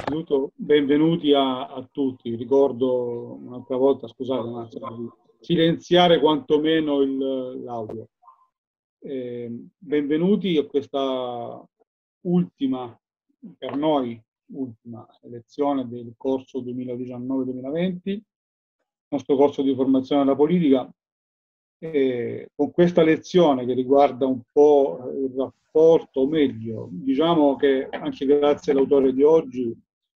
innanzitutto benvenuti a tutti. Ricordo un'altra volta, scusate, di silenziare quantomeno l'audio. Benvenuti a questa ultima, per noi, ultima lezione del corso 2019-2020, il nostro corso di formazione alla politica. Con questa lezione che riguarda un po' il rapporto, o meglio, diciamo che anche grazie all'autore di oggi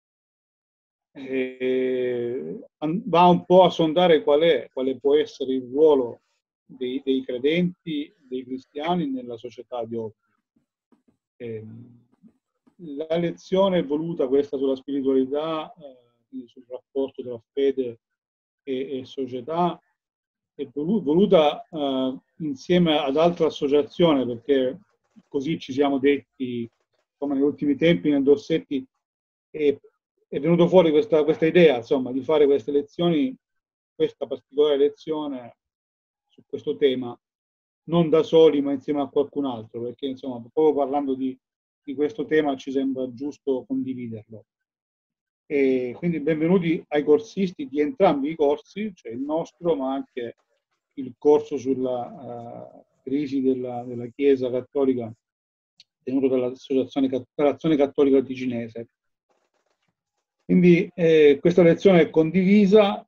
va un po' a sondare quale può essere il ruolo dei credenti, dei cristiani nella società di oggi. La lezione è voluta, questa sulla spiritualità, quindi sul rapporto tra fede e società, è voluta insieme ad altre associazioni, perché così ci siamo detti, insomma, negli ultimi tempi, nel Dossetti, è venuto fuori questa idea, insomma, di fare queste lezioni, questa particolare lezione su questo tema, non da soli, ma insieme a qualcun altro, perché, insomma, proprio parlando di questo tema ci sembra giusto condividerlo. E quindi benvenuti ai corsisti di entrambi i corsi, cioè il nostro, ma anche il corso sulla crisi della Chiesa Cattolica tenuto dall'Associazione Cattolica Ticinese. Quindi questa lezione è condivisa,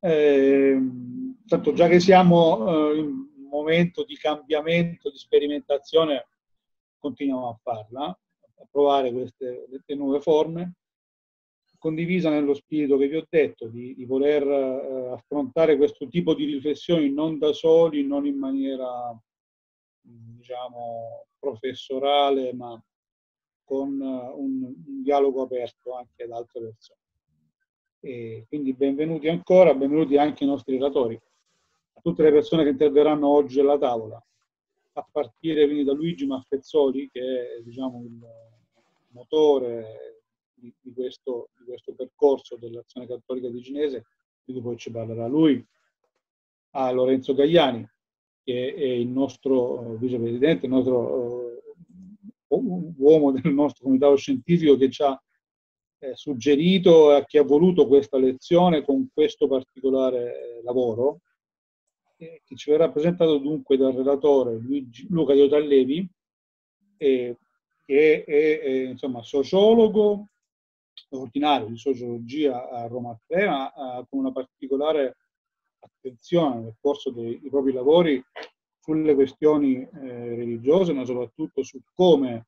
tanto già che siamo in un momento di cambiamento, di sperimentazione, continuiamo a farla, a provare queste nuove forme, condivisa nello spirito che vi ho detto, di voler affrontare questo tipo di riflessioni non da soli, non in maniera, diciamo, professorale, ma con un dialogo aperto anche ad altre persone. E quindi benvenuti ancora, benvenuti anche i nostri relatori, a tutte le persone che interverranno oggi alla tavola, a partire quindi da Luigi Maffezzoli, che è, diciamo, il motore di questo percorso dell'Azione Cattolica Ticinese, di cui poi ci parlerà lui, a Lorenzo Gagliani, che è il nostro vicepresidente, il nostro uomo del nostro comitato scientifico, che ci ha suggerito e che ha voluto questa lezione con questo particolare lavoro, che ci verrà presentato dunque dal relatore Luca Iotallevi, che è insomma sociologo, ordinario di sociologia a Roma III, ma con una particolare attenzione nel corso dei propri lavori sulle questioni religiose, ma soprattutto su come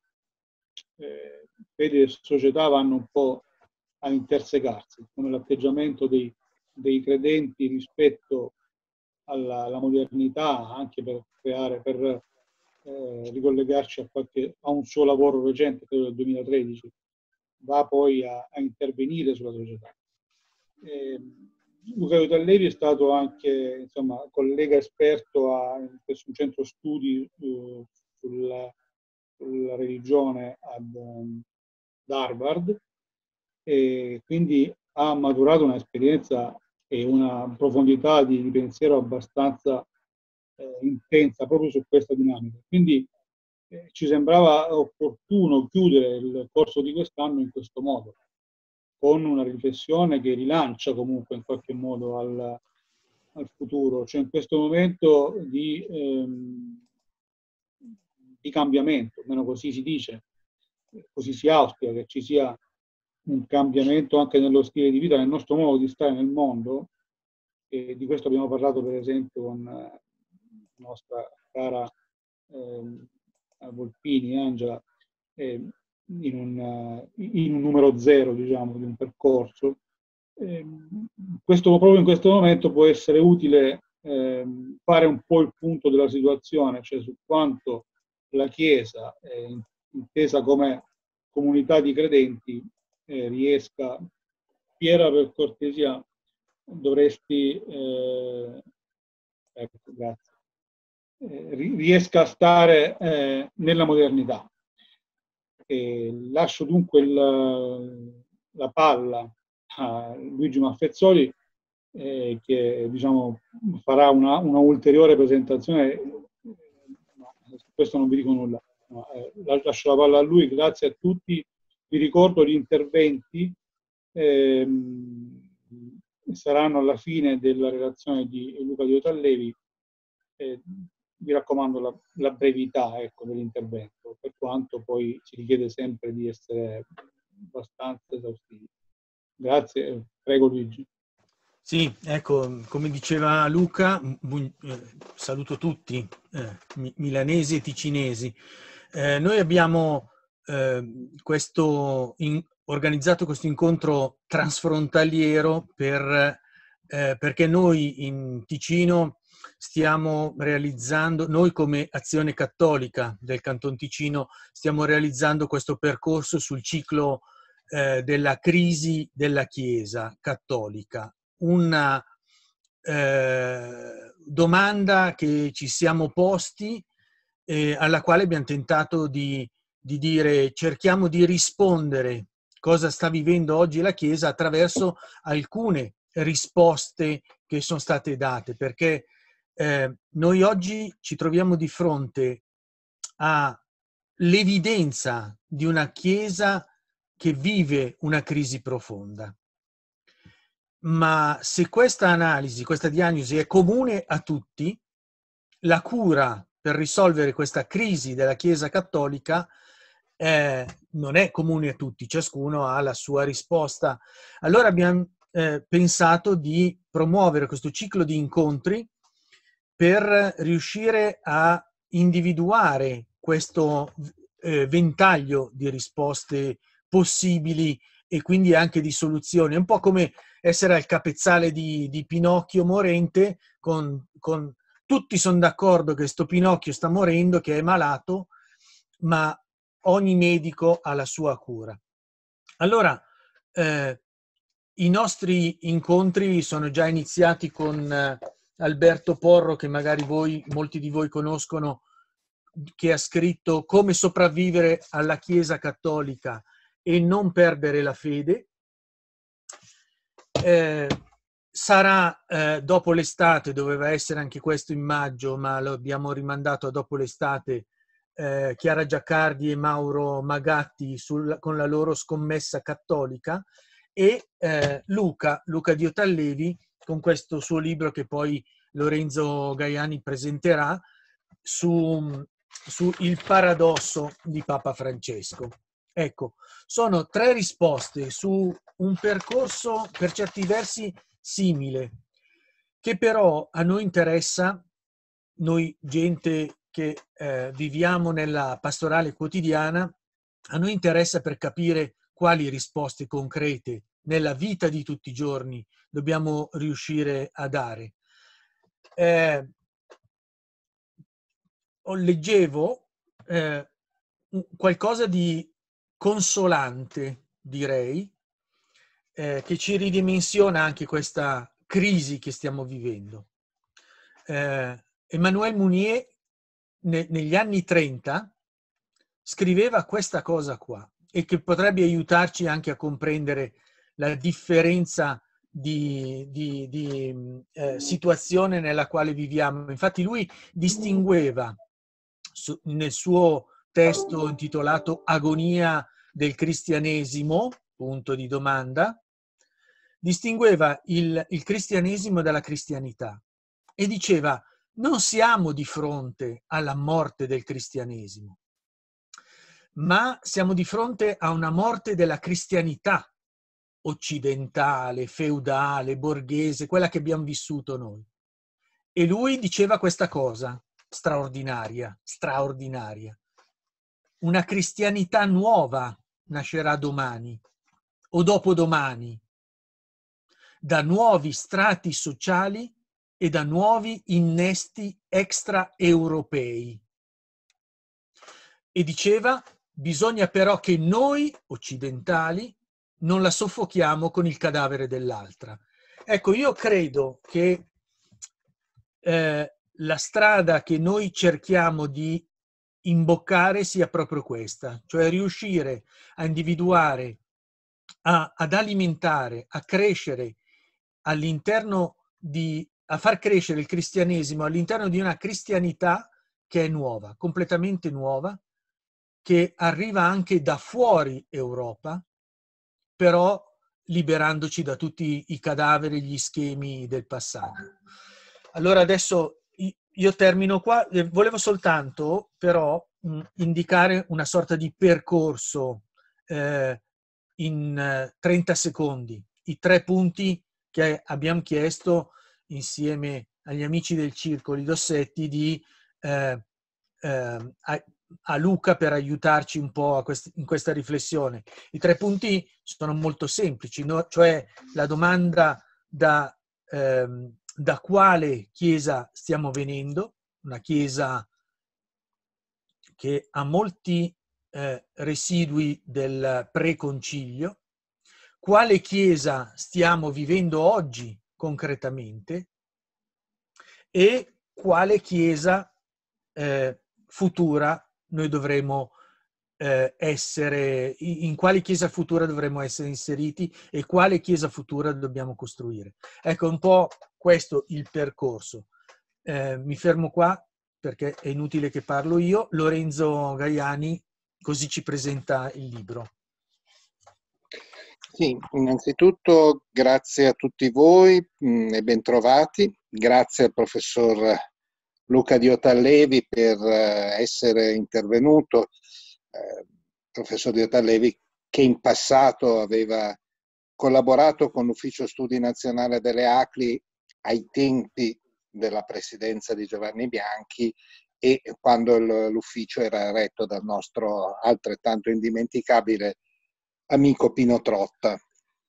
fede e società vanno un po' a intersecarsi, come l'atteggiamento dei credenti rispetto alla modernità, anche per creare, per ricollegarci a un suo lavoro recente, quello del 2013, va poi a intervenire sulla società. Luca Iotallevi è stato anche, insomma, collega esperto in questo centro studi sulla religione ad Harvard, e quindi ha maturato un'esperienza e una profondità di pensiero abbastanza intensa proprio su questa dinamica. Quindi ci sembrava opportuno chiudere il corso di quest'anno in questo modo, con una riflessione che rilancia comunque in qualche modo al futuro, cioè in questo momento di cambiamento, almeno così si dice, così si auspica che ci sia un cambiamento anche nello stile di vita, nel nostro modo di stare nel mondo, e di questo abbiamo parlato per esempio con la nostra cara Volpini, Angela, in un numero zero, diciamo, di un percorso. Proprio in questo momento può essere utile fare un po' il punto della situazione, cioè su quanto la Chiesa, intesa come comunità di credenti, riesca. Piera, per cortesia, dovresti ecco, grazie, riesca a stare nella modernità. Lascio dunque la palla a Luigi Maffezzoli, che, diciamo, farà una ulteriore presentazione. Su questo non vi dico nulla, lascio la palla a lui. Grazie a tutti. Vi ricordo gli interventi saranno alla fine della relazione di Luca di Otallevi. Vi raccomando la brevità, ecco, dell'intervento, per quanto poi ci richiede sempre di essere abbastanza esaustivi. Grazie, prego Luigi. Sì, ecco, come diceva Luca, saluto tutti, milanesi e ticinesi. Noi abbiamo organizzato questo incontro transfrontaliero perché noi in Ticino stiamo realizzando, noi come Azione Cattolica del Canton Ticino, stiamo realizzando questo percorso sul ciclo della crisi della Chiesa cattolica. Una domanda che ci siamo posti, alla quale abbiamo tentato di dire cerchiamo di rispondere cosa sta vivendo oggi la Chiesa attraverso alcune risposte che sono state date, perché noi oggi ci troviamo di fronte all'evidenza di una Chiesa che vive una crisi profonda. Ma se questa analisi, questa diagnosi è comune a tutti, la cura per risolvere questa crisi della Chiesa cattolica non è comune a tutti, ciascuno ha la sua risposta. Allora abbiamo pensato di promuovere questo ciclo di incontri per riuscire a individuare questo ventaglio di risposte possibili e quindi anche di soluzioni. È un po' come essere al capezzale di Pinocchio morente, tutti sono d'accordo che sto Pinocchio sta morendo, che è malato, ma ogni medico ha la sua cura. Allora, i nostri incontri sono già iniziati con Alberto Porro, che magari molti di voi conoscono, che ha scritto Come sopravvivere alla Chiesa cattolica e non perdere la fede. Sarà dopo l'estate, doveva essere anche questo in maggio, ma lo abbiamo rimandato a dopo l'estate, Chiara Giaccardi e Mauro Magatti con la loro Scommessa cattolica, e Luca di Otallevi con questo suo libro che poi Lorenzo Gaiani presenterà su Il paradosso di Papa Francesco. Ecco, sono 3 risposte su un percorso per certi versi simile, che però a noi interessa, noi gente che viviamo nella pastorale quotidiana, a noi interessa per capire quali risposte concrete nella vita di tutti i giorni dobbiamo riuscire a dare. Leggevo qualcosa di consolante, direi, che ci ridimensiona anche questa crisi che stiamo vivendo. Emmanuel Mounier negli anni 30 scriveva questa cosa qua, e che potrebbe aiutarci anche a comprendere la differenza di situazione nella quale viviamo. Infatti lui distingueva nel suo testo intitolato Agonia del cristianesimo, punto di domanda, distingueva il cristianesimo dalla cristianità e diceva: non siamo di fronte alla morte del cristianesimo, ma siamo di fronte a una morte della cristianità occidentale, feudale, borghese, quella che abbiamo vissuto noi. E lui diceva questa cosa straordinaria. Una cristianità nuova nascerà domani o dopodomani, da nuovi strati sociali e da nuovi innesti extraeuropei. E diceva: bisogna però che noi occidentali non la soffochiamo con il cadavere dell'altra. Ecco, io credo che la strada che noi cerchiamo di imboccare sia proprio questa, cioè riuscire a individuare, ad alimentare, a crescere all'interno a far crescere il cristianesimo all'interno di una cristianità che è nuova, completamente nuova, che arriva anche da fuori Europa, però liberandoci da tutti i cadaveri, gli schemi del passato. Allora adesso io termino qua. Volevo soltanto però indicare una sorta di percorso in 30 secondi, i 3 punti che abbiamo chiesto insieme agli amici del Circolo di Dossetti a Luca per aiutarci un po' in questa riflessione. I 3 punti sono molto semplici, no? Cioè la domanda da quale chiesa stiamo venendo, una chiesa che ha molti residui del preconcilio, quale chiesa stiamo vivendo oggi concretamente e quale chiesa futura noi dovremo essere, in quale chiesa futura dovremo essere inseriti e quale chiesa futura dobbiamo costruire. Ecco un po' questo il percorso. Mi fermo qua perché è inutile che parlo io. Lorenzo Gaiani così ci presenta il libro. Sì, innanzitutto grazie a tutti voi e bentrovati. Grazie al professor Luca Diotallevi per essere intervenuto. Professor Diotallevi che in passato aveva collaborato con l'Ufficio Studi Nazionale delle ACLI ai tempi della presidenza di Giovanni Bianchi e quando l'ufficio era retto dal nostro altrettanto indimenticabile amico Pino Trotta.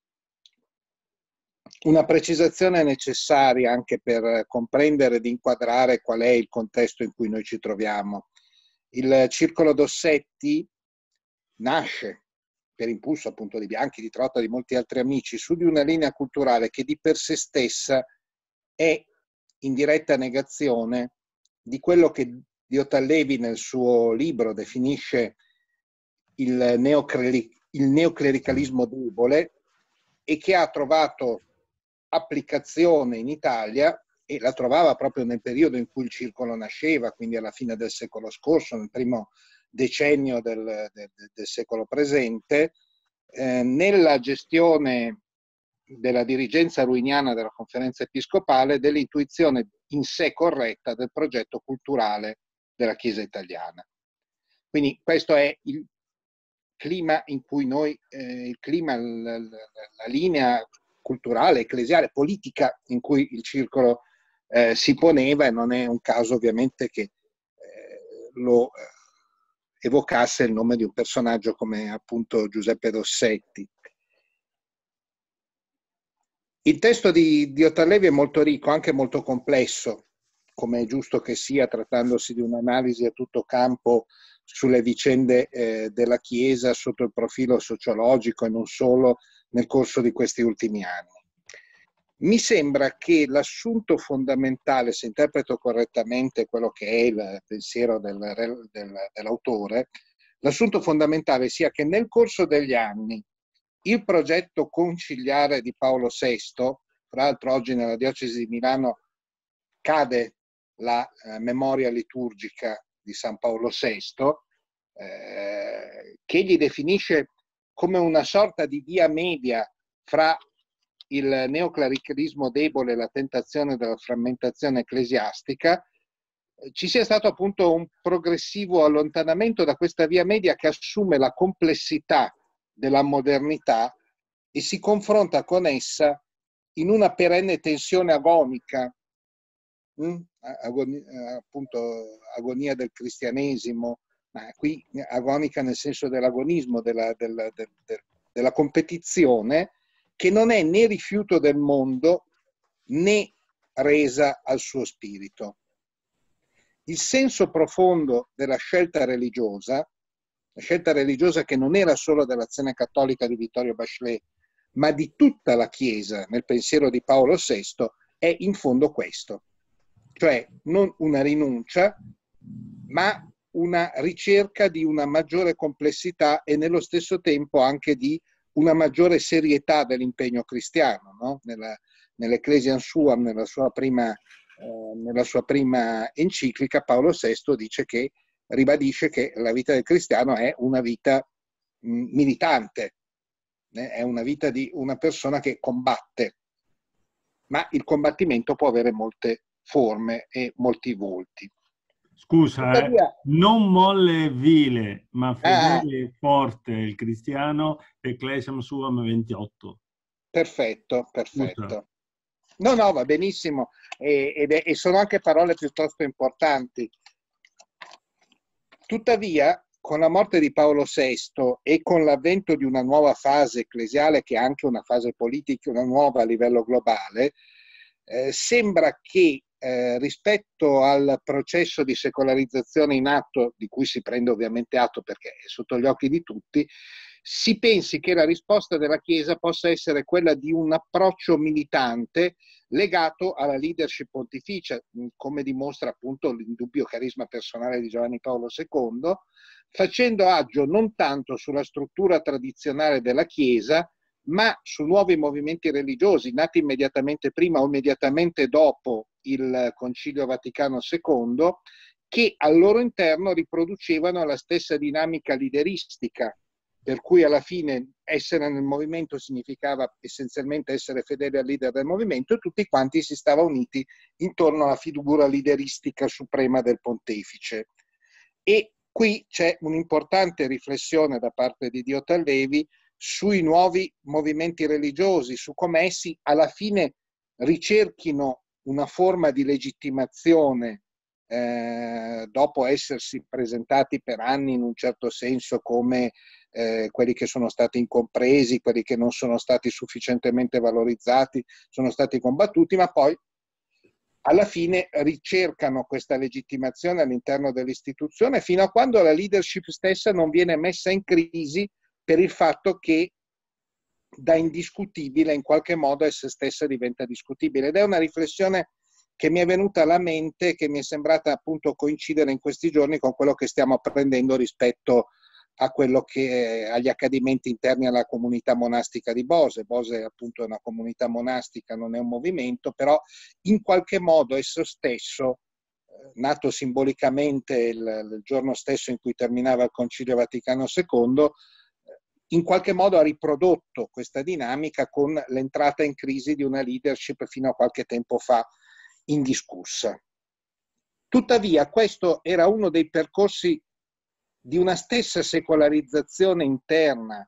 Una precisazione necessaria anche per comprendere ed inquadrare qual è il contesto in cui noi ci troviamo. Il Circolo Dossetti nasce per impulso appunto di Bianchi, di Trotta, di molti altri amici, su di una linea culturale che di per sé stessa è in diretta negazione di quello che Diotallevi nel suo libro definisce il neoclericalismo debole e che ha trovato applicazione in Italia e la trovava proprio nel periodo in cui il circolo nasceva, quindi alla fine del secolo scorso, nel primo decennio del secolo presente, nella gestione della dirigenza ruiniana della Conferenza Episcopale dell'intuizione in sé corretta del progetto culturale della Chiesa italiana. Quindi questo è il clima in cui noi, la linea culturale, ecclesiale, politica in cui il circolo si poneva, e non è un caso ovviamente che lo evocasse il nome di un personaggio come appunto Giuseppe Dossetti. Il testo di Diotallevi è molto ricco, anche molto complesso, come è giusto che sia, trattandosi di un'analisi a tutto campo sulle vicende della Chiesa sotto il profilo sociologico e non solo nel corso di questi ultimi anni. Mi sembra che l'assunto fondamentale, se interpreto correttamente quello che è il pensiero dell'autore, l'assunto fondamentale sia che nel corso degli anni il progetto conciliare di Paolo VI, tra l'altro oggi nella diocesi di Milano cade la memoria liturgica di San Paolo VI, che egli definisce come una sorta di via media fra il neoclericalismo debole e la tentazione della frammentazione ecclesiastica, ci sia stato appunto un progressivo allontanamento da questa via media che assume la complessità della modernità e si confronta con essa in una perenne tensione agonica, appunto agonia del cristianesimo, ma qui agonica nel senso dell'agonismo, della competizione, che non è né rifiuto del mondo né resa al suo spirito. Il senso profondo della scelta religiosa, la scelta religiosa che non era solo dell'azione cattolica di Vittorio Bachelet, ma di tutta la Chiesa nel pensiero di Paolo VI, è in fondo questo. Cioè non una rinuncia, ma una ricerca di una maggiore complessità e nello stesso tempo anche di una maggiore serietà dell'impegno cristiano, no? Nell'Ecclesiam Suam, nella sua prima enciclica, Paolo VI ribadisce che la vita del cristiano è una vita militante, È una vita di una persona che combatte, ma il combattimento può avere molte forme e molti volti. Scusa, Tuttavia, non molle e vile, ma ah, fedele e forte, il cristiano, Ecclesiam Suam 28. perfetto, Scusa. perfetto. No, no, va benissimo, e sono anche parole piuttosto importanti. Tuttavia, con la morte di Paolo VI e con l'avvento di una nuova fase ecclesiale, che è anche una fase politica, una nuova a livello globale, sembra che rispetto al processo di secolarizzazione in atto, di cui si prende ovviamente atto perché è sotto gli occhi di tutti, si pensi che la risposta della Chiesa possa essere quella di un approccio militante legato alla leadership pontificia, come dimostra appunto l'indubbio carisma personale di Giovanni Paolo II, facendo agio non tanto sulla struttura tradizionale della Chiesa, ma su nuovi movimenti religiosi nati immediatamente prima o immediatamente dopo il Concilio Vaticano II, che al loro interno riproducevano la stessa dinamica lideristica, per cui alla fine essere nel movimento significava essenzialmente essere fedeli al leader del movimento, e tutti quanti si stavano uniti intorno alla figura lideristica suprema del pontefice. E qui c'è un'importante riflessione da parte di Diotta Levi sui nuovi movimenti religiosi, su come essi alla fine ricerchino una forma di legittimazione dopo essersi presentati per anni in un certo senso come quelli che sono stati incompresi, quelli che non sono stati sufficientemente valorizzati, sono stati combattuti, ma poi alla fine ricercano questa legittimazione all'interno dell'istituzione fino a quando la leadership stessa non viene messa in crisi per il fatto che da indiscutibile in qualche modo essa stessa diventa discutibile. Ed è una riflessione che mi è venuta alla mente, che mi è sembrata appunto coincidere in questi giorni con quello che stiamo apprendendo rispetto a quello che agli accadimenti interni alla comunità monastica di Bose. Bose appunto è una comunità monastica, non è un movimento, però in qualche modo esso stesso, nato simbolicamente il giorno stesso in cui terminava il Concilio Vaticano II, in qualche modo ha riprodotto questa dinamica con l'entrata in crisi di una leadership fino a qualche tempo fa indiscussa. Tuttavia questo era uno dei percorsi di una stessa secolarizzazione interna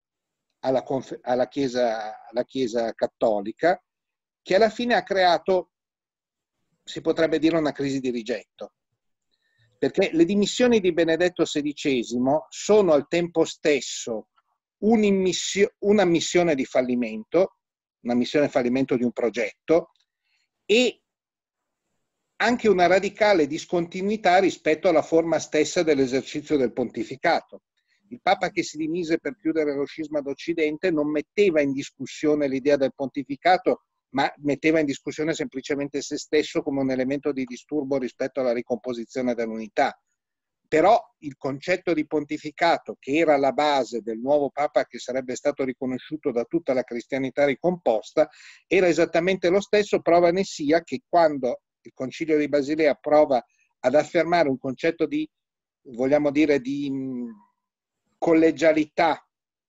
alla Chiesa cattolica, che alla fine ha creato, si potrebbe dire, una crisi di rigetto. Perché le dimissioni di Benedetto XVI sono al tempo stesso una missione di fallimento, una missione di fallimento di un progetto, e anche una radicale discontinuità rispetto alla forma stessa dell'esercizio del pontificato. Il Papa che si dimise per chiudere lo scisma d'Occidente non metteva in discussione l'idea del pontificato, ma metteva in discussione semplicemente se stesso come un elemento di disturbo rispetto alla ricomposizione dell'unità. Però il concetto di pontificato, che era la base del nuovo Papa che sarebbe stato riconosciuto da tutta la cristianità ricomposta, era esattamente lo stesso. Prova ne sia che quando il Concilio di Basilea prova ad affermare un concetto di, vogliamo dire, di collegialità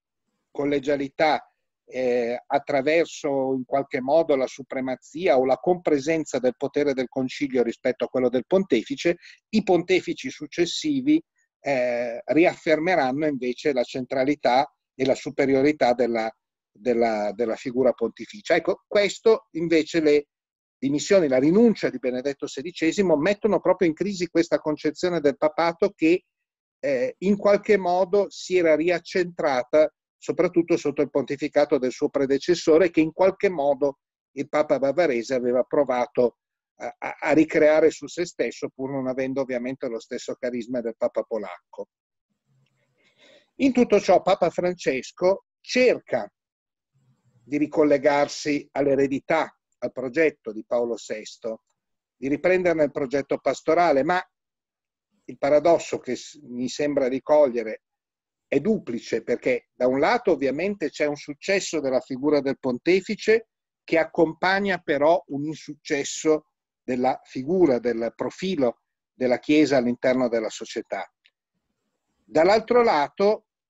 attraverso in qualche modo la supremazia o la compresenza del potere del concilio rispetto a quello del pontefice, i pontefici successivi riaffermeranno invece la centralità e la superiorità della figura pontificia. Ecco, questo invece le dimissioni, la rinuncia di Benedetto XVI mettono proprio in crisi questa concezione del papato che in qualche modo si era riaccentrata soprattutto sotto il pontificato del suo predecessore, che in qualche modo il Papa bavarese aveva provato a ricreare su se stesso, pur non avendo ovviamente lo stesso carisma del Papa polacco. In tutto ciò Papa Francesco cerca di ricollegarsi all'eredità, al progetto di Paolo VI, di riprenderne il progetto pastorale, ma il paradosso che mi sembra di cogliere è duplice, perché da un lato ovviamente c'è un successo della figura del pontefice che accompagna però un insuccesso della figura, del profilo della Chiesa all'interno della società. Dall'altro lato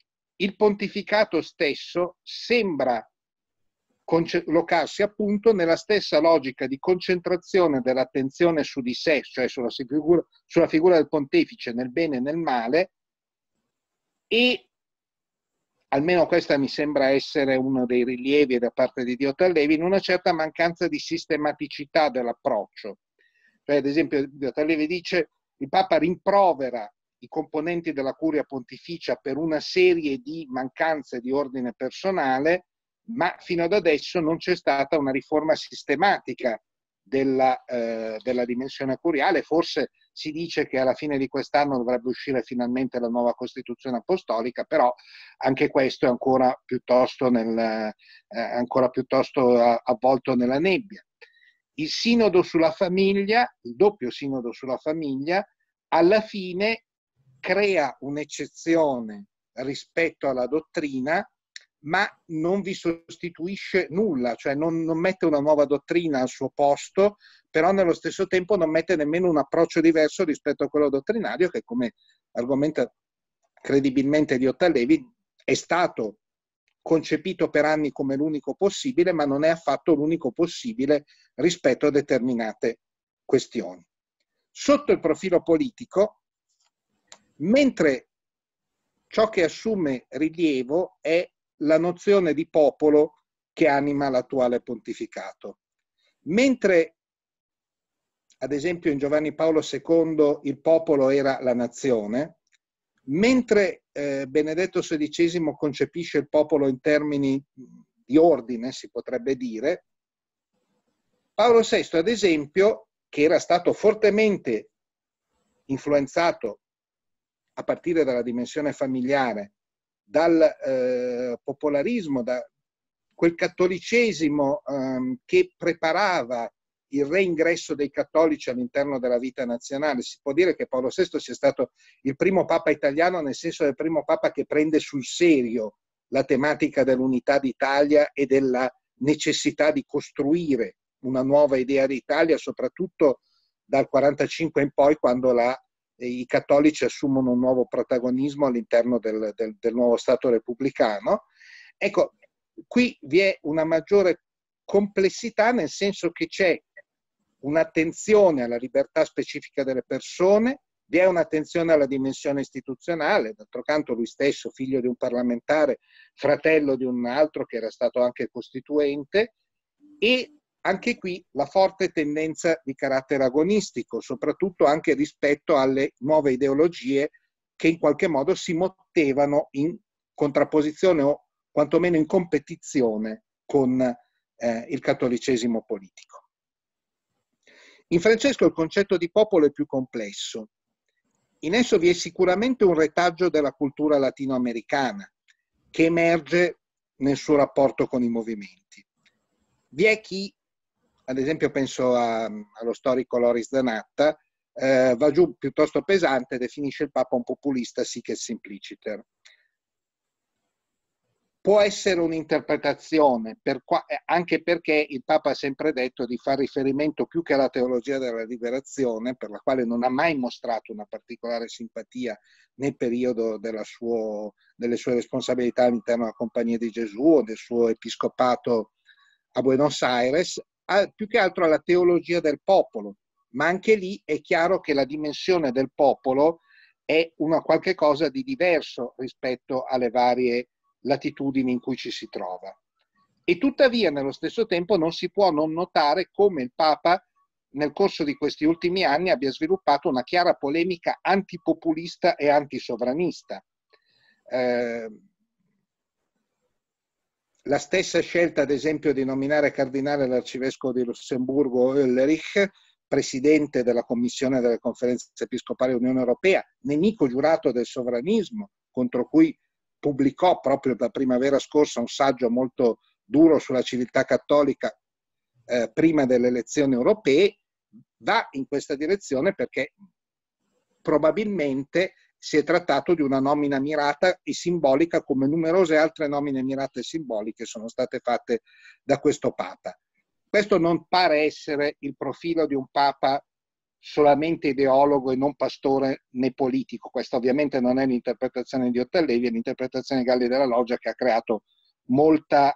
il pontificato stesso sembra collocarsi appunto nella stessa logica di concentrazione dell'attenzione su di sé, cioè sulla figura del pontefice nel bene e nel male, e almeno questa mi sembra essere uno dei rilievi da parte di Diotallevi, in una certa mancanza di sistematicità dell'approccio. Cioè, ad esempio, Diotallevi dice: il Papa rimprovera i componenti della curia pontificia per una serie di mancanze di ordine personale, ma fino ad adesso non c'è stata una riforma sistematica della dimensione curiale. Forse si dice che alla fine di quest'anno dovrebbe uscire finalmente la nuova Costituzione Apostolica, però anche questo è ancora piuttosto avvolto nella nebbia. Il sinodo sulla famiglia, il doppio sinodo sulla famiglia, alla fine crea un'eccezione rispetto alla dottrina, ma non vi sostituisce nulla, cioè non mette una nuova dottrina al suo posto, però nello stesso tempo non mette nemmeno un approccio diverso rispetto a quello dottrinario, che, come argomenta credibilmente Diotallevi, è stato concepito per anni come l'unico possibile, ma non è affatto l'unico possibile rispetto a determinate questioni. Sotto il profilo politico, mentre ciò che assume rilievo è la nozione di popolo che anima l'attuale pontificato. Mentre, ad esempio, in Giovanni Paolo II il popolo era la nazione, mentre Benedetto XVI concepisce il popolo in termini di ordine, si potrebbe dire, Paolo VI, ad esempio, che era stato fortemente influenzato a partire dalla dimensione familiare, dal popolarismo, da quel cattolicesimo che preparava il reingresso dei cattolici all'interno della vita nazionale. Si può dire che Paolo VI sia stato il primo papa italiano, nel senso del primo papa che prende sul serio la tematica dell'unità d'Italia e della necessità di costruire una nuova idea d'Italia, soprattutto dal 45 in poi, quando i cattolici assumono un nuovo protagonismo all'interno del nuovo Stato repubblicano. Ecco, qui vi è una maggiore complessità, nel senso che c'è un'attenzione alla libertà specifica delle persone, vi è un'attenzione alla dimensione istituzionale. D'altro canto lui stesso, figlio di un parlamentare, fratello di un altro che era stato anche costituente, e anche qui la forte tendenza di carattere agonistico, soprattutto anche rispetto alle nuove ideologie che in qualche modo si mettevano in contrapposizione o quantomeno in competizione con il cattolicesimo politico. In Francesco il concetto di popolo è più complesso. In esso vi è sicuramente un retaggio della cultura latinoamericana che emerge nel suo rapporto con i movimenti. Vi è chi, ad esempio penso allo storico Loris Danatta, va giù piuttosto pesante, definisce il Papa un populista sic et simpliciter. Può essere un'interpretazione, anche perché il Papa ha sempre detto di fare riferimento più che alla teologia della liberazione, per la quale non ha mai mostrato una particolare simpatia nel periodo delle sue responsabilità all'interno della Compagnia di Gesù o del suo episcopato a Buenos Aires, più che altro alla teologia del popolo. Ma anche lì è chiaro che la dimensione del popolo è una qualche cosa di diverso rispetto alle varie latitudini in cui ci si trova. E tuttavia nello stesso tempo non si può non notare come il Papa nel corso di questi ultimi anni abbia sviluppato una chiara polemica antipopulista e antisovranista. La stessa scelta, ad esempio, di nominare cardinale l'arcivescovo di Lussemburgo Ulrich, presidente della Commissione delle Conferenze Episcopali dell'Unione Europea, nemico giurato del sovranismo, contro cui pubblicò proprio la primavera scorsa un saggio molto duro sulla civiltà cattolica prima delle elezioni europee, va in questa direzione perché probabilmente si è trattato di una nomina mirata e simbolica, come numerose altre nomine mirate e simboliche sono state fatte da questo Papa. Questo non pare essere il profilo di un Papa solamente ideologo e non pastore né politico. Questa ovviamente non è l'interpretazione di Ottalevi, è l'interpretazione di Galli della Loggia, che ha creato molta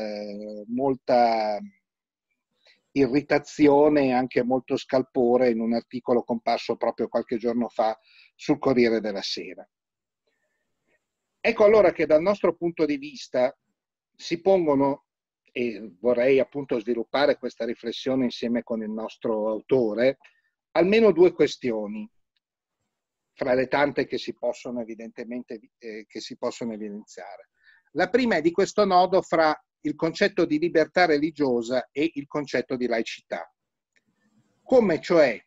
irritazione e anche molto scalpore in un articolo comparso proprio qualche giorno fa sul Corriere della Sera. Ecco allora che dal nostro punto di vista si pongono, e vorrei appunto sviluppare questa riflessione insieme con il nostro autore, almeno due questioni fra le tante che si possono evidentemente evidenziare. La prima è di questo nodo fra il concetto di libertà religiosa e il concetto di laicità. Come cioè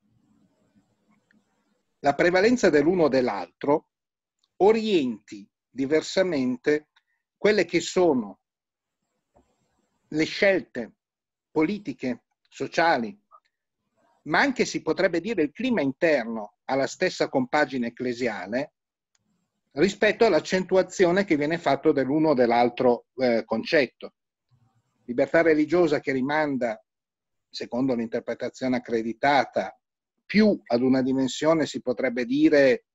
la prevalenza dell'uno o dell'altro orienti diversamente quelle che sono le scelte politiche, sociali, ma anche si potrebbe dire il clima interno alla stessa compagine ecclesiale rispetto all'accentuazione che viene fatta dell'uno o dell'altro concetto. Libertà religiosa che rimanda, secondo l'interpretazione accreditata, più ad una dimensione, si potrebbe dire,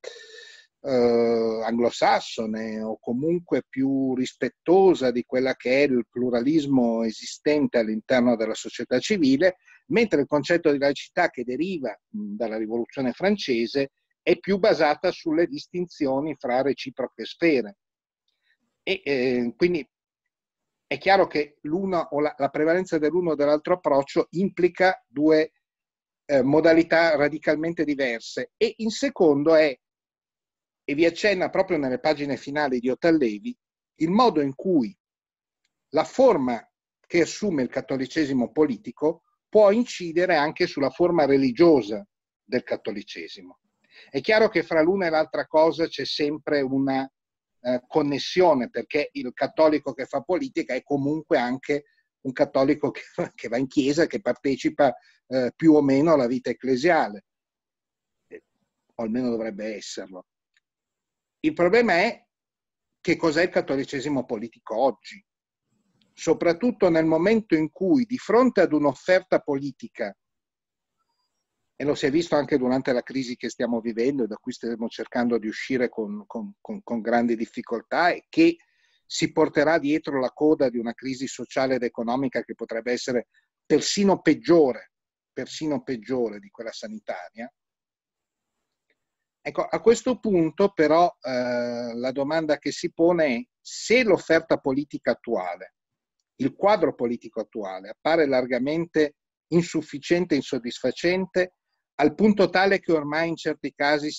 anglosassone o comunque più rispettosa di quella che è il pluralismo esistente all'interno della società civile, mentre il concetto di laicità che deriva dalla Rivoluzione francese è più basata sulle distinzioni fra reciproche sfere. E quindi è chiaro che la prevalenza dell'uno o dell'altro approccio implica due modalità radicalmente diverse. E in secondo e vi accenna proprio nelle pagine finali di Ottalevi, il modo in cui la forma che assume il cattolicesimo politico può incidere anche sulla forma religiosa del cattolicesimo. È chiaro che fra l'una e l'altra cosa c'è sempre una connessione, perché il cattolico che fa politica è comunque anche un cattolico che va in chiesa, che partecipa più o meno alla vita ecclesiale, o almeno dovrebbe esserlo. Il problema è che cos'è il cattolicesimo politico oggi, soprattutto nel momento in cui di fronte ad un'offerta politica, e lo si è visto anche durante la crisi che stiamo vivendo e da cui stiamo cercando di uscire con grandi difficoltà, e che si porterà dietro la coda di una crisi sociale ed economica che potrebbe essere persino peggiore di quella sanitaria. Ecco, a questo punto però la domanda che si pone è: se l'offerta politica attuale, il quadro politico attuale appare largamente insufficiente e insoddisfacente, al punto tale che ormai in certi casi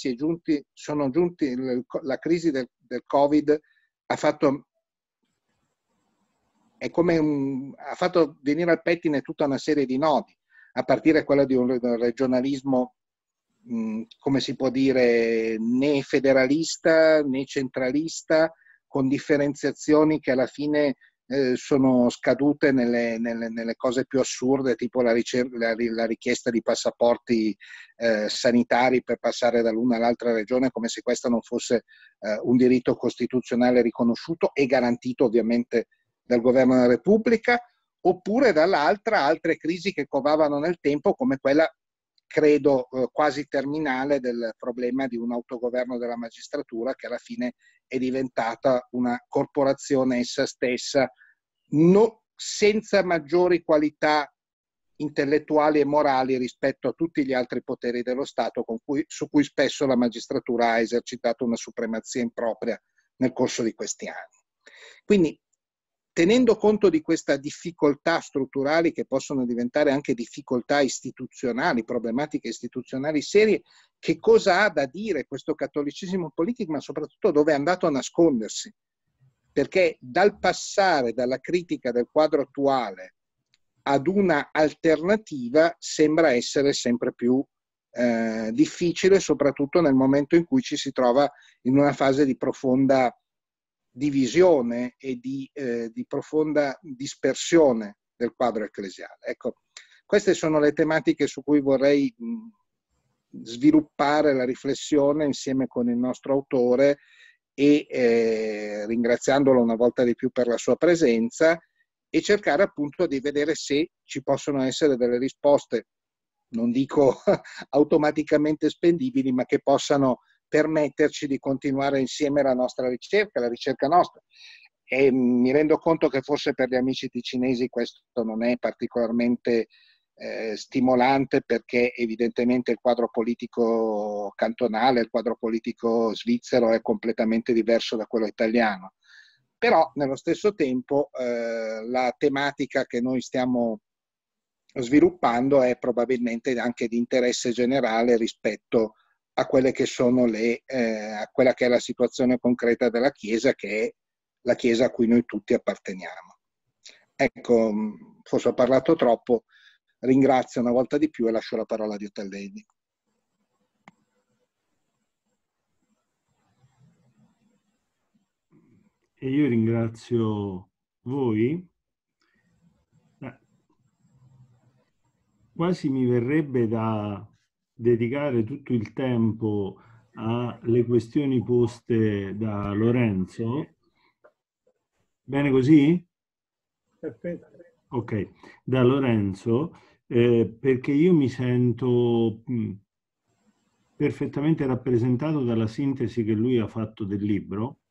la crisi del Covid ha fatto venire al pettine tutta una serie di nodi, a partire da quella di un regionalismo, come si può dire, né federalista né centralista, con differenziazioni che alla fine sono scadute nelle cose più assurde, tipo la richiesta di passaporti sanitari per passare dall'una all'altra regione, come se questo non fosse un diritto costituzionale riconosciuto e garantito ovviamente dal governo della Repubblica, oppure dall'altra altre crisi che covavano nel tempo, come quella, credo, quasi terminale del problema di un autogoverno della magistratura, che alla fine è diventata una corporazione essa stessa, senza maggiori qualità intellettuali e morali rispetto a tutti gli altri poteri dello Stato, su cui spesso la magistratura ha esercitato una supremazia impropria nel corso di questi anni. Quindi, tenendo conto di queste difficoltà strutturali che possono diventare anche difficoltà istituzionali, problematiche istituzionali serie, che cosa ha da dire questo cattolicesimo politico, ma soprattutto dove è andato a nascondersi? Perché dal passare dalla critica del quadro attuale ad una alternativa sembra essere sempre più difficile, soprattutto nel momento in cui ci si trova in una fase di profonda divisione e di profonda dispersione del quadro ecclesiale. Ecco, queste sono le tematiche su cui vorrei sviluppare la riflessione insieme con il nostro autore, e ringraziandolo una volta di più per la sua presenza, e cercare appunto di vedere se ci possono essere delle risposte non dico automaticamente spendibili, ma che possano permetterci di continuare insieme la nostra ricerca, la ricerca nostra. E mi rendo conto che forse per gli amici ticinesi questo non è particolarmente stimolante, perché evidentemente il quadro politico cantonale, il quadro politico svizzero è completamente diverso da quello italiano. Però nello stesso tempo la tematica che noi stiamo sviluppando è probabilmente anche di interesse generale rispetto a quelle che sono a quella che è la situazione concreta della Chiesa, che è la Chiesa a cui noi tutti apparteniamo. Ecco, forse ho parlato troppo, ringrazio una volta di più e lascio la parola di Otelleidi. E io ringrazio voi. Quasi mi verrebbe da dedicare tutto il tempo alle questioni poste da Lorenzo. Bene così? Perfetto. Ok, da Lorenzo, perché io mi sento perfettamente rappresentato dalla sintesi che lui ha fatto del libro.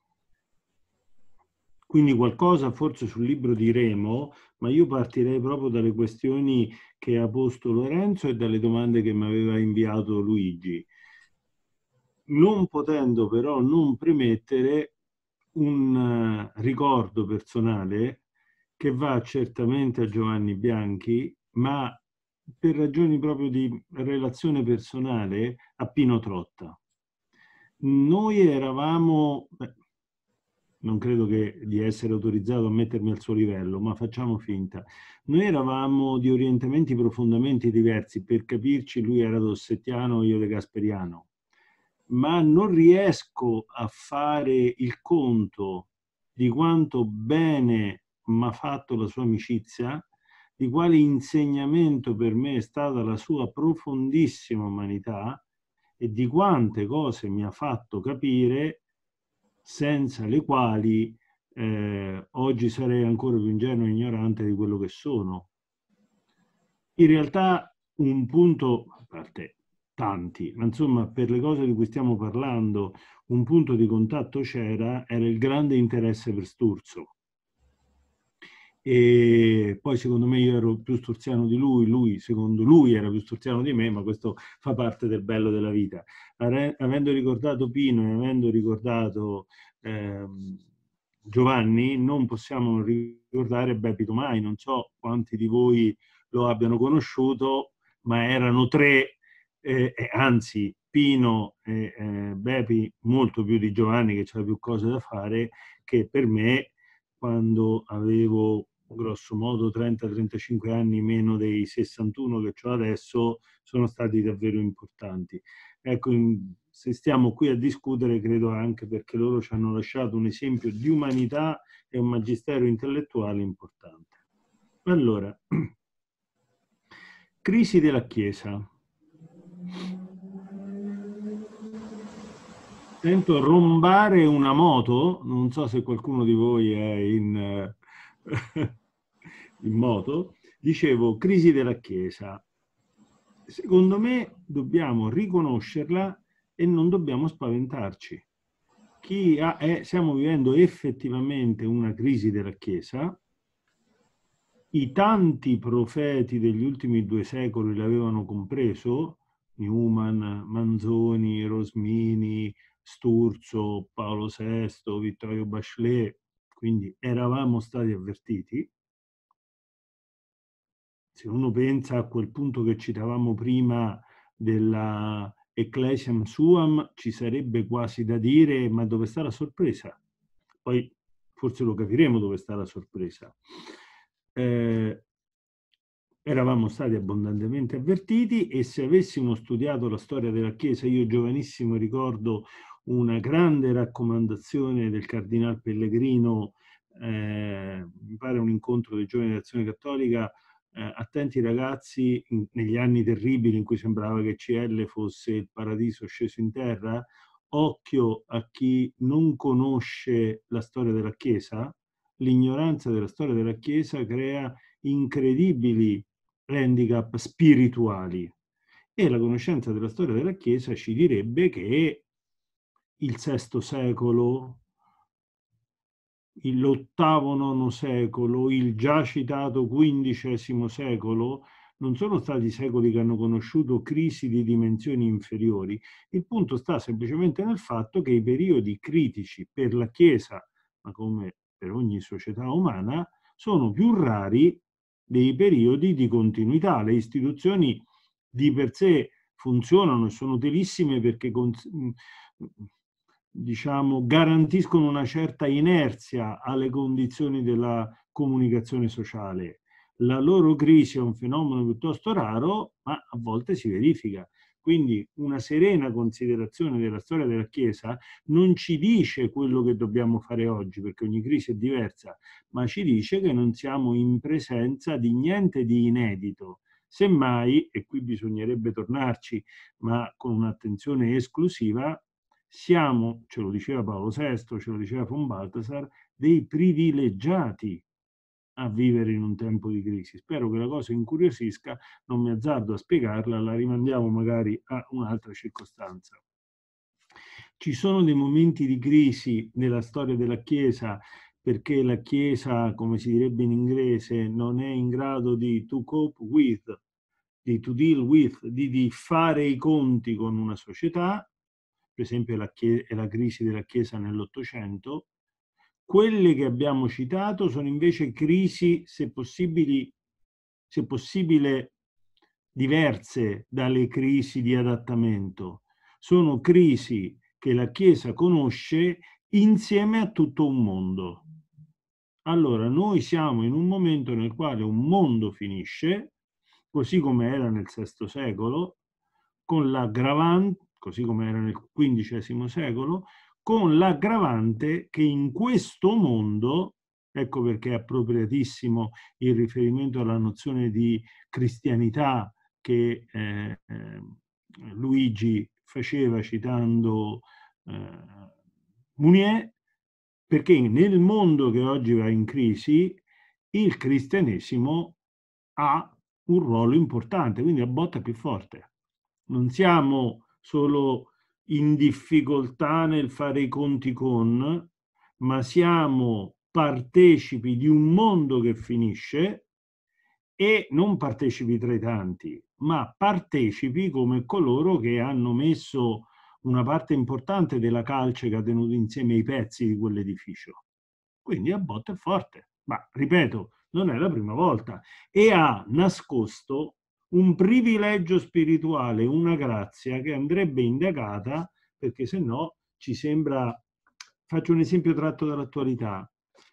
Quindi qualcosa forse sul libro diremo, ma io partirei proprio dalle questioni che ha posto Lorenzo e dalle domande che mi aveva inviato Luigi, non potendo però non premettere un ricordo personale che va certamente a Giovanni Bianchi, ma per ragioni proprio di relazione personale a Pino Trotta. Noi eravamo... non credo di essere autorizzato a mettermi al suo livello, ma facciamo finta. Noi eravamo di orientamenti profondamente diversi, per capirci lui era dossettiano, io de gasperiano, ma non riesco a fare il conto di quanto bene mi ha fatto la sua amicizia, di quale insegnamento per me è stata la sua profondissima umanità e di quante cose mi ha fatto capire senza le quali oggi sarei ancora più ingenuo e ignorante di quello che sono. In realtà un punto, a parte tanti, ma insomma per le cose di cui stiamo parlando, un punto di contatto c'era, era il grande interesse per Sturzo. E poi secondo me io ero più sturziano di lui secondo lui era più sturziano di me, ma questo fa parte del bello della vita. Avendo ricordato Pino e avendo ricordato Giovanni, non possiamo ricordare Bepi Tomai. Non so quanti di voi lo abbiano conosciuto, ma erano tre, anzi Pino e Bepi molto più di Giovanni, che c'era più cose da fare, che per me, quando avevo grosso modo 30-35 anni meno dei 61 che ho adesso, sono stati davvero importanti. Ecco, se stiamo qui a discutere, credo anche perché loro ci hanno lasciato un esempio di umanità e un magistero intellettuale importante. Allora, crisi della Chiesa. Sento rombare una moto, non so se qualcuno di voi è in moto. Dicevo, crisi della Chiesa. Secondo me dobbiamo riconoscerla e non dobbiamo spaventarci. Stiamo vivendo effettivamente una crisi della Chiesa. I tanti profeti degli ultimi 2 secoli l'avevano compreso, Newman, Manzoni, Rosmini, Sturzo, Paolo VI, Vittorio Bachelet, quindi eravamo stati avvertiti. Se uno pensa a quel punto che citavamo prima della Ecclesiam Suam, ci sarebbe quasi da dire: ma dove sta la sorpresa? Poi forse lo capiremo dove sta la sorpresa. Eravamo stati abbondantemente avvertiti, e se avessimo studiato la storia della Chiesa, io giovanissimo ricordo una grande raccomandazione del Cardinal Pellegrino, mi pare un incontro dei giovani dell'Azione Cattolica: attenti ragazzi, negli anni terribili in cui sembrava che CL fosse il paradiso sceso in terra, occhio a chi non conosce la storia della Chiesa. L'ignoranza della storia della Chiesa crea incredibili handicap spirituali. E la conoscenza della storia della Chiesa ci direbbe che il VI secolo, l'VIII-IX secolo, il già citato XV secolo, non sono stati secoli che hanno conosciuto crisi di dimensioni inferiori. Il punto sta semplicemente nel fatto che i periodi critici per la Chiesa, ma come per ogni società umana, sono più rari dei periodi di continuità. Le istituzioni di per sé funzionano e sono utilissime perché diciamo, garantiscono una certa inerzia alle condizioni della comunicazione sociale. La loro crisi è un fenomeno piuttosto raro, ma a volte si verifica. Quindi una serena considerazione della storia della Chiesa non ci dice quello che dobbiamo fare oggi, perché ogni crisi è diversa, ma ci dice che non siamo in presenza di niente di inedito. Semmai, e qui bisognerebbe tornarci, ma con un'attenzione esclusiva, siamo, ce lo diceva Paolo VI, ce lo diceva von Balthasar, dei privilegiati a vivere in un tempo di crisi. Spero che la cosa incuriosisca, non mi azzardo a spiegarla, la rimandiamo magari a un'altra circostanza. Ci sono dei momenti di crisi nella storia della Chiesa perché la Chiesa, come si direbbe in inglese, non è in grado di to cope with, di to deal with, di fare i conti con una società. Per esempio è la crisi della Chiesa nell'Ottocento. Quelle che abbiamo citato sono invece crisi, se possibile, diverse dalle crisi di adattamento. Sono crisi che la Chiesa conosce insieme a tutto un mondo. Allora, noi siamo in un momento nel quale un mondo finisce, così come era nel VI secolo, con l'aggravante, così come era nel XV secolo, con l'aggravante che in questo mondo, ecco perché è appropriatissimo il riferimento alla nozione di cristianità che Luigi faceva citando Mounier, perché nel mondo che oggi va in crisi il cristianesimo ha un ruolo importante, quindi la botta più forte. Non siamo solo in difficoltà nel fare i conti con, ma siamo partecipi di un mondo che finisce, e non partecipi tra i tanti, ma partecipi come coloro che hanno messo una parte importante della calce che ha tenuto insieme i pezzi di quell'edificio. Quindi a botte è forte, ma ripeto, non è la prima volta, e ha nascosto un privilegio spirituale, una grazia che andrebbe indagata, perché se no ci sembra, faccio un esempio tratto dall'attualità,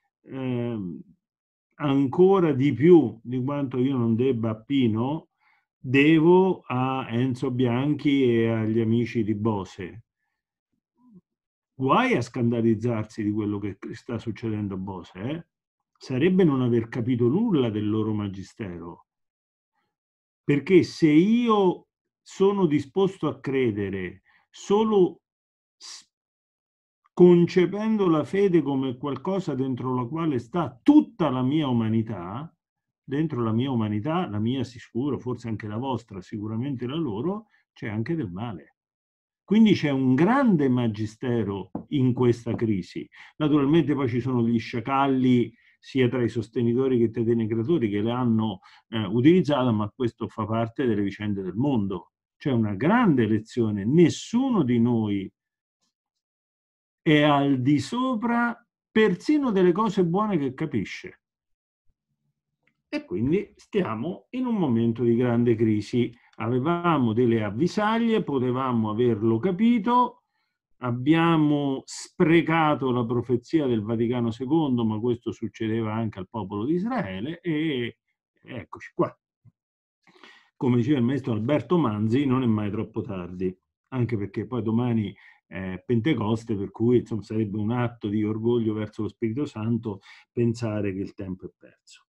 ancora di più di quanto io non debba a Pino, devo a Enzo Bianchi e agli amici di Bose. Guai a scandalizzarsi di quello che sta succedendo a Bose, eh? Sarebbe non aver capito nulla del loro magistero. Perché se io sono disposto a credere solo concependo la fede come qualcosa dentro la quale sta tutta la mia umanità, dentro la mia umanità, la mia sicuro, forse anche la vostra, sicuramente la loro, c'è anche del male. Quindi c'è un grande magistero in questa crisi. Naturalmente poi ci sono gli sciacalli, sia tra i sostenitori che tra i denegatori, che le hanno utilizzate, ma questo fa parte delle vicende del mondo. C'è una grande lezione. Nessuno di noi è al di sopra persino delle cose buone che capisce. E quindi stiamo in un momento di grande crisi. Avevamo delle avvisaglie, potevamo averlo capito, abbiamo sprecato la profezia del Vaticano II, ma questo succedeva anche al popolo di Israele, e eccoci qua. Come diceva il maestro Alberto Manzi, non è mai troppo tardi, anche perché poi domani è Pentecoste, per cui insomma, sarebbe un atto di orgoglio verso lo Spirito Santo pensare che il tempo è perso.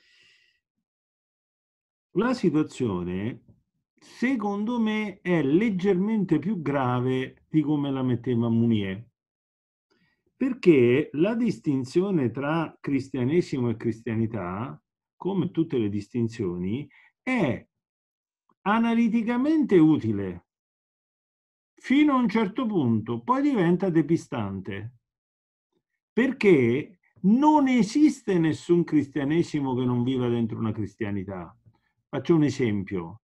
La situazione, secondo me, è leggermente più grave di come la metteva Mounier, perché la distinzione tra cristianesimo e cristianità, come tutte le distinzioni, è analiticamente utile fino a un certo punto, poi diventa depistante, perché non esiste nessun cristianesimo che non viva dentro una cristianità. Faccio un esempio.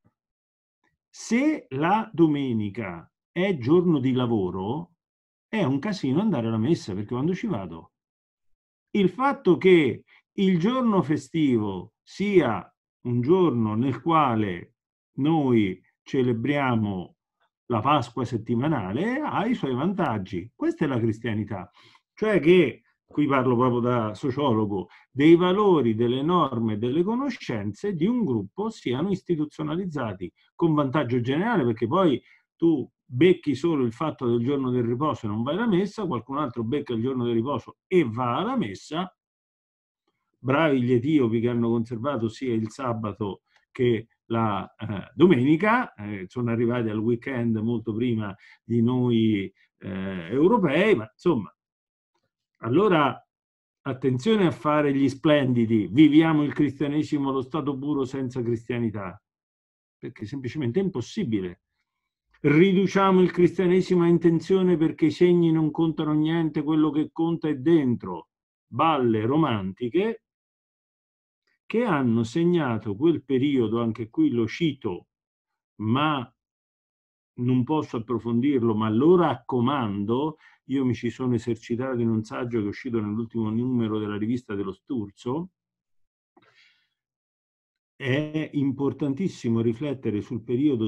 Se la domenica è giorno di lavoro, è un casino andare alla messa, perché quando ci vado? Il fatto che il giorno festivo sia un giorno nel quale noi celebriamo la Pasqua settimanale ha i suoi vantaggi. Questa è la cristianità. Cioè che, qui parlo proprio da sociologo, dei valori, delle norme, delle conoscenze di un gruppo siano istituzionalizzati con vantaggio generale, perché poi tu becchi solo il fatto del giorno del riposo e non vai alla messa, qualcun altro becca il giorno del riposo e va alla messa. Bravi gli etiopi che hanno conservato sia il sabato che la domenica, sono arrivati al weekend molto prima di noi europei, ma insomma, allora attenzione a fare gli splendidi, viviamo il cristianesimo allo stato puro senza cristianità, perché semplicemente è impossibile. Riduciamo il cristianesimo a intenzione perché i segni non contano niente, quello che conta è dentro. Balle romantiche che hanno segnato quel periodo, anche qui lo cito, ma non posso approfondirlo, ma lo raccomando. Io mi ci sono esercitato in un saggio che è uscito nell'ultimo numero della rivista dello Sturzo. È importantissimo riflettere sul periodo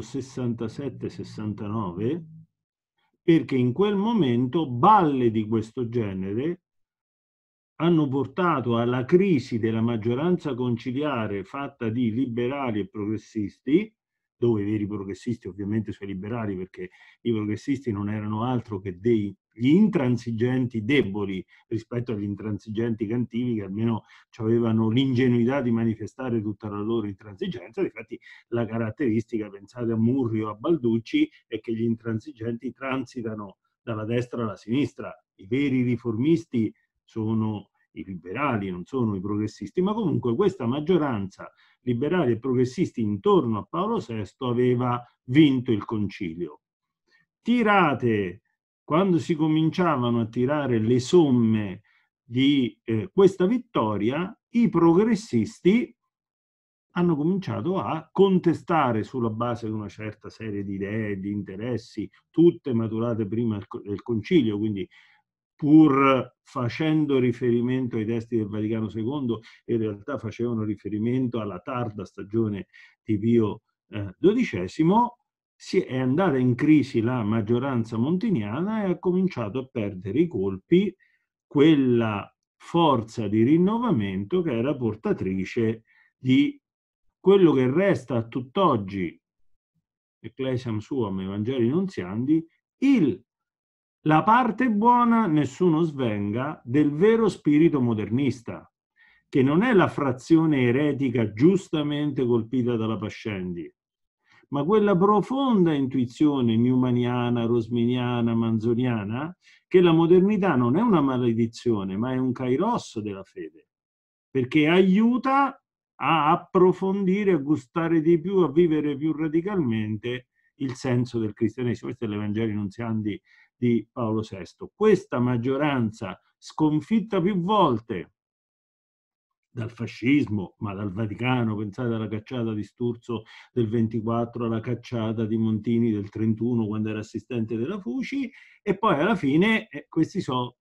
67-69, perché in quel momento balle di questo genere hanno portato alla crisi della maggioranza conciliare fatta di liberali e progressisti, dove i veri progressisti ovviamente sono i liberali, perché i progressisti non erano altro che degli intransigenti deboli rispetto agli intransigenti cattivi, che almeno avevano l'ingenuità di manifestare tutta la loro intransigenza. Infatti la caratteristica, pensate a Murri o a Balducci, è che gli intransigenti transitano dalla destra alla sinistra. I veri riformisti sono i liberali, non sono i progressisti, ma comunque questa maggioranza liberali e progressisti intorno a Paolo VI aveva vinto il concilio. Tirate, quando si cominciavano a tirare le somme di questa vittoria, i progressisti hanno cominciato a contestare sulla base di una certa serie di idee e di interessi, tutte maturate prima del concilio, quindi pur facendo riferimento ai testi del Vaticano II, in realtà facevano riferimento alla tarda stagione di Pio XII, è andata in crisi la maggioranza montiniana e ha cominciato a perdere i colpi quella forza di rinnovamento che era portatrice di quello che resta a tutt'oggi, Ecclesiam Suam, Evangeli Nunziandi, la parte buona, nessuno svenga, del vero spirito modernista, che non è la frazione eretica giustamente colpita dalla Pascendi, ma quella profonda intuizione newmaniana, rosminiana, manzoniana, che la modernità non è una maledizione, ma è un kairos della fede, perché aiuta a approfondire, a gustare di più, a vivere più radicalmente il senso del cristianesimo. Questo è l'Evangeli Nunziandi di Paolo VI. Questa maggioranza, sconfitta più volte dal fascismo, ma dal Vaticano, pensate alla cacciata di Sturzo del 24, alla cacciata di Montini del 31 quando era assistente della Fuci, e poi alla fine questi sono,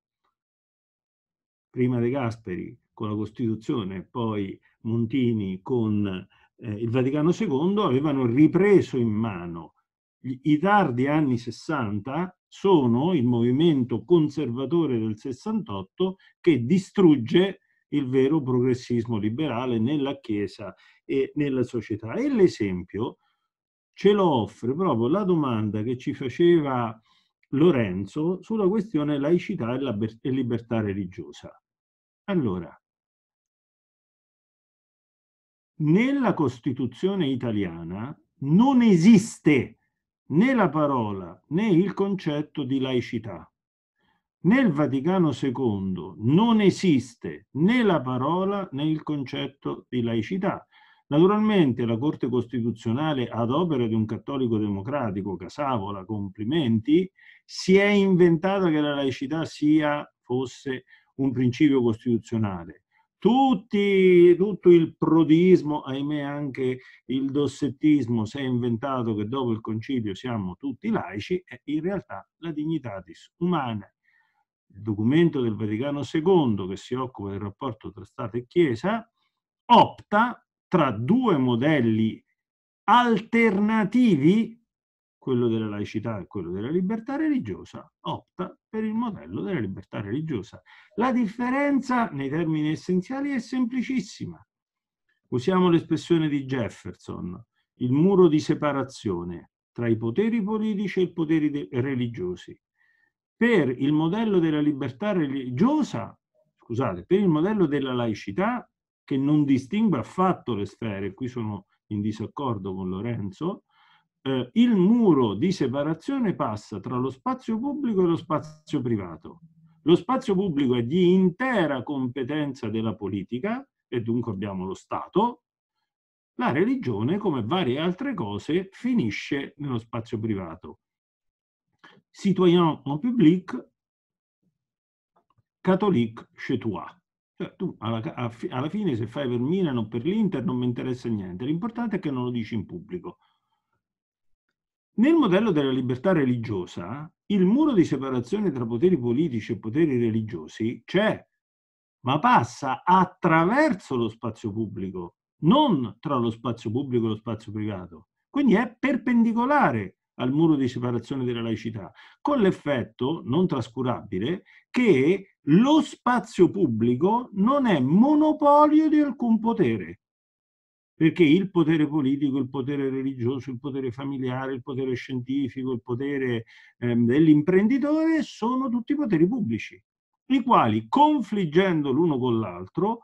prima De Gasperi con la Costituzione, poi Montini con il Vaticano II, avevano ripreso in mano. I tardi anni 60 sono il movimento conservatore del 68 che distrugge il vero progressismo liberale nella Chiesa e nella società. E l'esempio ce lo offre proprio la domanda che ci faceva Lorenzo sulla questione laicità e libertà religiosa. Allora, nella Costituzione italiana non esiste né la parola né il concetto di laicità. Nel Vaticano II non esiste né la parola né il concetto di laicità. Naturalmente la Corte Costituzionale, ad opera di un cattolico democratico, Casavola, complimenti, si è inventata che la laicità fosse un principio costituzionale. Tutto il prodismo, ahimè anche il dossettismo, si è inventato che dopo il concilio siamo tutti laici, e in realtà la dignitatis humanae, il documento del Vaticano II che si occupa del rapporto tra Stato e Chiesa, opta tra due modelli alternativi, quello della laicità e quello della libertà religiosa, opta per il modello della libertà religiosa. La differenza nei termini essenziali è semplicissima. Usiamo l'espressione di Jefferson, il muro di separazione tra i poteri politici e i poteri religiosi. Per il modello della libertà religiosa, scusate, per il modello della laicità, che non distingue affatto le sfere, qui sono in disaccordo con Lorenzo, il muro di separazione passa tra lo spazio pubblico e lo spazio privato. Lo spazio pubblico è di intera competenza della politica, e dunque abbiamo lo Stato. La religione, come varie altre cose, finisce nello spazio privato. Citoyen en public, catholique chez toi. Cioè, tu alla fine, se fai per Milan o per l'Inter non mi interessa niente, l'importante è che non lo dici in pubblico. Nel modello della libertà religiosa, il muro di separazione tra poteri politici e poteri religiosi c'è, ma passa attraverso lo spazio pubblico, non tra lo spazio pubblico e lo spazio privato. Quindi è perpendicolare al muro di separazione della laicità, con l'effetto non trascurabile che lo spazio pubblico non è monopolio di alcun potere, perché il potere politico, il potere religioso, il potere familiare, il potere scientifico, il potere dell'imprenditore sono tutti poteri pubblici, i quali, confliggendo l'uno con l'altro,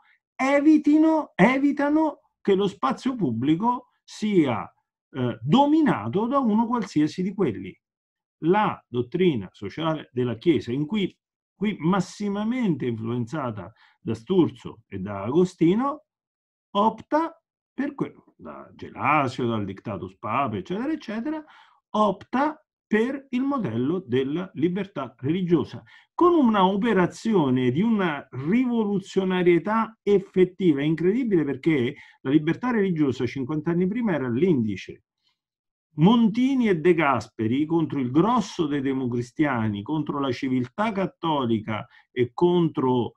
evitano che lo spazio pubblico sia dominato da uno qualsiasi di quelli. La dottrina sociale della Chiesa, qui massimamente influenzata da Sturzo e da Agostino, opta per quello, da Gelasio, dal Dictatus Papae, eccetera, eccetera, opta per il modello della libertà religiosa, con una operazione di una rivoluzionarietà effettiva, incredibile, perché la libertà religiosa 50 anni prima era l'indice. Montini e De Gasperi, contro il grosso dei democristiani, contro la civiltà cattolica e contro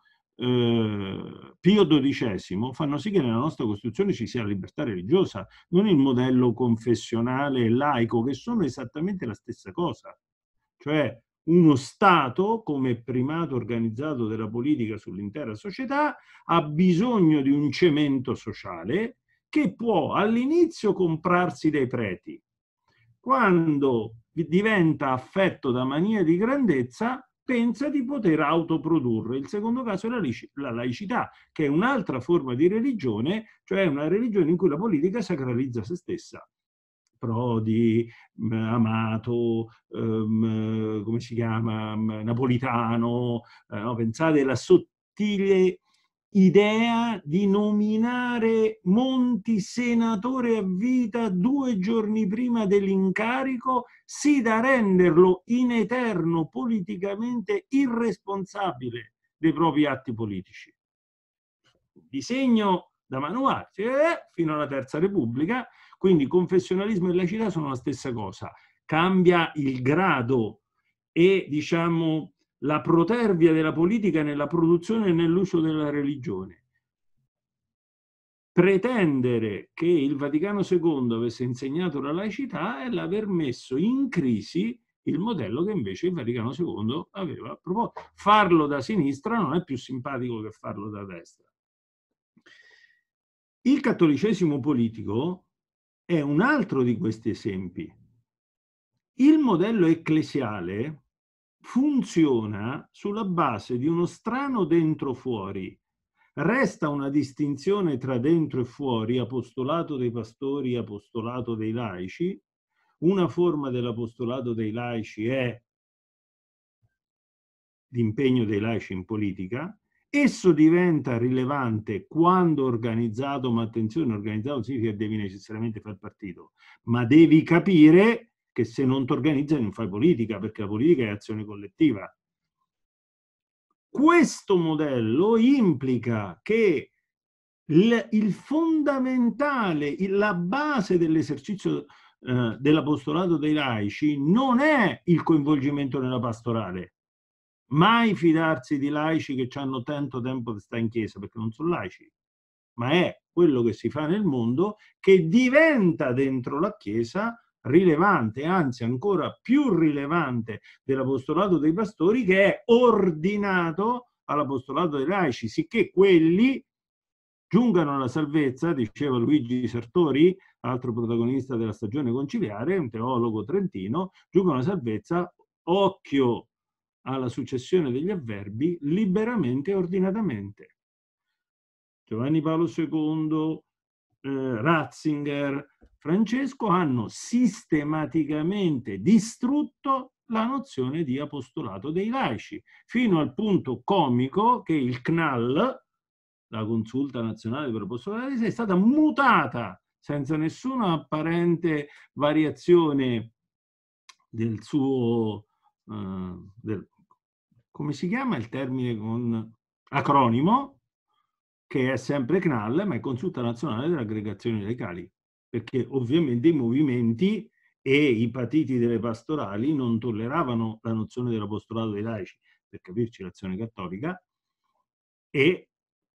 Pio XII, fanno sì che nella nostra Costituzione ci sia la libertà religiosa, non il modello confessionale e laico, che sono esattamente la stessa cosa. Cioè uno Stato, come primato organizzato della politica sull'intera società, ha bisogno di un cemento sociale che può all'inizio comprarsi dei preti. Quando diventa affetto da mania di grandezza, pensa di poter autoprodurre. Il secondo caso è la laicità, che è un'altra forma di religione, cioè una religione in cui la politica sacralizza se stessa. Prodi, Amato, come si chiama, Napolitano, no? Pensate alla sottile idea di nominare Monti senatore a vita 2 giorni prima dell'incarico, sì da renderlo in eterno politicamente irresponsabile dei propri atti politici. Disegno da manuale, fino alla Terza Repubblica, quindi confessionalismo e laicità sono la stessa cosa. Cambia il grado e, diciamo, la protervia della politica nella produzione e nell'uso della religione. Pretendere che il Vaticano II avesse insegnato la laicità è l'aver messo in crisi il modello che invece il Vaticano II aveva proposto. Farlo da sinistra non è più simpatico che farlo da destra. Il cattolicesimo politico è un altro di questi esempi. Il modello ecclesiale funziona sulla base di uno strano dentro-fuori. Resta una distinzione tra dentro e fuori, apostolato dei pastori, apostolato dei laici. Una forma dell'apostolato dei laici è l'impegno dei laici in politica, Esso diventa rilevante quando organizzato, ma attenzione, organizzato significa che devi necessariamente fare partito, ma devi capire che se non ti organizzi non fai politica, perché la politica è azione collettiva. Questo modello implica che il fondamentale, la base dell'esercizio dell'apostolato dei laici non è il coinvolgimento nella pastorale. Mai fidarsi di laici che hanno tanto tempo di stare in chiesa, perché non sono laici, ma è quello che si fa nel mondo che diventa dentro la chiesa rilevante, anzi ancora più rilevante dell'apostolato dei pastori, che è ordinato all'apostolato dei laici, sicché quelli giungano alla salvezza, diceva Luigi Sartori, altro protagonista della stagione conciliare, un teologo trentino, giungono alla salvezza, occhio alla successione degli avverbi, liberamente e ordinatamente. Giovanni Paolo II, Ratzinger, Francesco hanno sistematicamente distrutto la nozione di apostolato dei laici, fino al punto comico che il CNAL, la Consulta Nazionale per l'Apostolato dei Laici, è stata mutata senza nessuna apparente variazione del suo, come si chiama il termine con acronimo, che è sempre CNAL, ma è Consulta Nazionale delle Aggregazioni Laicali, perché ovviamente i movimenti e i partiti delle pastorali non tolleravano la nozione dell'apostolato dei laici, per capirci l'Azione Cattolica, e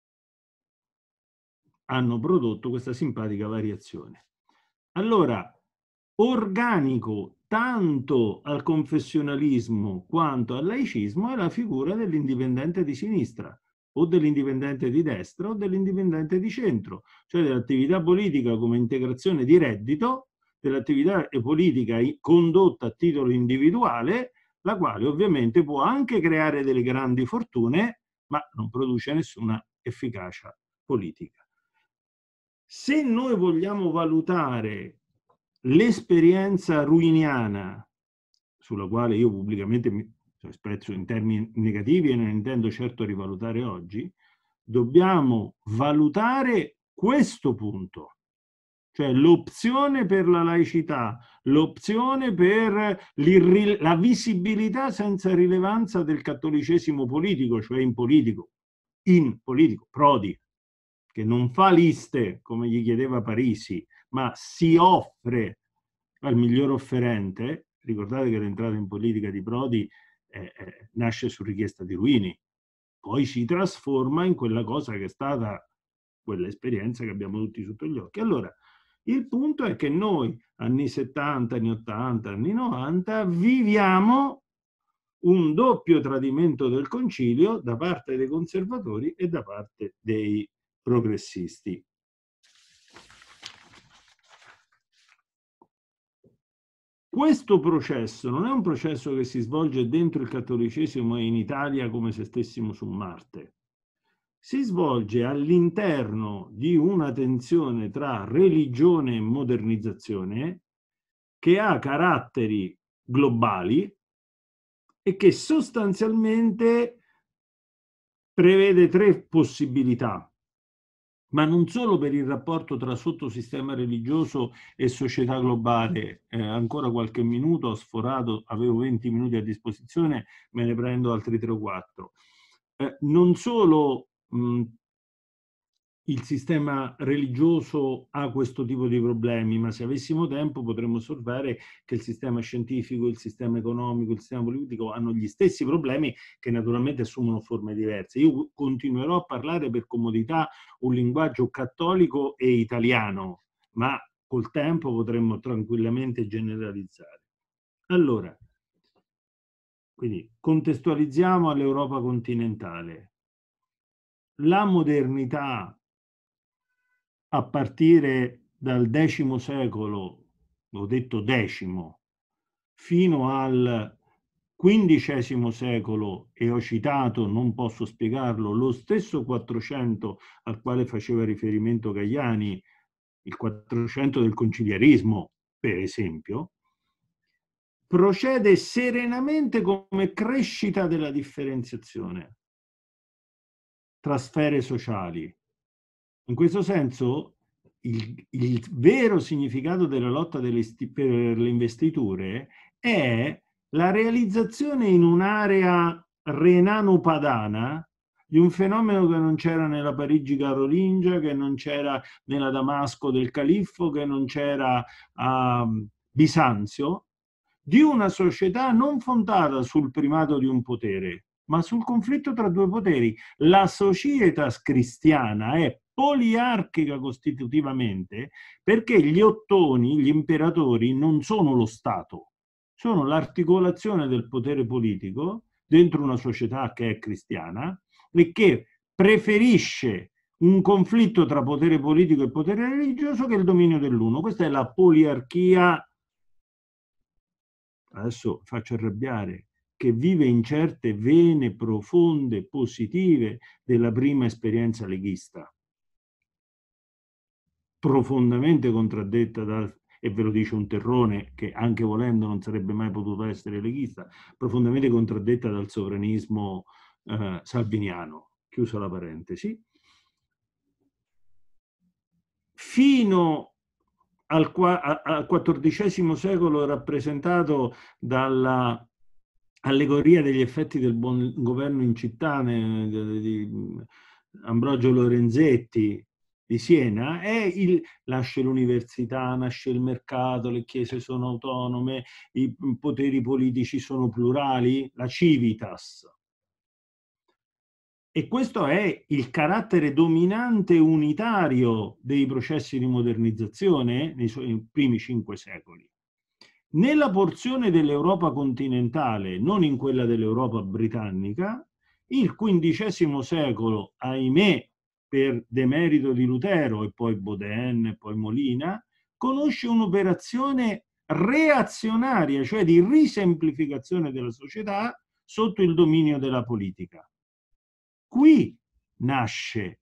hanno prodotto questa simpatica variazione. Allora, organico tanto al confessionalismo quanto al laicismo è la figura dell'indipendente di sinistra, o dell'indipendente di destra o dell'indipendente di centro, cioè dell'attività politica come integrazione di reddito, dell'attività politica condotta a titolo individuale, la quale ovviamente può anche creare delle grandi fortune, ma non produce nessuna efficacia politica. Se noi vogliamo valutare l'esperienza ruiniana, sulla quale io pubblicamente mi espresso in termini negativi e non intendo certo rivalutare oggi, dobbiamo valutare questo punto, cioè l'opzione per la laicità, l'opzione per la visibilità senza rilevanza del cattolicesimo politico, cioè in politico, Prodi, che non fa liste come gli chiedeva Parisi, ma si offre al miglior offerente. Ricordate che l'entrata in politica di Prodi nasce su richiesta di Ruini, poi si trasforma in quella cosa che è stata quell'esperienza che abbiamo tutti sotto gli occhi. Allora, il punto è che noi, anni 70, anni 80, anni 90, viviamo un doppio tradimento del concilio da parte dei conservatori e da parte dei progressisti. Questo processo non è un processo che si svolge dentro il cattolicesimo e in Italia come se stessimo su Marte. Si svolge all'interno di una tensione tra religione e modernizzazione che ha caratteri globali e che sostanzialmente prevede tre possibilità, ma non solo per il rapporto tra sottosistema religioso e società globale. Ancora qualche minuto, ho sforato, avevo 20 minuti a disposizione, me ne prendo altri 3 o 4. Non solo il sistema religioso ha questo tipo di problemi, ma se avessimo tempo potremmo osservare che il sistema scientifico, il sistema economico, il sistema politico hanno gli stessi problemi, che naturalmente assumono forme diverse. Io continuerò a parlare per comodità un linguaggio cattolico e italiano, ma col tempo potremmo tranquillamente generalizzare. Allora, quindi contestualizziamo all'Europa continentale. La modernità a partire dal X secolo, ho detto decimo, fino al XV secolo, e ho citato, non posso spiegarlo, lo stesso 400 al quale faceva riferimento Gaiani, il 400 del conciliarismo, per esempio, procede serenamente come crescita della differenziazione. tra sfere sociali. In questo senso, il vero significato della lotta per le investiture è la realizzazione in un'area renano-padana di un fenomeno che non c'era nella Parigi carolingia, che non c'era nella Damasco del Califfo, che non c'era a Bisanzio, di una società non fondata sul primato di un potere, ma sul conflitto tra due poteri. La societas cristiana è poliarchica costitutivamente perché gli ottoni, gli imperatori, non sono lo Stato, sono l'articolazione del potere politico dentro una società che è cristiana e che preferisce un conflitto tra potere politico e potere religioso che il dominio dell'uno. Questa è la poliarchia, adesso faccio arrabbiare, che vive in certe vene profonde, positive della prima esperienza leghista, profondamente contraddetta dal, e ve lo dice un terrone che anche volendo non sarebbe mai potuto essere leghista, profondamente contraddetta dal sovranismo salviniano. Chiusa la parentesi. Fino al XIV secolo, rappresentato dalla allegoria degli effetti del buon governo in città di Ambrogio Lorenzetti di Siena, nasce l'università, nasce il mercato, le chiese sono autonome, i poteri politici sono plurali, la civitas. E questo è il carattere dominante unitario dei processi di modernizzazione nei primi 5 secoli. Nella porzione dell'Europa continentale, non in quella dell'Europa britannica, il XV secolo, ahimè, per demerito di Lutero e poi Baudin e poi Molina, conosce un'operazione reazionaria, cioè di risemplificazione della società sotto il dominio della politica. Qui nasce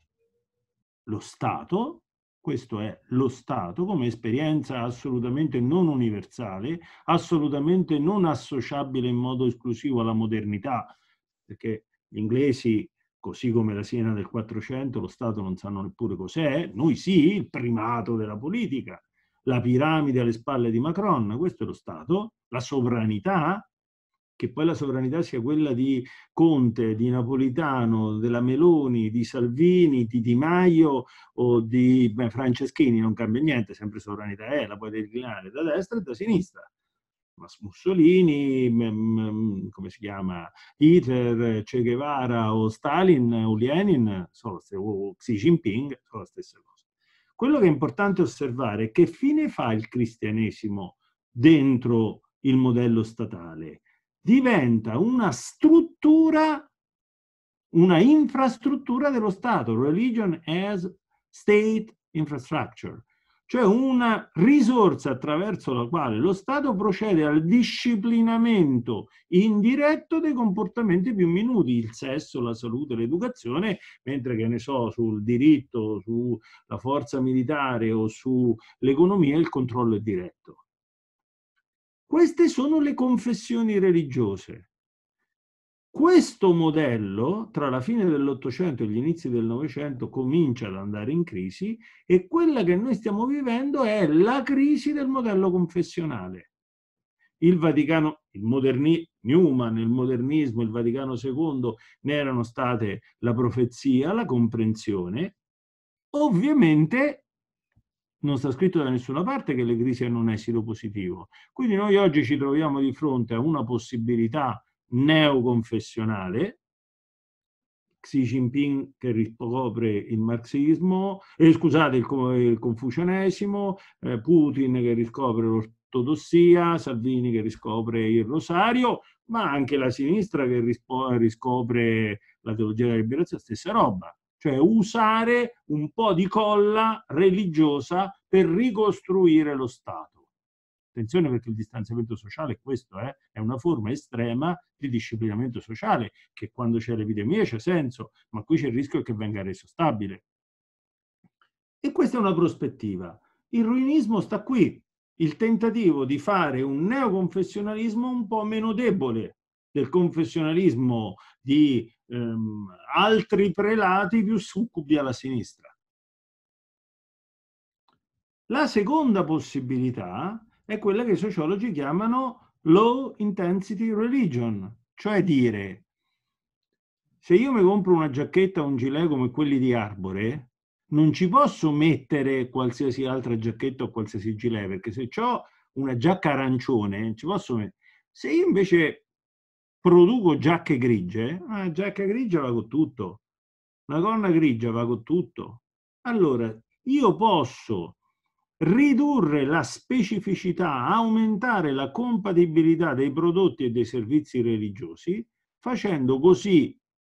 lo Stato, questo è lo Stato come esperienza assolutamente non universale, assolutamente non associabile in modo esclusivo alla modernità, perché gli inglesi, così come la Siena del 400, lo Stato non sanno neppure cos'è, noi sì, il primato della politica, la piramide alle spalle di Macron, questo è lo Stato, la sovranità, che poi la sovranità sia quella di Conte, di Napolitano, della Meloni, di Salvini, di Di Maio o di Franceschini, non cambia niente, sempre sovranità la puoi declinare da destra e da sinistra. Ma Mussolini, come si chiama, Hitler, Che Guevara o Stalin o Lenin, o Xi Jinping, sono la stessa cosa. Quello che è importante osservare è che fine fa il cristianesimo dentro il modello statale. Diventa una struttura, una infrastruttura dello Stato, religion as state infrastructure, cioè una risorsa attraverso la quale lo Stato procede al disciplinamento indiretto dei comportamenti più minuti, il sesso, la salute, l'educazione, mentre che ne so, sul diritto, sulla forza militare o sull'economia il controllo è diretto. Queste sono le confessioni religiose. Questo modello, tra la fine dell'Ottocento e gli inizi del Novecento, comincia ad andare in crisi e quella che noi stiamo vivendo è la crisi del modello confessionale. Il Vaticano, Newman, il modernismo, il Vaticano II ne erano state la profezia, la comprensione. Ovviamente non sta scritto da nessuna parte che le crisi hanno un esito positivo. Quindi noi oggi ci troviamo di fronte a una possibilità neoconfessionale, Xi Jinping che riscopre il marxismo, scusate, il confucianesimo, Putin che riscopre l'ortodossia, Salvini che riscopre il rosario, ma anche la sinistra che riscopre la teologia della liberazione, stessa roba. Cioè usare un po' di colla religiosa per ricostruire lo Stato. Attenzione, perché il distanziamento sociale è questo, è una forma estrema di disciplinamento sociale che quando c'è l'epidemia c'è senso, ma qui c'è il rischio che venga reso stabile. E questa è una prospettiva. Il ruinismo sta qui, il tentativo di fare un neoconfessionalismo un po' meno debole, del confessionalismo di altri prelati più succubi alla sinistra. La seconda possibilità è quella che i sociologi chiamano low intensity religion, cioè dire, se io mi compro una giacchetta o un gilet come quelli di Arbore, non ci posso mettere qualsiasi altra giacchetta o qualsiasi gilet, perché se ho una giacca arancione, ci posso mettere. Se io invece produco giacche grigie, una giacca grigia va con tutto, una gonna grigia va con tutto. Allora, io posso ridurre la specificità, aumentare la compatibilità dei prodotti e dei servizi religiosi, facendo così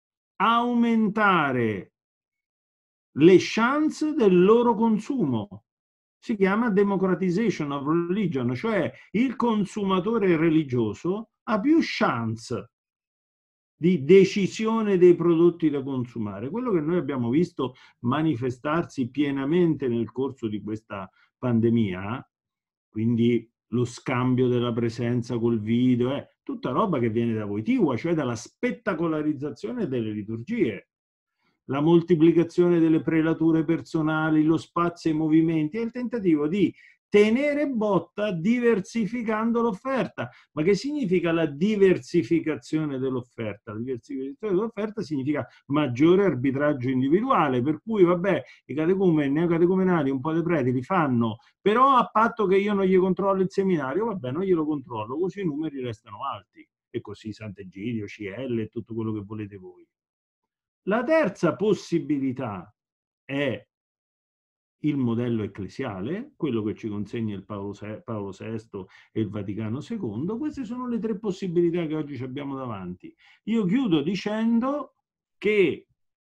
aumentare le chance del loro consumo. Si chiama democratization of religion, cioè il consumatore religioso ha più chance di decisione dei prodotti da consumare. Quello che noi abbiamo visto manifestarsi pienamente nel corso di questa pandemia, quindi lo scambio della presenza col video, è tutta roba che viene da Wojtyła, cioè dalla spettacolarizzazione delle liturgie. La moltiplicazione delle prelature personali, lo spazio e i movimenti, è il tentativo di tenere botta diversificando l'offerta. Ma che significa la diversificazione dell'offerta? La diversificazione dell'offerta significa maggiore arbitraggio individuale, per cui vabbè, i catecumeni, i neocatecumenali, un po' dei preti li fanno, però a patto che io non gli controllo il seminario, vabbè, non glielo controllo, così i numeri restano alti. E così Sant'Egidio, CL e tutto quello che volete voi. La terza possibilità è il modello ecclesiale, quello che ci consegna il Paolo VI e il Vaticano II. Queste sono le tre possibilità che oggi abbiamo davanti. Io chiudo dicendo che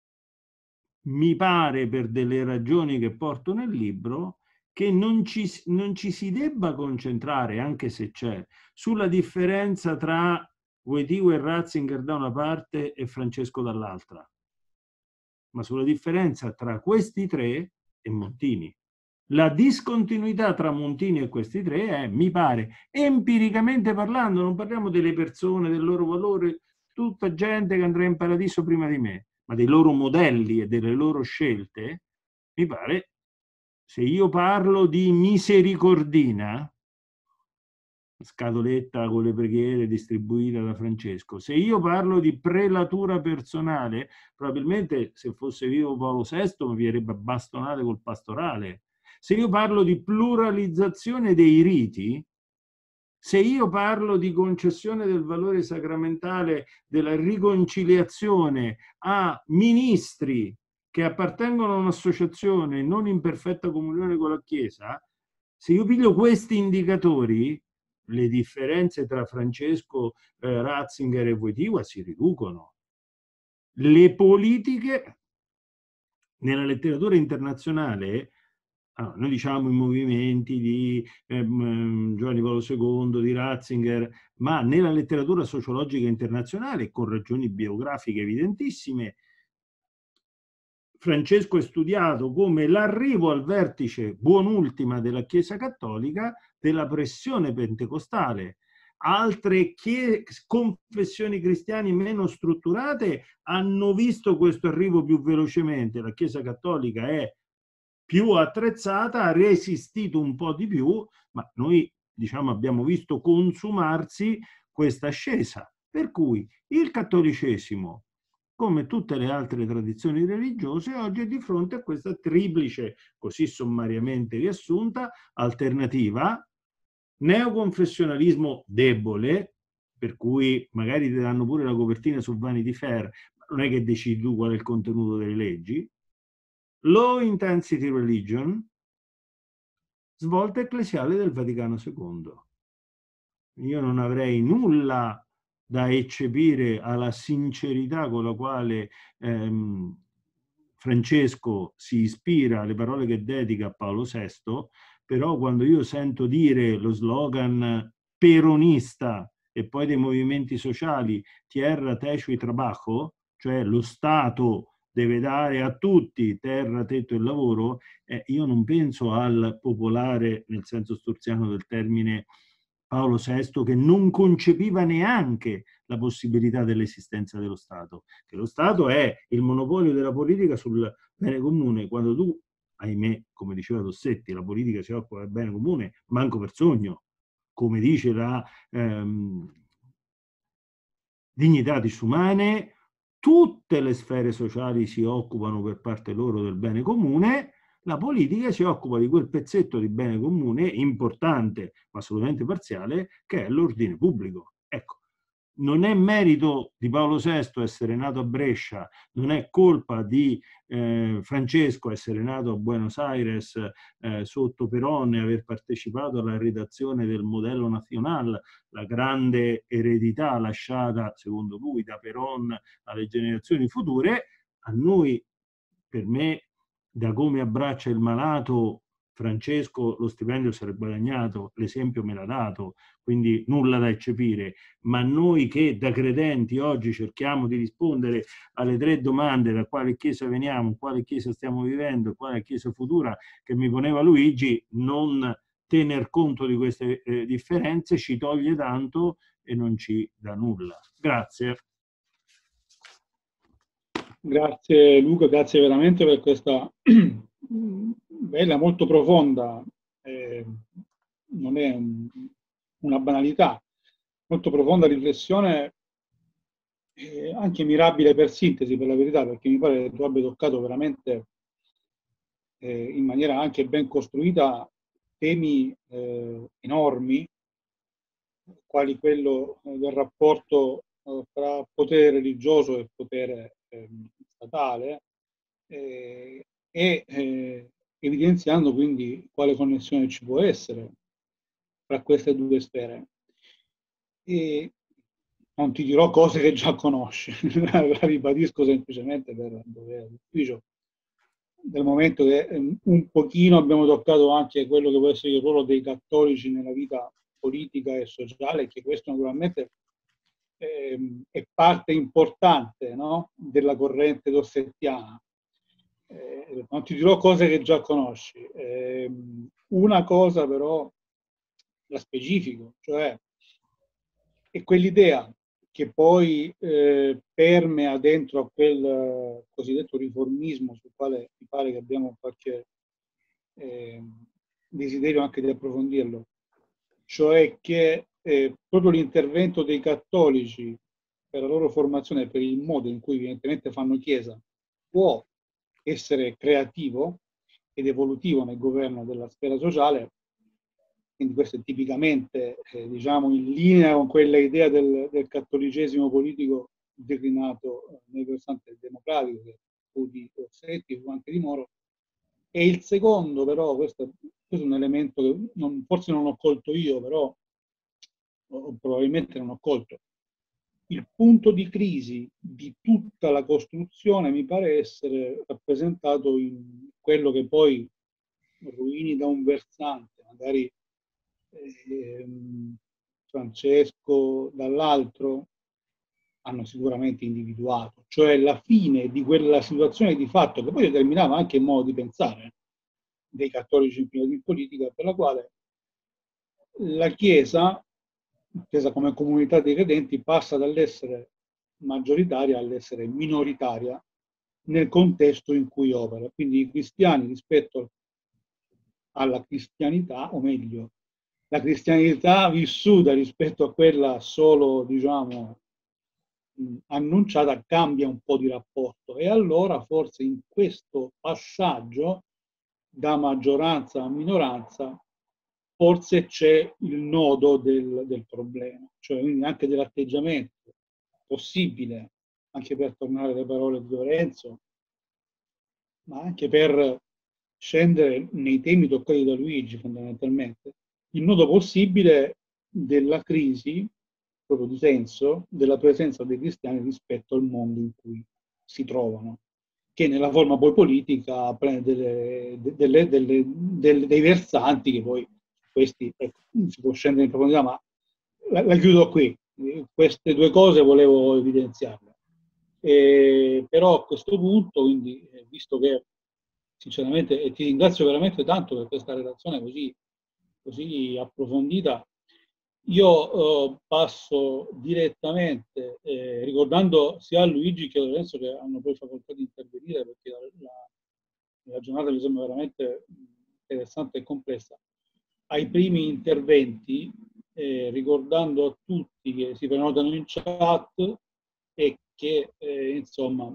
mi pare, per delle ragioni che porto nel libro, che non ci si debba concentrare, anche se c'è, sulla differenza tra Wojtyła e Ratzinger da una parte e Francesco dall'altra, ma sulla differenza tra questi tre e Montini. La discontinuità tra Montini e questi tre è, mi pare, empiricamente parlando, non parliamo delle persone, del loro valore, tutta gente che andrà in paradiso prima di me, ma dei loro modelli e delle loro scelte, mi pare, se io parlo di misericordina, scatoletta con le preghiere distribuita da Francesco, se io parlo di prelatura personale, probabilmente se fosse vivo Paolo VI mi verrebbe bastonate col pastorale. Se io parlo di pluralizzazione dei riti, se io parlo di concessione del valore sacramentale, della riconciliazione a ministri che appartengono a un'associazione non in perfetta comunione con la Chiesa, se io piglio questi indicatori, le differenze tra Francesco Ratzinger e Wojtyła si riducono. Le politiche nella letteratura internazionale, noi diciamo i movimenti di Giovanni Paolo II, di Ratzinger, ma nella letteratura sociologica internazionale, con ragioni biografiche evidentissime, Francesco è studiato come l'arrivo al vertice buon'ultima della Chiesa Cattolica della pressione pentecostale. Altre confessioni cristiane meno strutturate hanno visto questo arrivo più velocemente. La Chiesa Cattolica è più attrezzata, ha resistito un po' di più, ma noi diciamo abbiamo visto consumarsi questa ascesa. Per cui il cattolicesimo, come tutte le altre tradizioni religiose, oggi è di fronte a questa triplice, così sommariamente riassunta, alternativa: neoconfessionalismo debole, per cui magari ti danno pure la copertina su Vanity Fair, ma non è che decidi tu qual è il contenuto delle leggi; low intensity religion, svolta ecclesiale del Vaticano II. Io non avrei nulla da eccepire alla sincerità con la quale Francesco si ispira alle parole che dedica a Paolo VI, però quando io sento dire lo slogan peronista e poi dei movimenti sociali tierra, techo y trabajo, cioè lo Stato deve dare a tutti terra, tetto e lavoro, io non penso al popolare, nel senso sturziano del termine, Paolo VI, che non concepiva neanche la possibilità dell'esistenza dello Stato, che lo Stato è il monopolio della politica sul bene comune. Quando tu, ahimè, come diceva Dossetti, la politica si occupa del bene comune, manco per sogno, come dice la Dignitatis Humanae, tutte le sfere sociali si occupano per parte loro del bene comune, la politica si occupa di quel pezzetto di bene comune importante, ma assolutamente parziale, che è l'ordine pubblico. Ecco, non è merito di Paolo VI essere nato a Brescia, non è colpa di Francesco essere nato a Buenos Aires sotto Perón e aver partecipato alla redazione del modello nazionale, la grande eredità lasciata, secondo lui, da Perón alle generazioni future. A noi, per me, da come abbraccia il malato, Francesco lo stipendio si era guadagnato, l'esempio me l'ha dato, quindi nulla da eccepire, ma noi che da credenti oggi cerchiamo di rispondere alle 3 domande: da quale chiesa veniamo, quale chiesa stiamo vivendo, quale chiesa futura, che mi poneva Luigi, non tener conto di queste differenze ci toglie tanto e non ci dà nulla. Grazie. Grazie Luca, grazie veramente per questa bella, molto profonda, non è una banalità, molto profonda riflessione, anche mirabile per sintesi, per la verità, perché mi pare che tu abbia toccato veramente in maniera anche ben costruita temi enormi, quali quello del rapporto tra potere religioso e potere statale, evidenziando quindi quale connessione ci può essere tra queste 2 sfere. E non ti dirò cose che già conosci, la ribadisco semplicemente per dovere d'ufficio, del momento che un pochino abbiamo toccato anche quello che può essere il ruolo dei cattolici nella vita politica e sociale, che questo naturalmente è parte importante, no? Della corrente dossettiana. Non ti dirò cose che già conosci. Una cosa però la specifico, cioè è quell'idea che poi permea dentro a quel cosiddetto riformismo, sul quale mi pare che abbiamo qualche desiderio anche di approfondirlo, cioè che proprio l'intervento dei cattolici per la loro formazione e per il modo in cui evidentemente fanno chiesa può essere creativo ed evolutivo nel governo della sfera sociale. Quindi questo è tipicamente diciamo in linea con quella idea del cattolicesimo politico declinato nel versante democratico, che fu di Rossetti, fu anche di Moro. E il secondo però, questo è un elemento che forse non ho colto io, però probabilmente non ho colto. Il punto di crisi di tutta la costruzione mi pare essere rappresentato in quello che poi Ruini da un versante, magari Francesco dall'altro, hanno sicuramente individuato, cioè la fine di quella situazione di fatto che poi determinava anche il modo di pensare dei cattolici impegnati in politica, per la quale la Chiesa, intesa come comunità dei credenti, passa dall'essere maggioritaria all'essere minoritaria nel contesto in cui opera. Quindi i cristiani rispetto alla cristianità, o meglio, la cristianità vissuta rispetto a quella solo, diciamo, annunciata, cambia un po' di rapporto. E allora forse in questo passaggio da maggioranza a minoranza forse c'è il nodo del problema, cioè quindi anche dell'atteggiamento possibile, anche per tornare alle parole di Lorenzo, ma anche per scendere nei temi toccati da Luigi fondamentalmente, il nodo possibile della crisi, proprio di senso, della presenza dei cristiani rispetto al mondo in cui si trovano, che nella forma poi politica prende dei versanti che poi questi, ecco, si può scendere in profondità, ma la chiudo qui. Queste 2 cose volevo evidenziarle. Però a questo punto, quindi, visto che sinceramente, e ti ringrazio veramente tanto per questa relazione così approfondita, passo direttamente, ricordando sia a Luigi che a Lorenzo, che hanno poi facoltà di intervenire, perché la giornata mi sembra veramente interessante e complessa, ai primi interventi, ricordando a tutti che si prenotano in chat e che insomma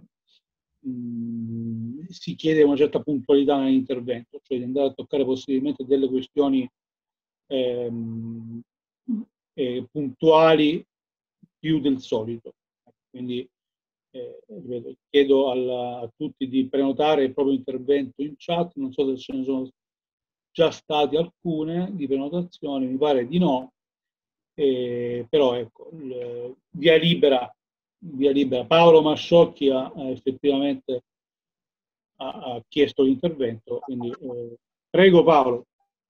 si chiede una certa puntualità nell'intervento, cioè di andare a toccare possibilmente delle questioni puntuali più del solito. Quindi ripeto, chiedo a tutti di prenotare il proprio intervento in chat, non so se ce ne sono già state alcune di prenotazioni, mi pare di no, però ecco, via libera. Paolo Masciocchi effettivamente ha chiesto l'intervento, quindi prego Paolo.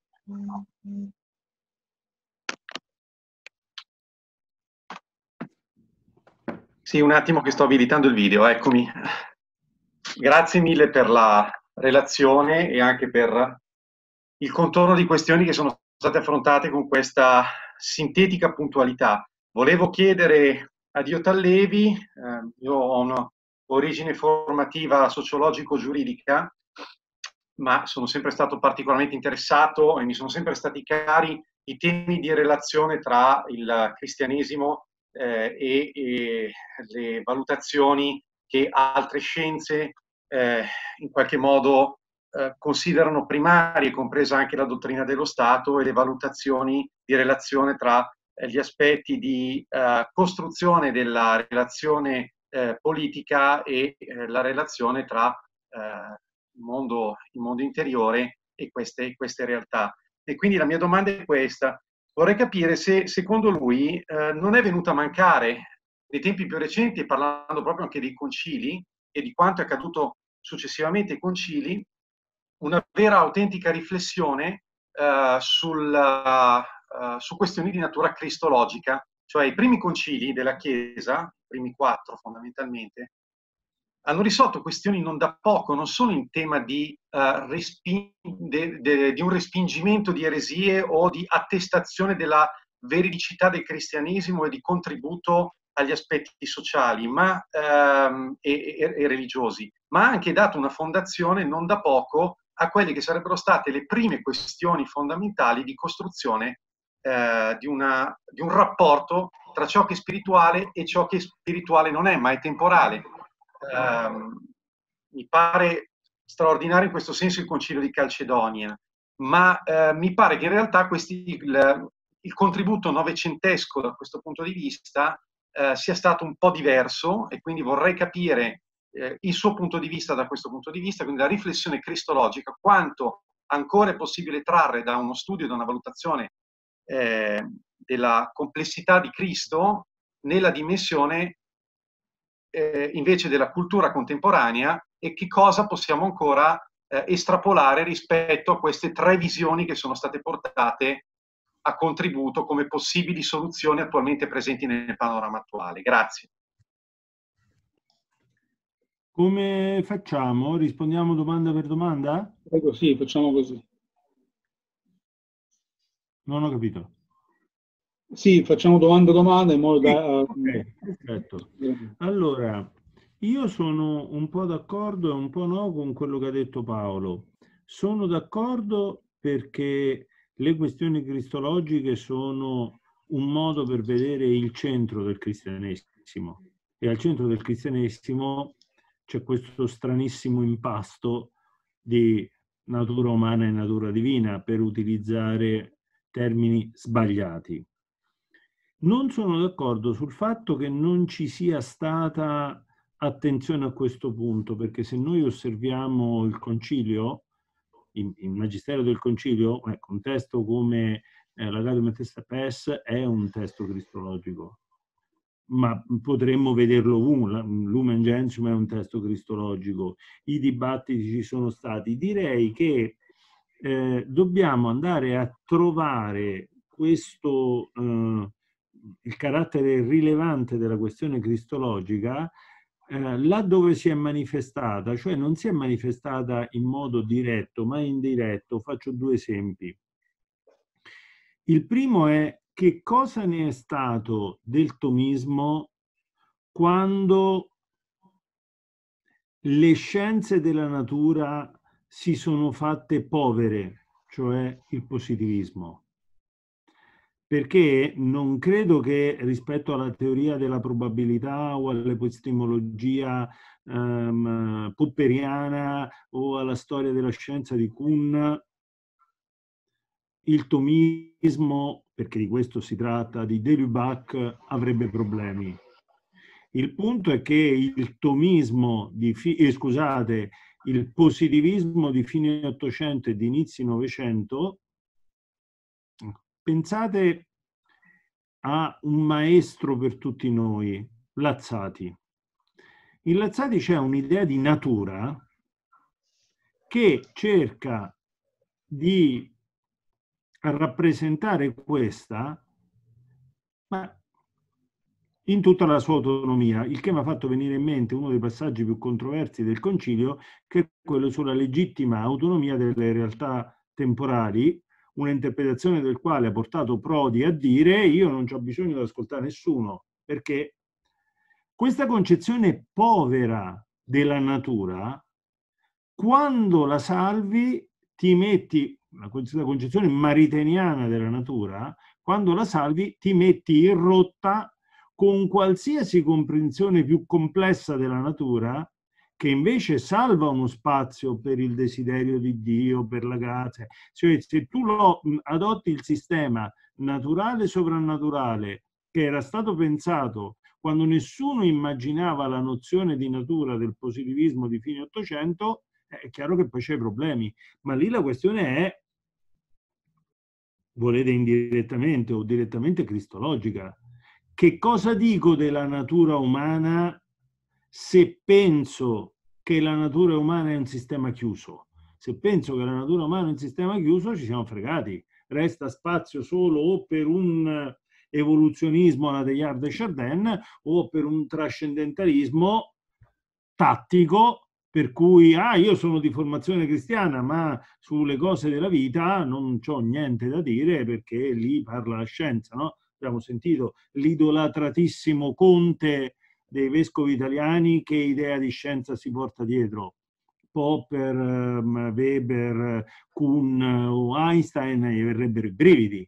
Sì, un attimo che sto abilitando il video, eccomi. Grazie mille per la relazione e anche per il contorno di questioni che sono state affrontate con questa sintetica puntualità. Volevo chiedere a Dio Tallevi, io ho un'origine formativa sociologico-giuridica, ma sono sempre stato particolarmente interessato e mi sono sempre stati cari i temi di relazione tra il cristianesimo e le valutazioni che altre scienze in qualche modo considerano primarie, compresa anche la dottrina dello Stato e le valutazioni di relazione tra gli aspetti di costruzione della relazione politica e la relazione tra il mondo interiore e queste realtà. E quindi la mia domanda è questa. Vorrei capire se secondo lui non è venuta a mancare nei tempi più recenti, parlando proprio anche dei concili e di quanto è accaduto successivamente ai concili, una vera autentica riflessione su questioni di natura cristologica, cioè i primi concili della Chiesa, i primi 4 fondamentalmente, hanno risolto questioni non da poco, non solo in tema di un respingimento di eresie o di attestazione della veridicità del cristianesimo e di contributo agli aspetti sociali e religiosi, ma ha anche dato una fondazione non da poco a quelle che sarebbero state le prime questioni fondamentali di costruzione di un rapporto tra ciò che è spirituale e ciò che spirituale non è, ma è temporale. Mi pare straordinario in questo senso il Concilio di Calcedonia, ma mi pare che in realtà il contributo novecentesco da questo punto di vista sia stato un po' diverso, e quindi vorrei capire il suo punto di vista da questo punto di vista, quindi la riflessione cristologica, quanto ancora è possibile trarre da uno studio, da una valutazione della complessità di Cristo nella dimensione invece della cultura contemporanea, e che cosa possiamo ancora estrapolare rispetto a queste 3 visioni che sono state portate a contributo come possibili soluzioni attualmente presenti nel panorama attuale. Grazie. Come facciamo? Rispondiamo domanda per domanda? Prego, sì, facciamo così. Non ho capito. Sì, facciamo domanda in modo da... Ok, perfetto. Allora, io sono un po' d'accordo e un po' no con quello che ha detto Paolo. Sono d'accordo perché le questioni cristologiche sono un modo per vedere il centro del cristianesimo, e al centro del cristianesimo c'è questo stranissimo impasto di natura umana e natura divina, per utilizzare termini sbagliati. Non sono d'accordo sul fatto che non ci sia stata attenzione a questo punto, perché se noi osserviamo il concilio, il magistero del concilio, ecco, un testo come la Gaudium et Spes è un testo cristologico, ma potremmo vederlo ovunque. Lumen Gentium è un testo cristologico, i dibattiti ci sono stati. Direi che dobbiamo andare a trovare questo il carattere rilevante della questione cristologica là dove si è manifestata, cioè non si è manifestata in modo diretto ma indiretto. Faccio 2 esempi. Il primo è che cosa ne è stato del tomismo quando le scienze della natura si sono fatte povere, cioè il positivismo. Perché non credo che rispetto alla teoria della probabilità o all'epistemologia popperiana o alla storia della scienza di Kuhn, il tomismo, perché di questo si tratta, di de Lubac, avrebbe problemi. Il punto è che il tomismo il positivismo di fine Ottocento e di inizi Novecento, pensate a un maestro per tutti noi, Lazzati. In Lazzati c'è un'idea di natura che cerca di rappresentare questa, ma in tutta la sua autonomia, il che mi ha fatto venire in mente uno dei passaggi più controversi del Concilio, che è quello sulla legittima autonomia delle realtà temporali, una interpretazione del quale ha portato Prodi a dire: io non ho bisogno di ascoltare nessuno, perché questa concezione povera della natura, quando la salvi, ti metti, la concezione mariteniana della natura, quando la salvi ti metti in rotta con qualsiasi comprensione più complessa della natura, che invece salva uno spazio per il desiderio di Dio, per la grazia. Cioè, se tu adotti il sistema naturale sovrannaturale che era stato pensato quando nessuno immaginava la nozione di natura del positivismo di fine Ottocento, è chiaro che poi c'è problemi. Ma lì la questione è, volete indirettamente o direttamente, cristologica. Che cosa dico della natura umana se penso che la natura umana è un sistema chiuso? Se penso che la natura umana è un sistema chiuso, ci siamo fregati. Resta spazio solo o per un evoluzionismo alla Teilhard de Chardin o per un trascendentalismo tattico, per cui io sono di formazione cristiana, ma sulle cose della vita non c'ho niente da dire, perché lì parla la scienza, no? Abbiamo sentito l'idolatratissimo Conte dei vescovi italiani, che idea di scienza si porta dietro. Popper, Weber, Kuhn o Einstein, gli verrebbero i brividi.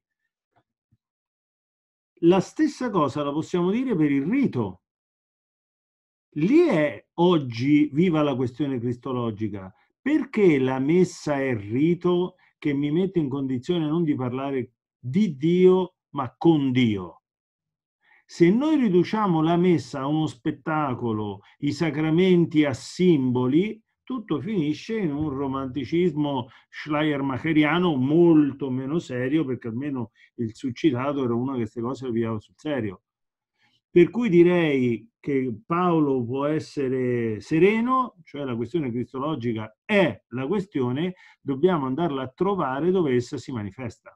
La stessa cosa la possiamo dire per il rito. Lì è oggi viva la questione cristologica. Perché la messa è il rito che mi mette in condizione non di parlare di Dio, ma con Dio? Se noi riduciamo la messa a uno spettacolo, i sacramenti a simboli, tutto finisce in un romanticismo schleiermacheriano molto meno serio, perché almeno il suscitato era uno che queste cose le pigliava sul serio. Per cui direi che Paolo può essere sereno, cioè la questione cristologica è la questione, dobbiamo andarla a trovare dove essa si manifesta.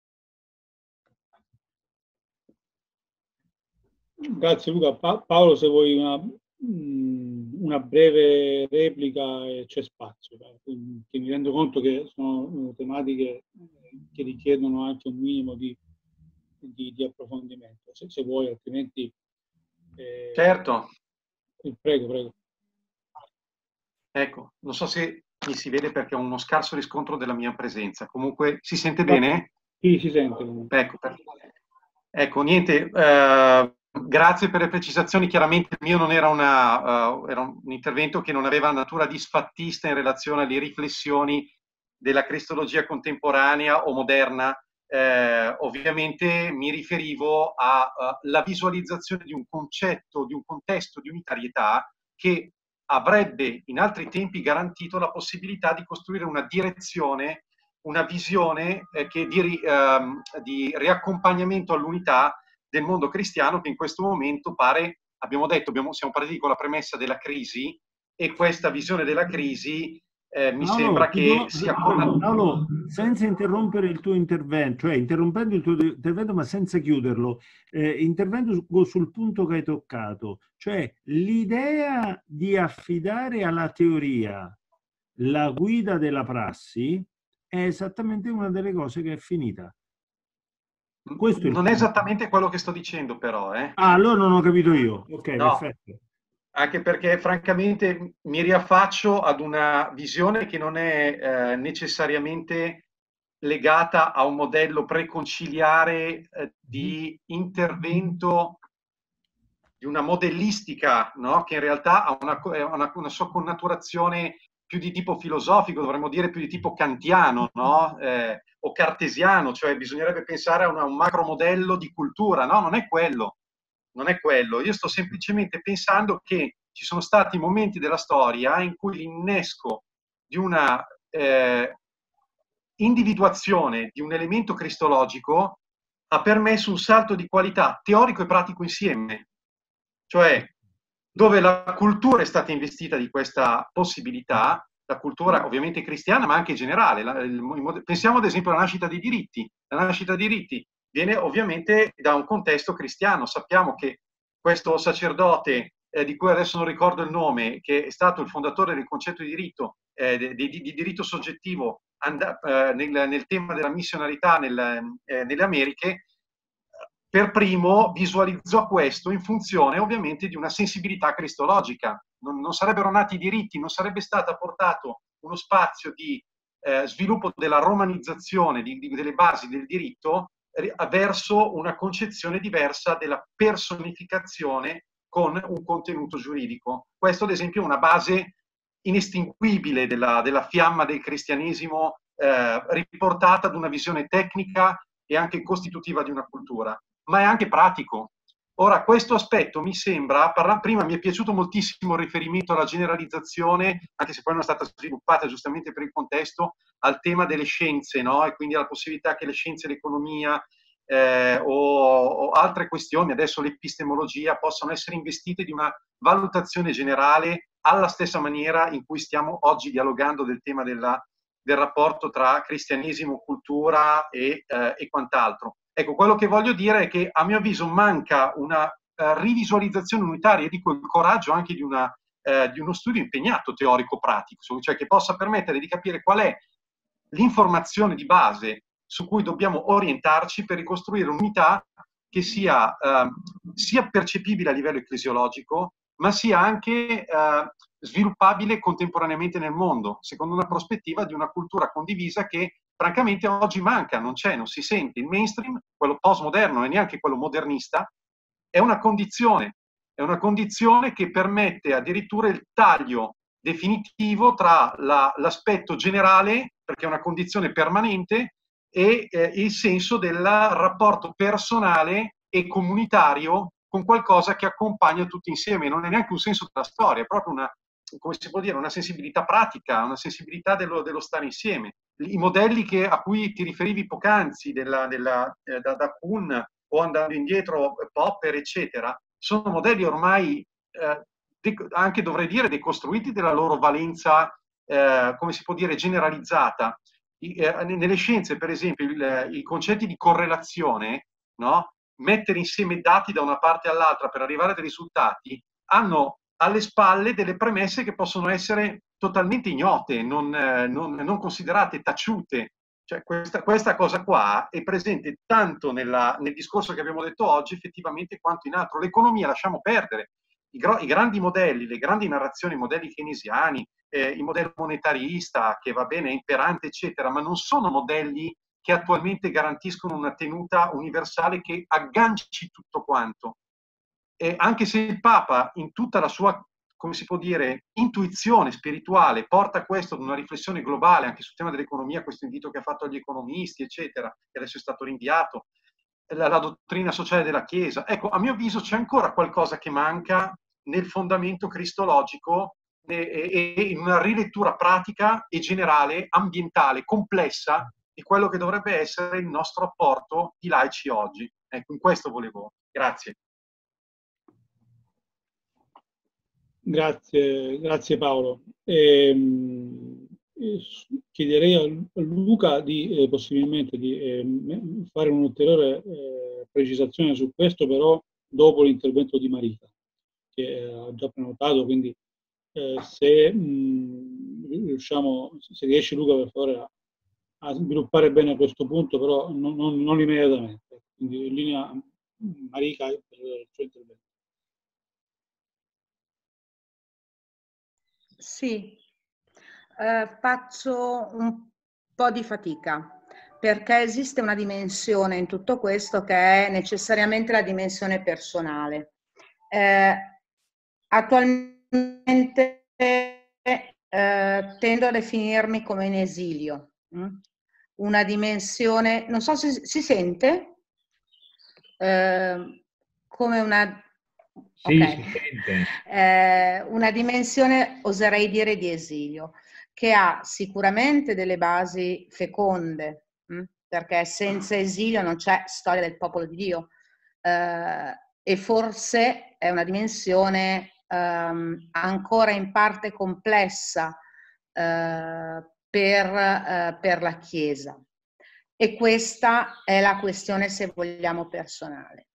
Grazie Luca. Paolo, se vuoi una breve replica, c'è spazio, che mi rendo conto che sono tematiche che richiedono anche un minimo di approfondimento, se vuoi, altrimenti... Certo. Prego. Ecco, non so se mi si vede perché ho uno scarso riscontro della mia presenza. Comunque, si sente bene? Sì, si sente. Ecco, niente, grazie per le precisazioni. Chiaramente il mio non era era un intervento che non aveva natura disfattista in relazione alle riflessioni della cristologia contemporanea o moderna. Ovviamente mi riferivo alla visualizzazione di un concetto, di un contesto di unitarietà che avrebbe in altri tempi garantito la possibilità di costruire una direzione, una visione di riaccompagnamento all'unità del mondo cristiano, che in questo momento pare, abbiamo detto, siamo partiti con la premessa della crisi, e questa visione della crisi mi sembra che sia... Paolo, senza interrompere il tuo intervento, cioè interrompendo il tuo intervento ma senza chiuderlo, intervento sul punto che hai toccato, cioè l'idea di affidare alla teoria la guida della prassi è esattamente una delle cose che è finita. Questo non è esattamente quello che sto dicendo, però. Ah, allora non ho capito io. Ok, no, perfetto. Anche perché, francamente, mi riaffaccio ad una visione che non è necessariamente legata a un modello preconciliare di intervento di una modellistica, no? Che in realtà ha una sua connaturazione più di tipo filosofico, dovremmo dire più di tipo kantiano, no? O cartesiano, cioè bisognerebbe pensare a un macromodello di cultura, no? Non è quello, non è quello. Io sto semplicemente pensando che ci sono stati momenti della storia in cui l'innesco di una individuazione di un elemento cristologico ha permesso un salto di qualità teorico e pratico insieme, cioè dove la cultura è stata investita di questa possibilità, la cultura ovviamente cristiana ma anche generale. Pensiamo ad esempio alla nascita dei diritti. La nascita dei diritti viene ovviamente da un contesto cristiano. Sappiamo che questo sacerdote, di cui adesso non ricordo il nome, che è stato il fondatore del concetto di diritto, di diritto soggettivo nel tema della missionarità nelle Americhe, per primo visualizzò questo in funzione ovviamente di una sensibilità cristologica. Non sarebbero nati i diritti, non sarebbe stato apportato uno spazio di sviluppo della romanizzazione delle basi del diritto verso una concezione diversa della personificazione con un contenuto giuridico. Questo, ad esempio, è una base inestinguibile della fiamma del cristianesimo, riportata ad una visione tecnica e anche costitutiva di una cultura, ma è anche pratico. Ora, questo aspetto mi sembra, prima mi è piaciuto moltissimo il riferimento alla generalizzazione, anche se poi non è stata sviluppata giustamente per il contesto, al tema delle scienze, no? E quindi alla possibilità che le scienze, l'economia o altre questioni, adesso l'epistemologia, possano essere investite di una valutazione generale alla stessa maniera in cui stiamo oggi dialogando del tema del rapporto tra cristianesimo, cultura e quant'altro. Ecco, quello che voglio dire è che a mio avviso manca una rivisualizzazione unitaria, dico il coraggio anche di uno studio impegnato teorico-pratico, cioè che possa permettere di capire qual è l'informazione di base su cui dobbiamo orientarci per ricostruire un'unità che sia percepibile a livello ecclesiologico, ma sia anche sviluppabile contemporaneamente nel mondo, secondo una prospettiva di una cultura condivisa che francamente oggi manca, non c'è, non si sente. Il mainstream, quello postmoderno e neanche quello modernista, è una condizione che permette addirittura il taglio definitivo tra l'aspetto generale, perché è una condizione permanente, e il senso del rapporto personale e comunitario con qualcosa che accompagna tutti insieme. Non è neanche un senso della storia, è proprio una, come si può dire, una sensibilità pratica, una sensibilità dello stare insieme. I modelli a cui ti riferivi poc'anzi, da Kuhn o andando indietro, Popper, eccetera, sono modelli ormai anche, dovrei dire, decostruiti della loro valenza, come si può dire, generalizzata. Nelle scienze, per esempio, i concetti di correlazione, no? Mettere insieme dati da una parte all'altra per arrivare a dei risultati, hanno alle spalle delle premesse che possono essere totalmente ignote, non considerate, taciute. Cioè, questa cosa qua è presente tanto nel discorso che abbiamo detto oggi, effettivamente, quanto in altro. L'economia lasciamo perdere. I grandi modelli, le grandi narrazioni, i modelli keynesiani, il modello monetarista, che va bene, è imperante, eccetera, ma non sono modelli che attualmente garantiscono una tenuta universale che agganci tutto quanto. Anche se il Papa, in tutta la sua, come si può dire, intuizione spirituale, porta questo ad una riflessione globale anche sul tema dell'economia, questo invito che ha fatto agli economisti, eccetera, che adesso è stato rinviato, la dottrina sociale della Chiesa. Ecco, a mio avviso c'è ancora qualcosa che manca nel fondamento cristologico e in una rilettura pratica e generale, ambientale, complessa, di quello che dovrebbe essere il nostro apporto di laici oggi. Ecco, in questo volevo. Grazie. Grazie Paolo. Chiederei a Luca di possibilmente di fare un'ulteriore precisazione su questo, però dopo l'intervento di Marita, che ha già prenotato, quindi se riusciamo, se riesci Luca per favore a sviluppare bene questo punto, però non immediatamente. Quindi in linea Marica per il suo intervento. Sì, faccio un po' di fatica perché esiste una dimensione in tutto questo che è necessariamente la dimensione personale. Attualmente tendo a definirmi come in esilio. Una dimensione, non so se si sente, come una... Sì, okay. si sente. Una dimensione, oserei dire, di esilio, che ha sicuramente delle basi feconde, perché senza esilio non c'è storia del popolo di Dio, e forse è una dimensione ancora in parte complessa per la Chiesa. E questa è la questione, se vogliamo, personale.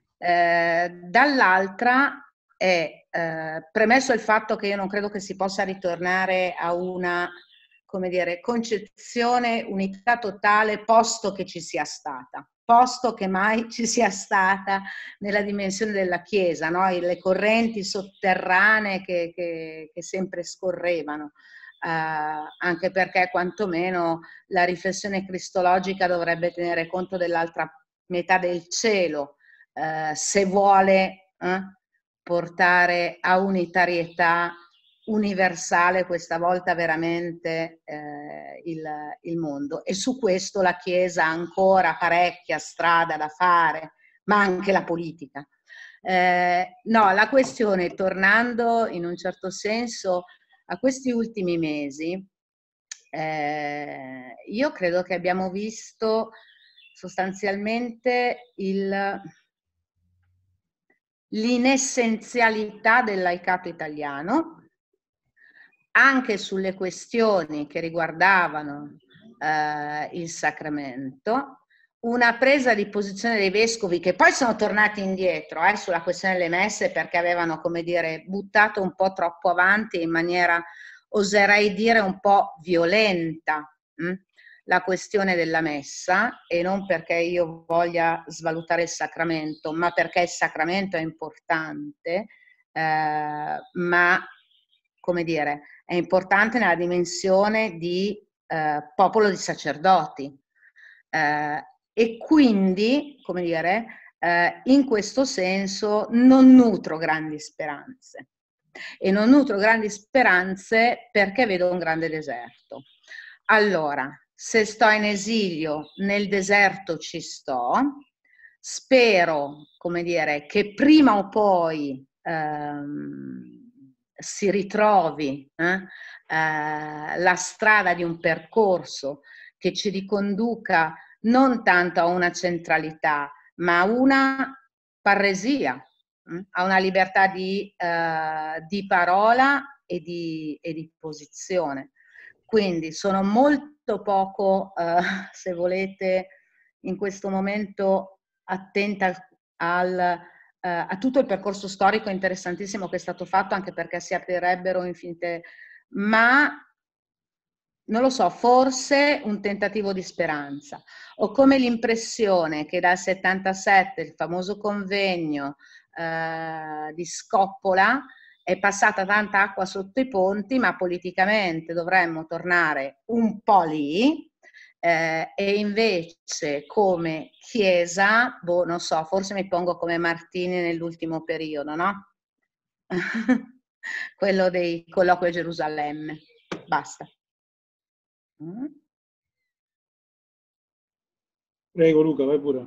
Dall'altra è premesso il fatto che io non credo che si possa ritornare a una, come dire, concezione unità totale posto che ci sia stata, posto che mai ci sia stata nella dimensione della Chiesa, no? Le correnti sotterranee che sempre scorrevano. Anche perché quantomeno la riflessione cristologica dovrebbe tenere conto dell'altra metà del cielo, se vuole portare a unitarietà universale questa volta veramente il mondo. E su questo la Chiesa ha ancora parecchia strada da fare, ma anche la politica. No, la questione, tornando in un certo senso a questi ultimi mesi, io credo che abbiamo visto sostanzialmente l'inessenzialità del laicato italiano, anche sulle questioni che riguardavano il sacramento, una presa di posizione dei vescovi che poi sono tornati indietro sulla questione delle messe perché avevano, come dire, buttato un po' troppo avanti in maniera, oserei dire, un po' violenta la questione della messa, e non perché io voglia svalutare il sacramento, ma perché il sacramento è importante, ma, come dire, è importante nella dimensione di popolo di sacerdoti. E quindi, come dire, in questo senso non nutro grandi speranze. E non nutro grandi speranze perché vedo un grande deserto. Allora, se sto in esilio, nel deserto ci sto, spero, come dire, che prima o poi si ritrovi la strada di un percorso che ci riconduca non tanto a una centralità, ma a una parresia, a una libertà di parola e di posizione. Quindi sono molto poco, se volete, in questo momento attenta a tutto il percorso storico interessantissimo che è stato fatto, anche perché si aprirebbero infinite, ma non lo so, forse un tentativo di speranza. Ho come l'impressione che dal 77, il famoso convegno di Scoppola, è passata tanta acqua sotto i ponti, ma politicamente dovremmo tornare un po' lì, e invece come Chiesa, boh, non so, forse mi pongo come Martini nell'ultimo periodo, no? Quello dei colloqui a Gerusalemme. Basta. Prego Luca, vai pure.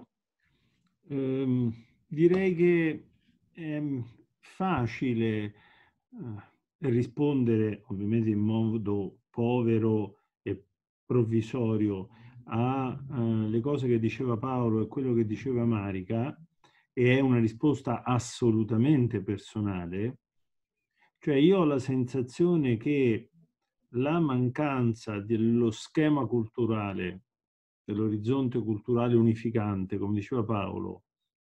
Direi che è facile rispondere, ovviamente in modo povero e provvisorio, alle cose che diceva Paolo e quello che diceva Marica, e è una risposta assolutamente personale. Cioè io ho la sensazione che la mancanza dello schema culturale, dell'orizzonte culturale unificante, come diceva Paolo,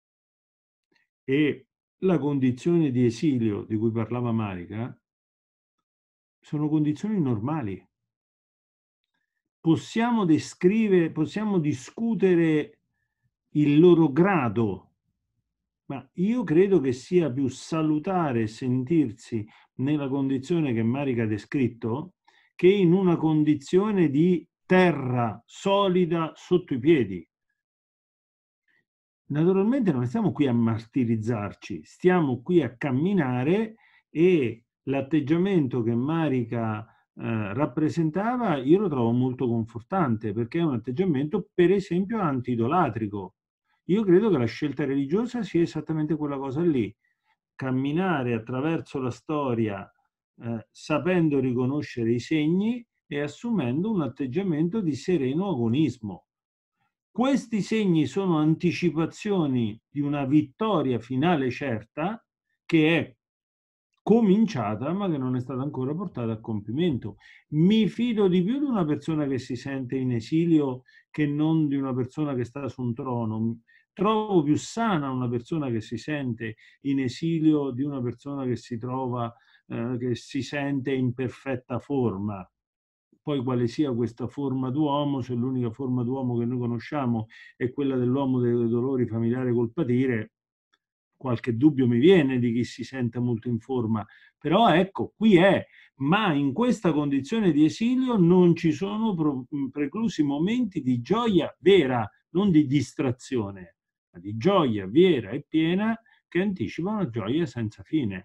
e la condizione di esilio di cui parlava Marica, sono condizioni normali. Possiamo descrivere, possiamo discutere il loro grado. Ma io credo che sia più salutare sentirsi nella condizione che Marica ha descritto che in una condizione di terra solida sotto i piedi. Naturalmente non stiamo qui a martirizzarci, stiamo qui a camminare, e l'atteggiamento che Marica rappresentava io lo trovo molto confortante, perché è un atteggiamento, per esempio, anti-idolatrico. Io credo che la scelta religiosa sia esattamente quella cosa lì: camminare attraverso la storia sapendo riconoscere i segni e assumendo un atteggiamento di sereno agonismo. Questi segni sono anticipazioni di una vittoria finale certa, che è cominciata ma che non è stata ancora portata a compimento. Mi fido di più di una persona che si sente in esilio che non di una persona che sta su un trono. Trovo più sana una persona che si sente in esilio di una persona che si trova, che si sente in perfetta forma. Poi quale sia questa forma d'uomo, se l'unica forma d'uomo che noi conosciamo è quella dell'uomo dei dolori familiari col patire, qualche dubbio mi viene di chi si sente molto in forma. Però ecco, qui è, ma in questa condizione di esilio non ci sono preclusi momenti di gioia vera, non di distrazione, ma di gioia vera e piena, che anticipa una gioia senza fine.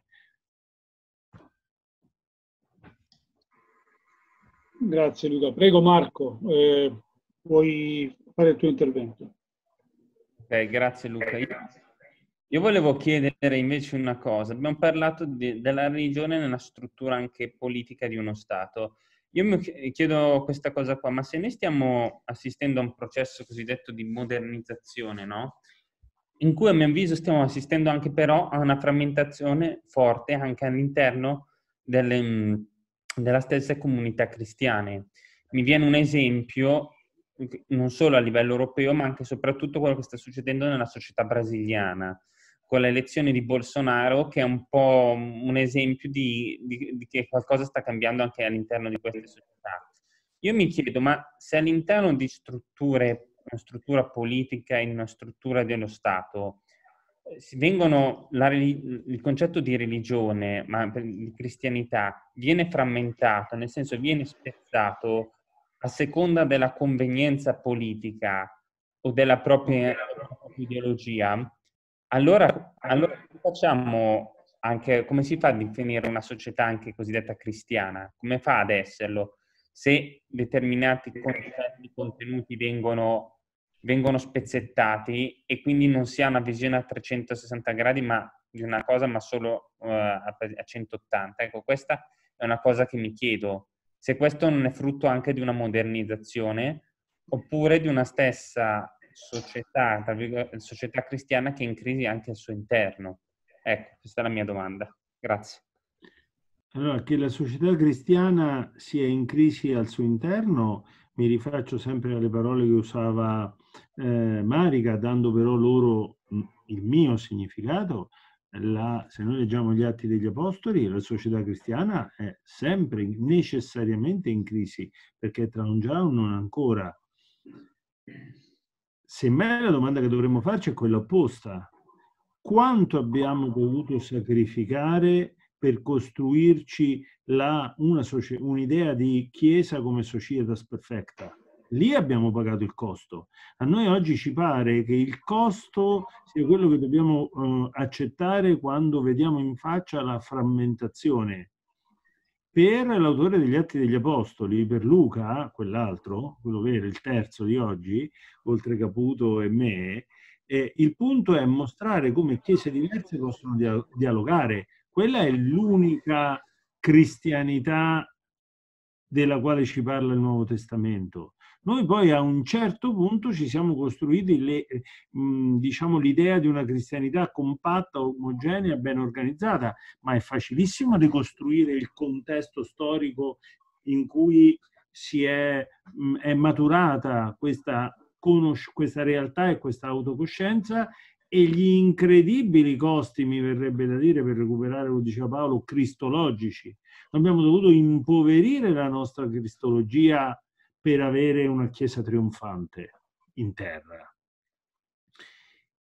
Grazie Luca. Prego Marco, puoi fare il tuo intervento. Ok, grazie Luca. Io volevo chiedere invece una cosa. Abbiamo parlato della religione nella struttura anche politica di uno Stato. Io mi chiedo questa cosa qua, ma se noi stiamo assistendo a un processo cosiddetto di modernizzazione, no? In cui a mio avviso stiamo assistendo anche però a una frammentazione forte anche all'interno della stessa comunità cristiane. Mi viene un esempio non solo a livello europeo, ma anche e soprattutto quello che sta succedendo nella società brasiliana, con l'elezione di Bolsonaro, che è un po' un esempio di che qualcosa sta cambiando anche all'interno di queste società. Io mi chiedo, ma se all'interno di una struttura politica, in una struttura dello Stato, il concetto di religione, ma di cristianità, viene frammentato, nel senso viene spezzato a seconda della convenienza politica o della propria ideologia, allora come facciamo anche, come si fa a definire una società anche cosiddetta cristiana? Come fa ad esserlo se determinati contenuti vengono spezzettati e quindi non si ha una visione a 360 gradi ma di una cosa, ma solo a 180? Ecco, questa è una cosa che mi chiedo, se questo non è frutto anche di una modernizzazione oppure di una stessa società, società cristiana che è in crisi anche al suo interno. Ecco, questa è la mia domanda. Grazie. Allora, che la società cristiana sia in crisi al suo interno, mi rifaccio sempre alle parole che usava Marica, dando però loro il mio significato. Se noi leggiamo gli Atti degli Apostoli, la società cristiana è sempre necessariamente in crisi, perché tra un già e un non ancora. Semmai la domanda che dovremmo farci è quella opposta: quanto abbiamo dovuto sacrificare per costruirci un'idea di Chiesa come societas perfecta? Lì abbiamo pagato il costo. A noi oggi ci pare che il costo sia quello che dobbiamo accettare quando vediamo in faccia la frammentazione. Per l'autore degli Atti degli Apostoli, per Luca, quell'altro, quello vero, il terzo di oggi, oltre Caputo e me, il punto è mostrare come chiese diverse possono dialogare. Quella è l'unica cristianità della quale ci parla il Nuovo Testamento. Noi poi a un certo punto ci siamo costruiti l'idea di una cristianità compatta, omogenea, ben organizzata, ma è facilissimo ricostruire il contesto storico in cui è maturata questa realtà e questa autocoscienza, e gli incredibili costi, mi verrebbe da dire, per recuperare, lo diceva Paolo, cristologici. Abbiamo dovuto impoverire la nostra cristologia per avere una chiesa trionfante in terra.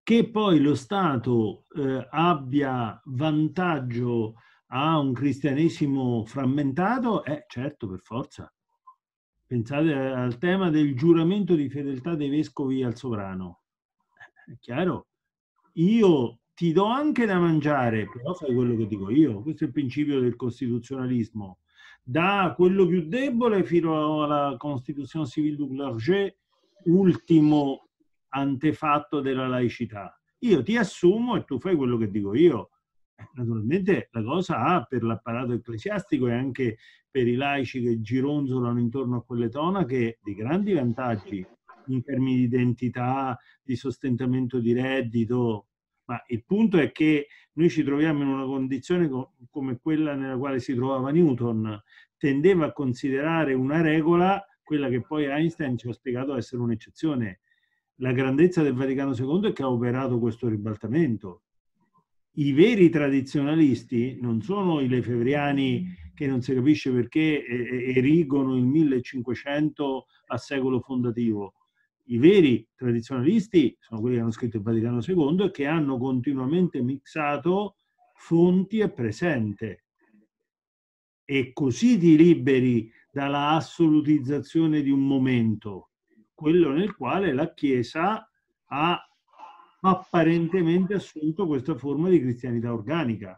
Che poi lo Stato abbia vantaggio a un cristianesimo frammentato, certo, per forza. Pensate al tema del giuramento di fedeltà dei vescovi al sovrano. È chiaro, io ti do anche da mangiare, però fai quello che dico io. Questo è il principio del costituzionalismo. Da quello più debole fino alla Constituzione Civile du Clergé, ultimo antefatto della laicità. Io ti assumo e tu fai quello che dico io. Naturalmente la cosa ha per l'apparato ecclesiastico e anche per i laici che gironzolano intorno a quelle tonache dei grandi vantaggi in termini di identità, di sostentamento di reddito, ma il punto è che noi ci troviamo in una condizione come quella nella quale si trovava Newton, tendeva a considerare una regola quella che poi Einstein ci ha spiegato essere un'eccezione. La grandezza del Vaticano II è che ha operato questo ribaltamento. I veri tradizionalisti non sono i lefebvriani che non si capisce perché erigono il 1500 a secolo fondativo. I veri tradizionalisti sono quelli che hanno scritto il Vaticano II e che hanno continuamente mixato fonti e presente. E così ti liberi dalla assolutizzazione di un momento, quello nel quale la Chiesa ha apparentemente assunto questa forma di cristianità organica.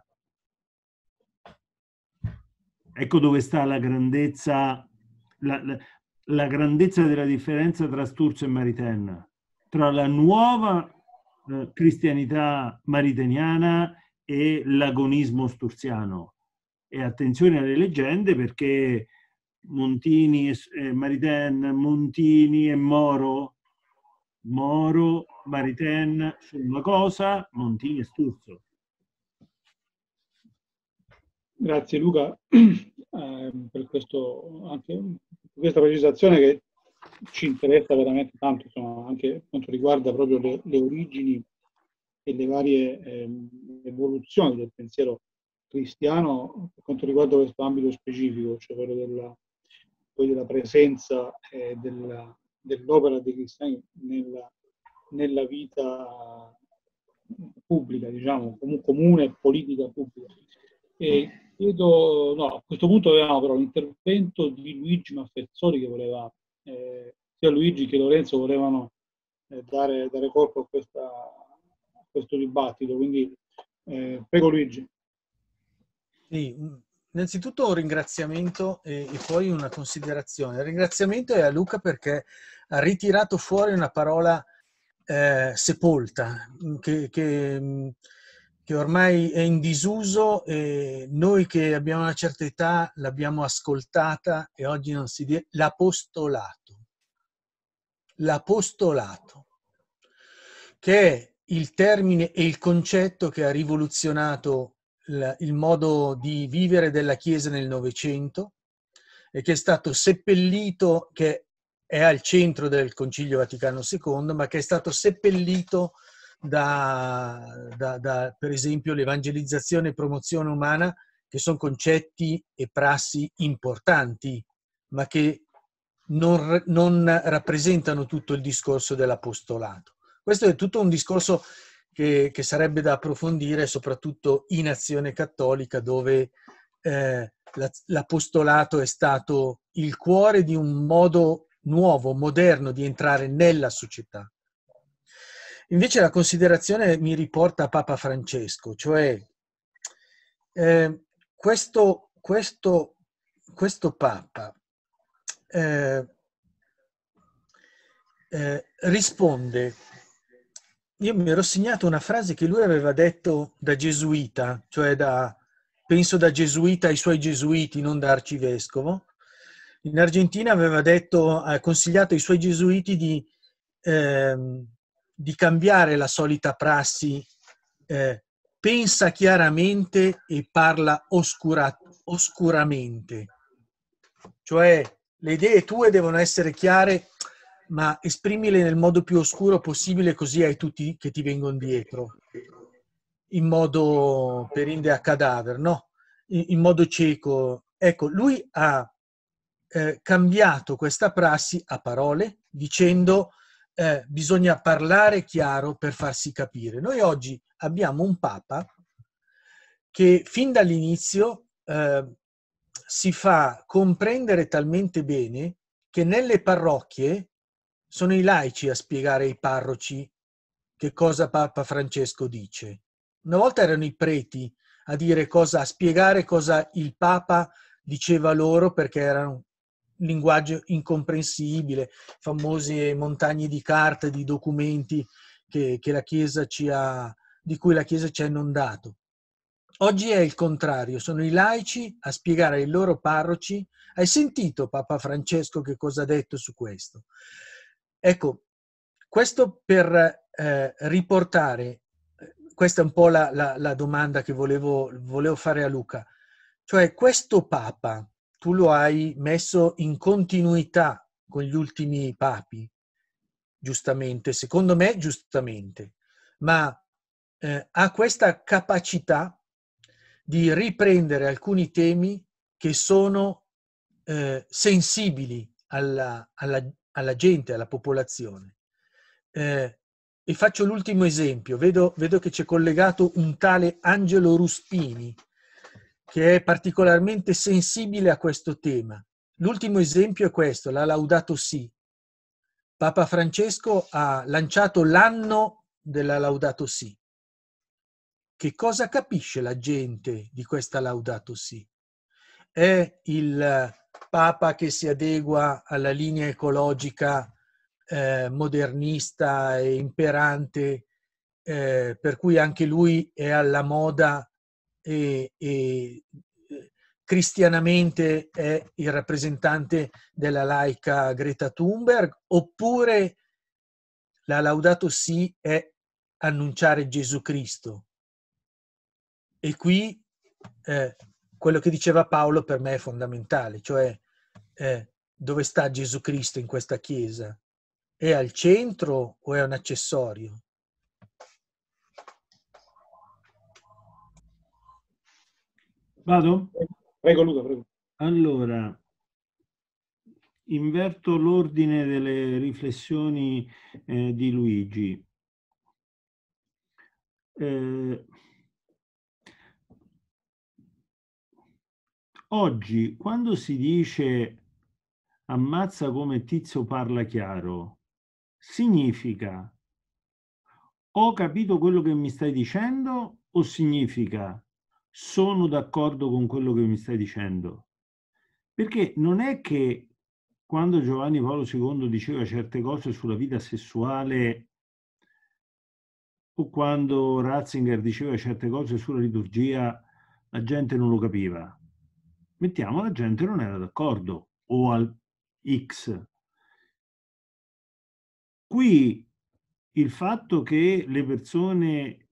Ecco dove sta la grandezza, la grandezza della differenza tra Sturzo e Maritain, tra la nuova cristianità mariteniana e l'agonismo sturziano. E attenzione alle leggende, perché Montini e Maritain, Montini e Moro, Maritain sono una cosa, Montini e Sturzo. Grazie Luca per questa precisazione che ci interessa veramente tanto, insomma, anche per quanto riguarda proprio le origini e le varie evoluzioni del pensiero cristiano per quanto riguarda questo ambito specifico, cioè quello della presenza dell'opera dei cristiani nella vita pubblica, diciamo, comune politica pubblica. E a questo punto avevamo però l'intervento di Luigi Maffezzoli che voleva, sia Luigi che Lorenzo volevano dare corpo a questo dibattito, quindi prego Luigi. Sì, innanzitutto un ringraziamento e poi una considerazione. Il ringraziamento è a Luca perché ha ritirato fuori una parola sepolta, che ormai è in disuso e noi che abbiamo una certa età l'abbiamo ascoltata e oggi non si dice l'apostolato. L'apostolato, che è il termine e il concetto che ha rivoluzionato il modo di vivere della Chiesa nel Novecento e che è stato seppellito, che è al centro del Concilio Vaticano II, ma che è stato seppellito da per esempio l'evangelizzazione e promozione umana, che sono concetti e prassi importanti, ma che non rappresentano tutto il discorso dell'apostolato. Questo è tutto un discorso che sarebbe da approfondire, soprattutto in Azione Cattolica, dove l'apostolato è stato il cuore di un modo nuovo, moderno di entrare nella società. Invece la considerazione mi riporta a Papa Francesco, cioè questo Papa risponde. Io mi ero segnato una frase che lui aveva detto da gesuita, cioè penso da gesuita ai suoi gesuiti, non da arcivescovo. In Argentina ha consigliato ai suoi gesuiti di cambiare la solita prassi, pensa chiaramente e parla oscuramente. Cioè le idee tue devono essere chiare, ma esprimile nel modo più oscuro possibile, così hai tutti che ti vengono dietro, in modo perinde a cadaver, no? In modo cieco. Ecco, lui ha cambiato questa prassi a parole, dicendo bisogna parlare chiaro per farsi capire. Noi oggi abbiamo un Papa che fin dall'inizio si fa comprendere talmente bene che nelle parrocchie sono i laici a spiegare ai parroci che cosa Papa Francesco dice. Una volta erano i preti a spiegare cosa il Papa diceva loro, perché era un linguaggio incomprensibile, famose montagne di carte, di documenti che la Chiesa di cui la Chiesa ci ha inondato. Oggi è il contrario, sono i laici a spiegare ai loro parroci. Hai sentito Papa Francesco che cosa ha detto su questo? Ecco, questo per riportare, questa è un po' la domanda che volevo fare a Luca, cioè questo Papa tu lo hai messo in continuità con gli ultimi papi, giustamente, secondo me giustamente, ma ha questa capacità di riprendere alcuni temi che sono sensibili alla gente, alla popolazione. E faccio l'ultimo esempio, vedo che c'è collegato un tale Angelo Ruspini, che è particolarmente sensibile a questo tema. L'ultimo esempio è questo, la Laudato Si. Papa Francesco ha lanciato l'anno della Laudato Si. Che cosa capisce la gente di questa Laudato Si? È il Papa che si adegua alla linea ecologica modernista e imperante, per cui anche lui è alla moda e cristianamente è il rappresentante della laica Greta Thunberg, oppure la Laudato Si è annunciare Gesù Cristo? E qui quello che diceva Paolo per me è fondamentale, cioè dove sta Gesù Cristo in questa Chiesa? È al centro o è un accessorio? Vado? Prego Luca, prego. Allora, inverto l'ordine delle riflessioni di Luigi. Oggi, quando si dice ammazza come Tizio parla chiaro, significa ho capito quello che mi stai dicendo o significa sono d'accordo con quello che mi stai dicendo? Perché non è che quando Giovanni Paolo II diceva certe cose sulla vita sessuale o quando Ratzinger diceva certe cose sulla liturgia, la gente non lo capiva. Mettiamo, la gente non era d'accordo o al X. Qui il fatto che le persone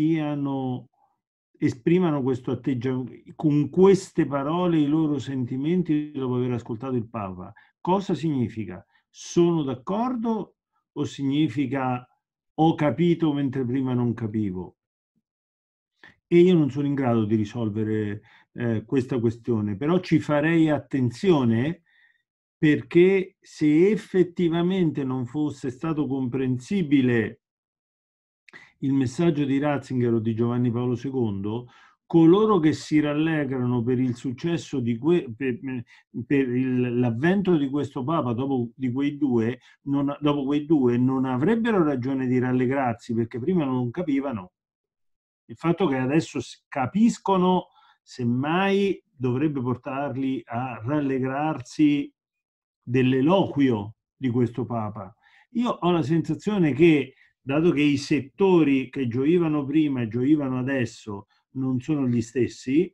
esprimano questo atteggiamento, con queste parole i loro sentimenti dopo aver ascoltato il Papa, cosa significa? Sono d'accordo o significa ho capito mentre prima non capivo? E io non sono in grado di risolvere questa questione, però ci farei attenzione, perché se effettivamente non fosse stato comprensibile il messaggio di Ratzinger o di Giovanni Paolo II, coloro che si rallegrano per il successo per l'avvento di questo Papa dopo quei due non avrebbero ragione di rallegrarsi, perché prima non capivano. Il fatto che adesso capiscono, semmai, dovrebbe portarli a rallegrarsi dell'eloquio di questo Papa. Io ho la sensazione che, dato che i settori che gioivano prima e gioivano adesso non sono gli stessi,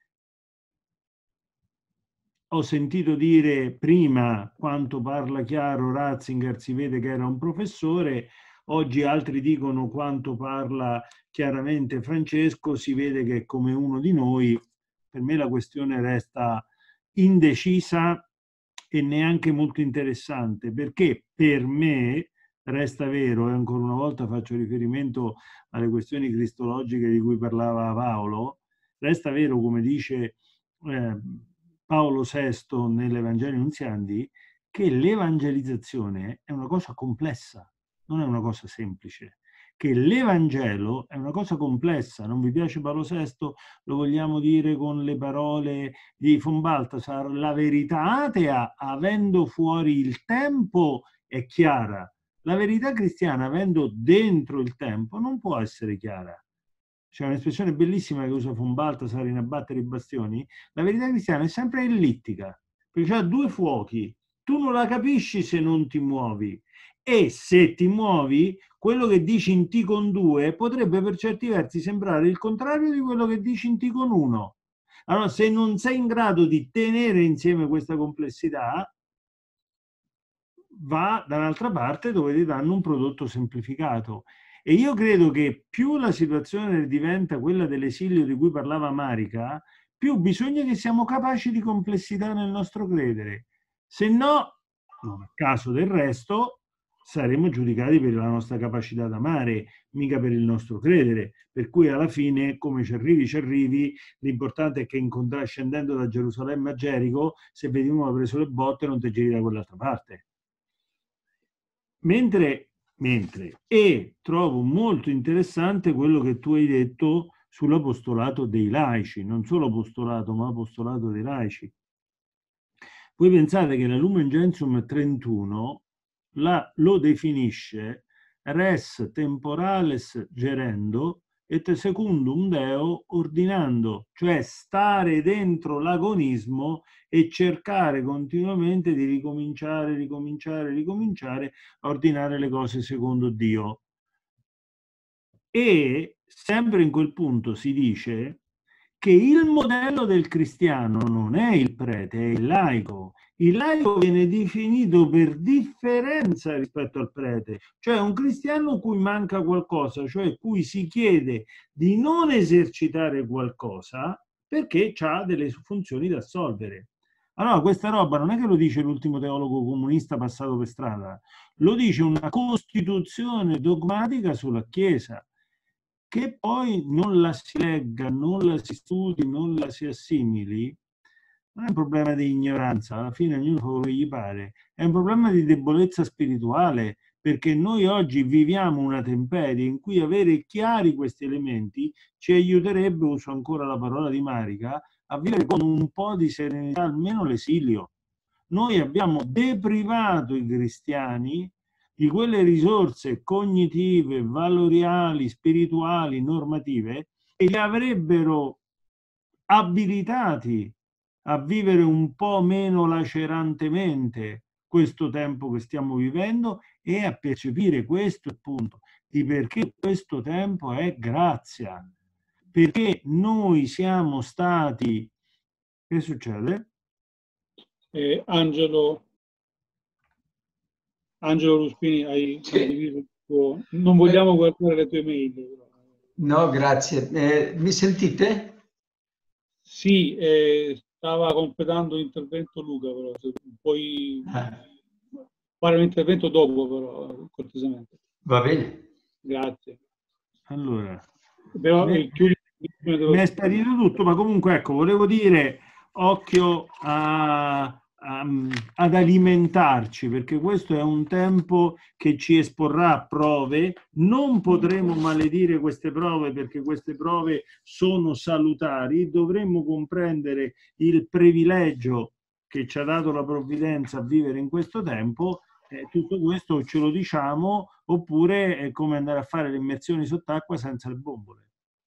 ho sentito dire prima quanto parla chiaro Ratzinger, si vede che era un professore, oggi altri dicono quanto parla chiaramente Francesco, si vede che è come uno di noi. Per me la questione resta indecisa e neanche molto interessante, perché per me resta vero, e ancora una volta faccio riferimento alle questioni cristologiche di cui parlava Paolo, resta vero, come dice Paolo VI nell'Evangelio Nunziandi, che l'evangelizzazione è una cosa complessa. non è una cosa semplice, che l'Evangelo è una cosa complessa. Non vi piace Paolo VI? Lo vogliamo dire con le parole di von Balthasar: la verità atea, avendo fuori il tempo, è chiara. La verità cristiana, avendo dentro il tempo, non può essere chiara. C'è un'espressione bellissima che usa von Balthasar in Abbattere i bastioni: la verità cristiana è sempre ellittica, perché c'ha due fuochi. Tu non la capisci se non ti muovi, e se ti muovi, quello che dici in T con 2 potrebbe per certi versi sembrare il contrario di quello che dici in T con 1. Allora, se non sei in grado di tenere insieme questa complessità, va dall'altra parte dove ti danno un prodotto semplificato. E io credo che più la situazione diventa quella dell'esilio di cui parlava Marica, più bisogna che siamo capaci di complessità nel nostro credere. Se no, non a caso del resto, saremo giudicati per la nostra capacità d'amare, mica per il nostro credere. Per cui alla fine, come ci arrivi, l'importante è che scendendo da Gerusalemme a Gerico, se vedi uno ha preso le botte, non ti giri da quell'altra parte. E trovo molto interessante quello che tu hai detto sull'apostolato dei laici, non solo apostolato, ma apostolato dei laici. Voi pensate che la Lumen Gentium 31 lo definisce res temporales gerendo et secundum Deo ordinando, cioè stare dentro l'agonismo e cercare continuamente di ricominciare a ordinare le cose secondo Dio. E sempre in quel punto si dice che il modello del cristiano non è il prete, è il laico. Il laico viene definito per differenza rispetto al prete, cioè un cristiano cui manca qualcosa, cioè cui si chiede di non esercitare qualcosa perché ha delle funzioni da assolvere. Allora questa roba non è che lo dice l'ultimo teologo comunista passato per strada, lo dice una costituzione dogmatica sulla Chiesa. Che poi non la si legga, non la si studi, non la si assimili, non è un problema di ignoranza, alla fine ognuno fa quello che gli pare, è un problema di debolezza spirituale, perché noi oggi viviamo una temperie in cui avere chiari questi elementi ci aiuterebbe, uso ancora la parola di Marica, a vivere con un po' di serenità almeno l'esilio. Noi abbiamo deprivato i cristiani di quelle risorse cognitive, valoriali, spirituali, normative che li avrebbero abilitati a vivere un po' meno lacerantemente questo tempo che stiamo vivendo e a percepire questo appunto di perché questo tempo è grazia, perché noi siamo stati... Che succede? Angelo Ruspini, hai condiviso il tuo... Non vogliamo guardare le tue mail. No, grazie. Mi sentite? Sì, stava completando l'intervento Luca, però se puoi fare un intervento dopo, però, cortesemente. Va bene. Grazie. Allora, però, mi è sparito tutto, ma comunque ecco, volevo dire, occhio ad alimentarci, perché questo è un tempo che ci esporrà a prove. Non potremo maledire queste prove perché queste prove sono salutari, dovremmo comprendere il privilegio che ci ha dato la provvidenza a vivere in questo tempo. Tutto questo ce lo diciamo, oppure è come andare a fare le immersioni sott'acqua senza le bombole.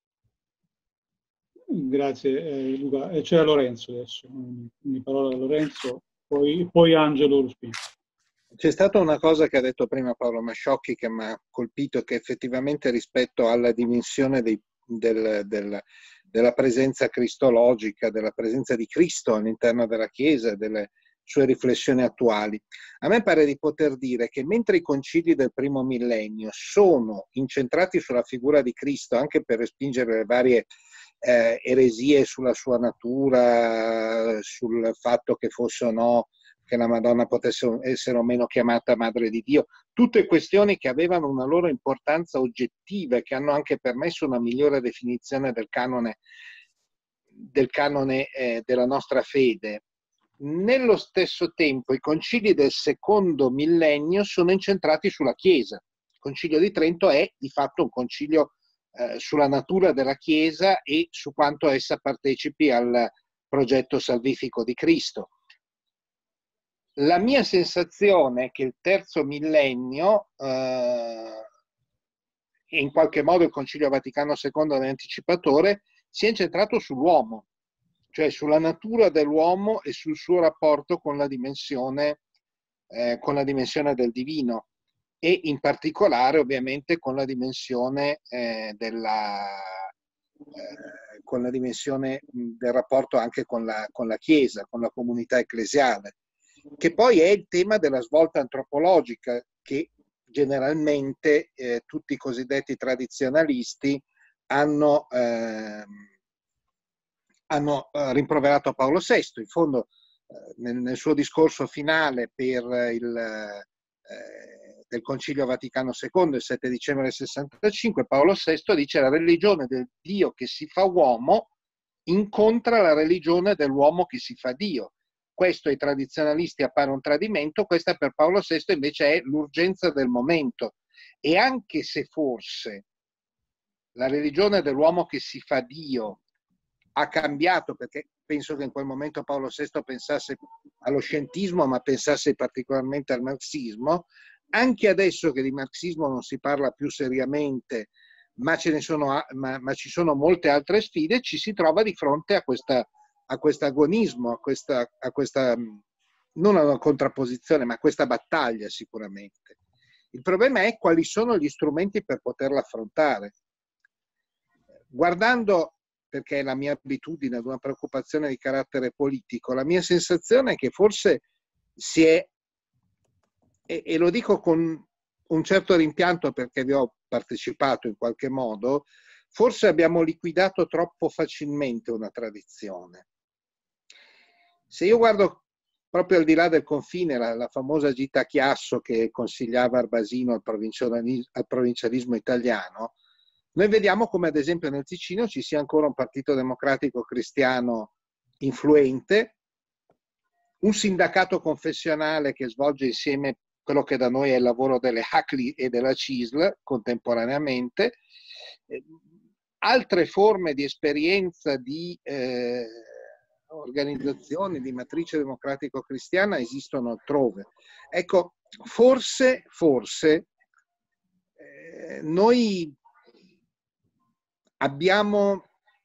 Grazie Luca. C'era Lorenzo adesso, quindi parola a Lorenzo, poi Angelo Ruspini. C'è stata una cosa che ha detto prima Paolo Masciocchi che mi ha colpito, che effettivamente rispetto alla dimensione della presenza cristologica, della presenza di Cristo all'interno della Chiesa, delle sue riflessioni attuali, a me pare di poter dire che mentre i concili del primo millennio sono incentrati sulla figura di Cristo, anche per respingere le varie eresie sulla sua natura, sul fatto che fosse o no che la Madonna potesse essere o meno chiamata Madre di Dio, tutte questioni che avevano una loro importanza oggettiva e che hanno anche permesso una migliore definizione del canone della nostra fede. Nello stesso tempo i concili del secondo millennio sono incentrati sulla Chiesa, Concilio di Trento è di fatto un concilio sulla natura della Chiesa e su quanto essa partecipi al progetto salvifico di Cristo. La mia sensazione è che il terzo millennio, e in qualche modo il Concilio Vaticano II è anticipatore, sia incentrato sull'uomo, cioè sulla natura dell'uomo e sul suo rapporto con la dimensione del divino, e in particolare ovviamente con la dimensione del rapporto anche con la Chiesa, con la comunità ecclesiale, che poi è il tema della svolta antropologica che generalmente tutti i cosiddetti tradizionalisti hanno rimproverato a Paolo VI. In fondo nel suo discorso finale del Concilio Vaticano II, il 7 dicembre del 65, Paolo VI dice: la religione del Dio che si fa uomo incontra la religione dell'uomo che si fa Dio. Questo ai tradizionalisti appare un tradimento, questa per Paolo VI invece è l'urgenza del momento. E anche se forse la religione dell'uomo che si fa Dio ha cambiato, perché penso che in quel momento Paolo VI pensasse allo scientismo, ma pensasse particolarmente al marxismo, anche adesso che di marxismo non si parla più seriamente, ma ci sono molte altre sfide, ci si trova di fronte a questo agonismo, a questa non a una contrapposizione, ma a questa battaglia sicuramente. Il problema è quali sono gli strumenti per poterla affrontare. Guardando, perché è la mia abitudine, ad una preoccupazione di carattere politico, la mia sensazione è che forse si è, e lo dico con un certo rimpianto perché vi ho partecipato in qualche modo, forse abbiamo liquidato troppo facilmente una tradizione. Se io guardo proprio al di là del confine, la famosa gita a Chiasso che consigliava Arbasino al provincialismo italiano, noi vediamo come ad esempio nel Ticino ci sia ancora un partito democratico cristiano influente, un sindacato confessionale che svolge insieme quello che da noi è il lavoro delle Hacli e della CISL contemporaneamente, altre forme di esperienza di organizzazioni di matrice democratico-cristiana esistono altrove. Ecco, forse noi non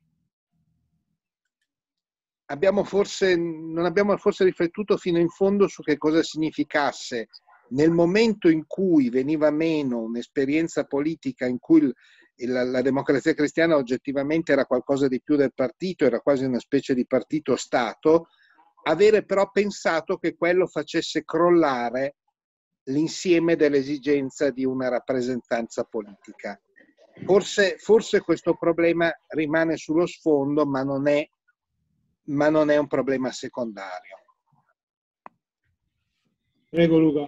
abbiamo forse riflettuto fino in fondo su che cosa significasse nel momento in cui veniva meno un'esperienza politica in cui la democrazia cristiana oggettivamente era qualcosa di più del partito, era quasi una specie di partito-stato, avere però pensato che quello facesse crollare l'insieme dell'esigenza di una rappresentanza politica. Forse questo problema rimane sullo sfondo, ma non è un problema secondario. Prego Luca.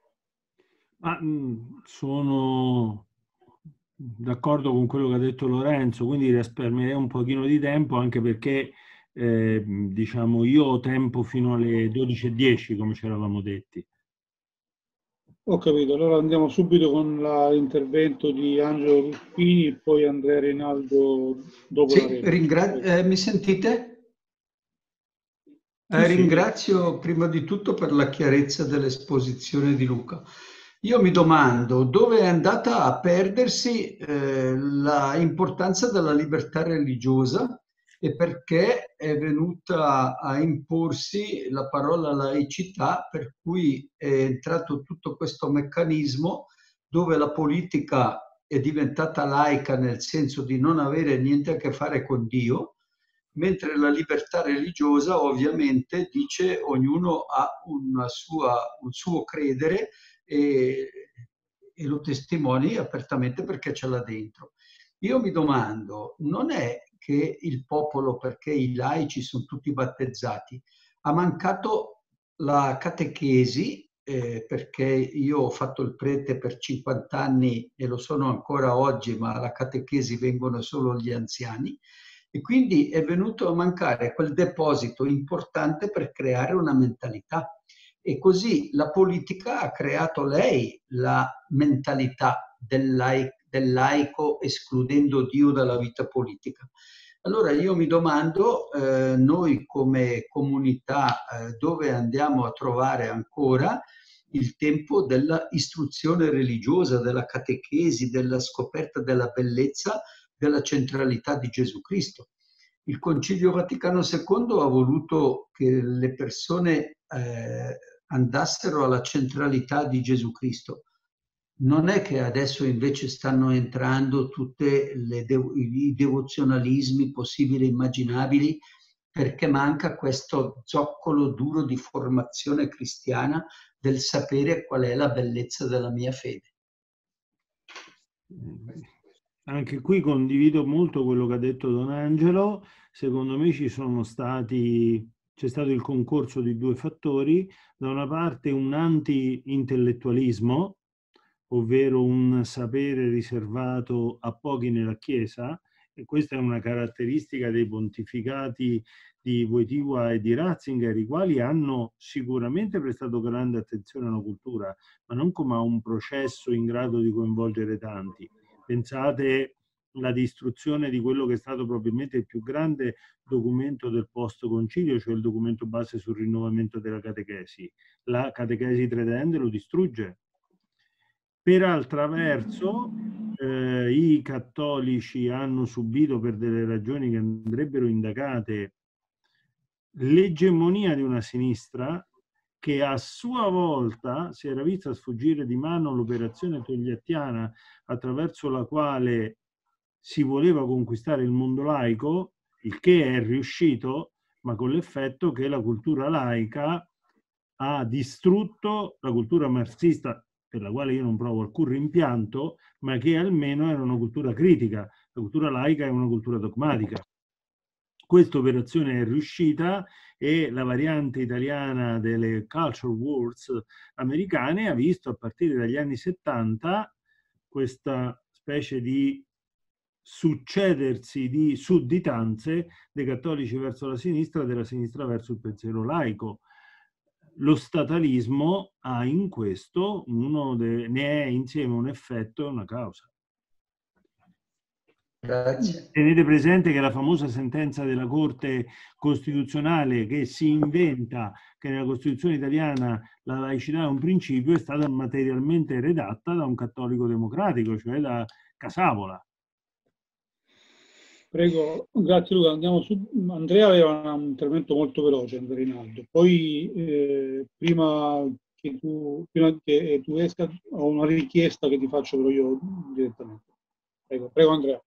Sono d'accordo con quello che ha detto Lorenzo, quindi risparmierei un pochino di tempo, anche perché diciamo io ho tempo fino alle 12:10 come ci eravamo detti. Ho capito, allora andiamo subito con l'intervento di Angelo Ruspini e poi Andrea Rinaldo dopo sì, la mi sentite? Sì. Ringrazio prima di tutto per la chiarezza dell'esposizione di Luca. Io mi domando dove è andata a perdersi l'importanza della libertà religiosa e perché è venuta a imporsi la parola laicità, per cui è entrato tutto questo meccanismo dove la politica è diventata laica nel senso di non avere niente a che fare con Dio, mentre la libertà religiosa ovviamente dice ognuno ha un suo credere e lo testimoni apertamente perché ce l'ha dentro. Io mi domando, non è che il popolo, perché i laici sono tutti battezzati, ha mancato la catechesi, perché io ho fatto il prete per 50 anni e lo sono ancora oggi, ma alla catechesi vengono solo gli anziani, e quindi è venuto a mancare quel deposito importante per creare una mentalità. E così la politica ha creato lei la mentalità del laico escludendo Dio dalla vita politica. Allora io mi domando, noi come comunità, dove andiamo a trovare ancora il tempo della istruzione religiosa, della catechesi, della scoperta della bellezza, della centralità di Gesù Cristo. Il Concilio Vaticano II ha voluto che le persone andassero alla centralità di Gesù Cristo. Non è che adesso invece stanno entrando tutti i devozionalismi possibili e immaginabili, perché manca questo zoccolo duro di formazione cristiana del sapere qual è la bellezza della mia fede. Anche qui condivido molto quello che ha detto Don Angelo. Secondo me c'è stato il concorso di due fattori: da una parte un anti-intellettualismo, ovvero un sapere riservato a pochi nella Chiesa, e questa è una caratteristica dei pontificati di Wojtyła e di Ratzinger, i quali hanno sicuramente prestato grande attenzione alla cultura, ma non come a un processo in grado di coinvolgere tanti. Pensate alla distruzione di quello che è stato probabilmente il più grande documento del post-concilio, cioè il documento base sul rinnovamento della catechesi. La catechesi tridente lo distrugge. Per altro verso, i cattolici hanno subito, per delle ragioni che andrebbero indagate, l'egemonia di una sinistra che a sua volta si era vista sfuggire di mano l'operazione togliattiana, attraverso la quale si voleva conquistare il mondo laico, il che è riuscito, ma con l'effetto che la cultura laica ha distrutto la cultura marxista, per la quale io non provo alcun rimpianto, ma che almeno era una cultura critica. La cultura laica è una cultura dogmatica. Questa operazione è riuscita e la variante italiana delle culture wars americane ha visto a partire dagli anni 70 questa specie di succedersi di sudditanze dei cattolici verso la sinistra, della sinistra verso il pensiero laico. Lo statalismo ha in questo ne è insieme un effetto e una causa. Grazie. Tenete presente che la famosa sentenza della Corte Costituzionale che si inventa che nella Costituzione italiana la laicità è un principio è stata materialmente redatta da un cattolico democratico, cioè da Casavola. Prego, grazie Luca. Andiamo su. Andrea aveva un intervento molto veloce, Andrea Rinaldo. Poi prima che tu esca, ho una richiesta che ti faccio però io direttamente. Prego Andrea.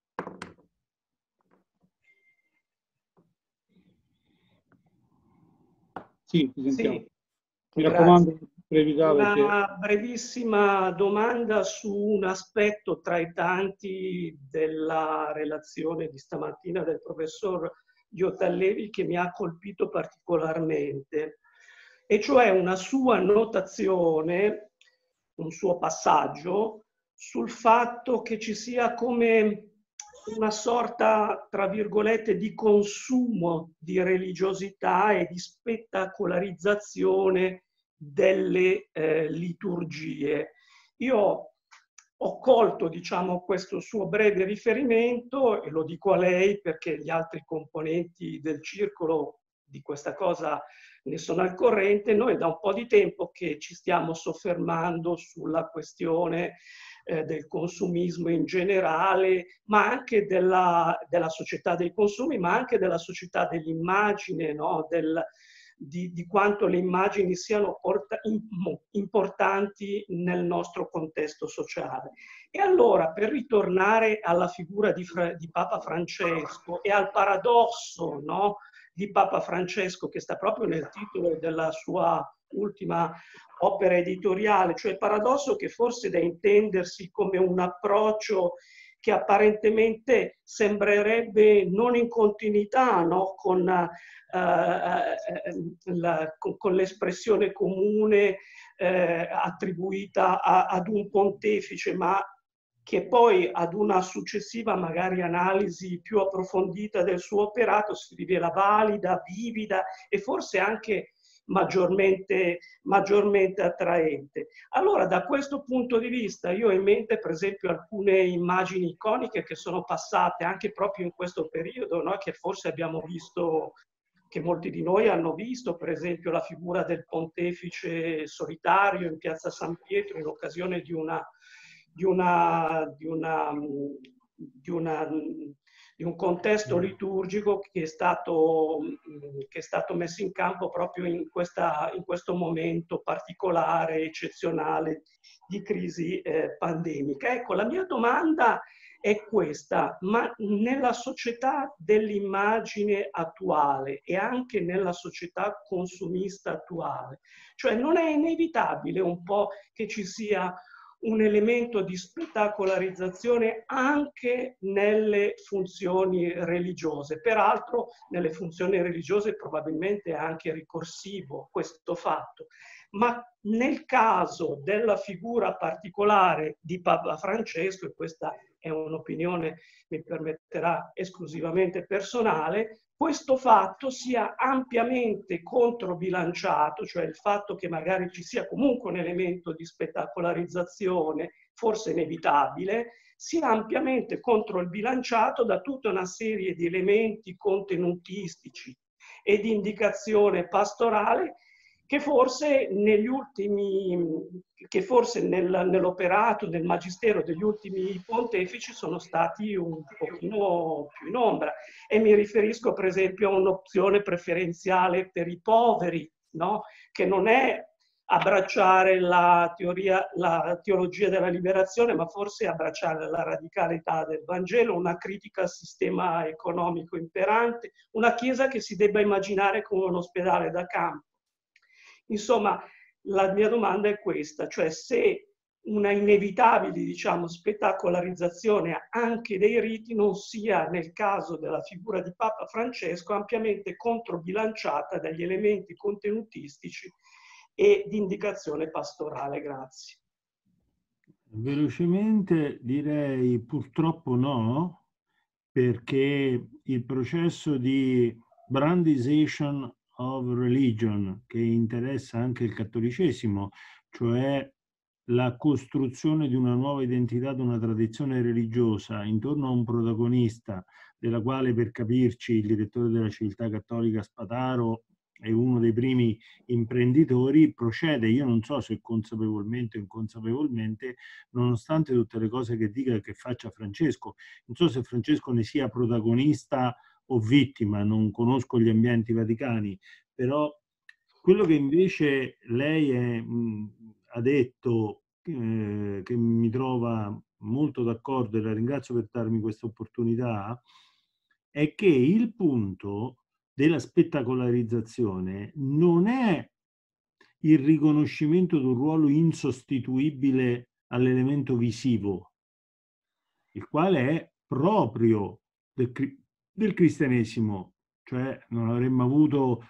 Sì, ti sentiamo. Sì, mi raccomando, brevità. Una brevissima domanda su un aspetto tra i tanti della relazione di stamattina del professor Iotallevi che mi ha colpito particolarmente, e cioè una sua notazione, un suo passaggio sul fatto che ci sia come una sorta, tra virgolette, di consumo di religiosità e di spettacolarizzazione delle liturgie. Io ho colto, diciamo, questo suo breve riferimento, e lo dico a lei perché gli altri componenti del circolo di questa cosa ne sono al corrente. Noi da un po' di tempo che ci stiamo soffermando sulla questione del consumismo in generale, ma anche della società dei consumi, ma anche della società dell'immagine, no? Di quanto le immagini siano importanti nel nostro contesto sociale. E allora, per ritornare alla figura di Papa Francesco e al paradosso, no, di Papa Francesco, che sta proprio nel titolo della sua ultima opera editoriale, cioè il paradosso che forse è da intendersi come un approccio che apparentemente sembrerebbe non in continuità, no, con l'espressione comune attribuita ad un pontefice, ma che poi ad una successiva magari analisi più approfondita del suo operato si rivela valida, vivida e forse anche maggiormente attraente. Allora, da questo punto di vista, io ho in mente per esempio alcune immagini iconiche che sono passate anche proprio in questo periodo, no? Che forse abbiamo visto, che molti di noi hanno visto, per esempio la figura del pontefice solitario in piazza San Pietro in occasione di un contesto liturgico che è stato messo in campo proprio in questo momento particolare, eccezionale di crisi pandemica. Ecco, la mia domanda è questa: ma nella società dell'immagine attuale e anche nella società consumista attuale, cioè non è inevitabile un po' che ci sia un elemento di spettacolarizzazione anche nelle funzioni religiose? Peraltro nelle funzioni religiose probabilmente è anche ricorsivo questo fatto, ma nel caso della figura particolare di Papa Francesco, e questa è un'opinione, mi permetterà, esclusivamente personale, questo fatto sia ampiamente controbilanciato, cioè il fatto che magari ci sia comunque un elemento di spettacolarizzazione, forse inevitabile, sia ampiamente controbilanciato da tutta una serie di elementi contenutistici e di indicazione pastorale che forse nell'operato, nel magistero degli ultimi pontefici sono stati un pochino più in ombra. E mi riferisco per esempio a un'opzione preferenziale per i poveri, no? Che non è abbracciare la teologia della liberazione, ma forse abbracciare la radicalità del Vangelo, una critica al sistema economico imperante, una Chiesa che si debba immaginare come un ospedale da campo. Insomma, la mia domanda è questa, cioè se una inevitabile, diciamo, spettacolarizzazione anche dei riti non sia, nel caso della figura di Papa Francesco, ampiamente controbilanciata dagli elementi contenutistici e di indicazione pastorale. Grazie. Velocemente direi purtroppo no, perché il processo di brandization of religion, che interessa anche il cattolicesimo, cioè la costruzione di una nuova identità, di una tradizione religiosa intorno a un protagonista, della quale, per capirci, il direttore della Civiltà Cattolica Spataro è uno dei primi imprenditori, procede, io non so se consapevolmente o inconsapevolmente, nonostante tutte le cose che dica e che faccia Francesco. Non so se Francesco ne sia protagonista o vittima, non conosco gli ambienti vaticani, però quello che invece lei ha detto, che mi trova molto d'accordo, e la ringrazio per darmi questa opportunità, è che il punto della spettacolarizzazione non è il riconoscimento di un ruolo insostituibile all'elemento visivo, il quale è proprio del cristianesimo, cioè non avremmo avuto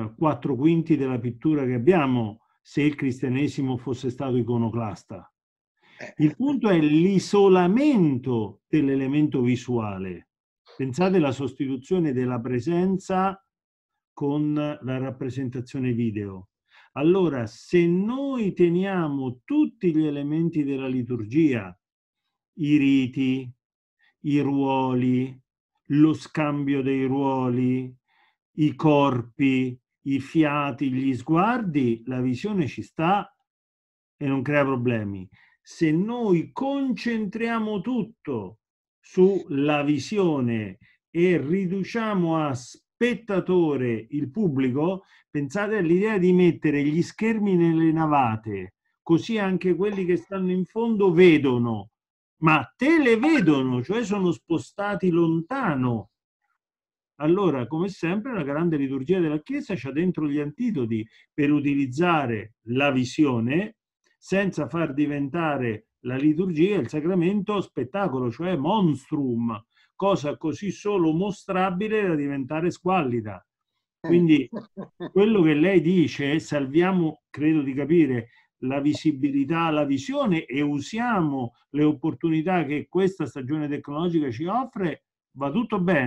4/5 della pittura che abbiamo se il cristianesimo fosse stato iconoclasta. Il punto è l'isolamento dell'elemento visuale. Pensate alla sostituzione della presenza con la rappresentazione video. Allora, se noi teniamo tutti gli elementi della liturgia, i riti, i ruoli, lo scambio dei ruoli, i corpi, i fiati, gli sguardi, la visione ci sta e non crea problemi. Se noi concentriamo tutto sulla visione e riduciamo a spettatore il pubblico, pensate all'idea di mettere gli schermi nelle navate, così anche quelli che stanno in fondo vedono, ma televedono, cioè sono spostati lontano. Allora, come sempre, la grande liturgia della Chiesa c'ha dentro gli antidoti per utilizzare la visione senza far diventare la liturgia, il sacramento, spettacolo, cioè monstrum, cosa così solo mostrabile da diventare squallida. Quindi quello che lei dice, salviamo, credo di capire, la visibilità, la visione e usiamo le opportunità che questa stagione tecnologica ci offre, va tutto bene,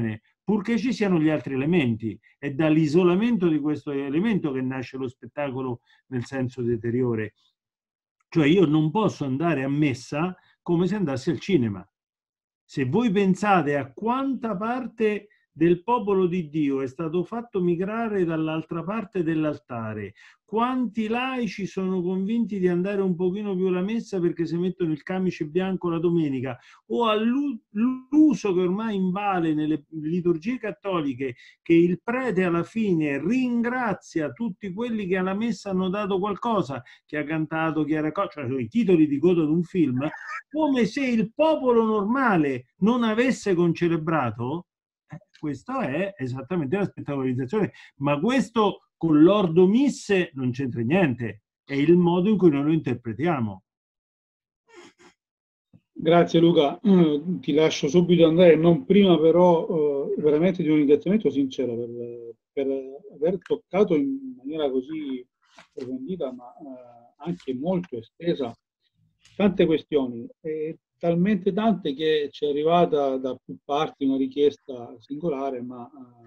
purché ci siano gli altri elementi. È dall'isolamento di questo elemento che nasce lo spettacolo nel senso deteriore. Cioè io non posso andare a messa come se andassi al cinema. Se voi pensate a quanta parte del popolo di Dio è stato fatto migrare dall'altra parte dell'altare, quanti laici sono convinti di andare un pochino più alla messa perché si mettono il camice bianco la domenica, o all'uso che ormai invale nelle liturgie cattoliche, che il prete alla fine ringrazia tutti quelli che alla messa hanno dato qualcosa, chi ha cantato, chi era, cioè i titoli di coda di un film, come se il popolo normale non avesse concelebrato. Questo è esattamente la spettacolarizzazione, ma questo con l'ordo misse non c'entra niente, è il modo in cui noi lo interpretiamo. Grazie Luca, ti lascio subito andare, non prima però veramente di un ringraziamento sincero per aver toccato in maniera così approfondita ma anche molto estesa tante questioni, talmente tante che ci è arrivata da più parti una richiesta singolare ma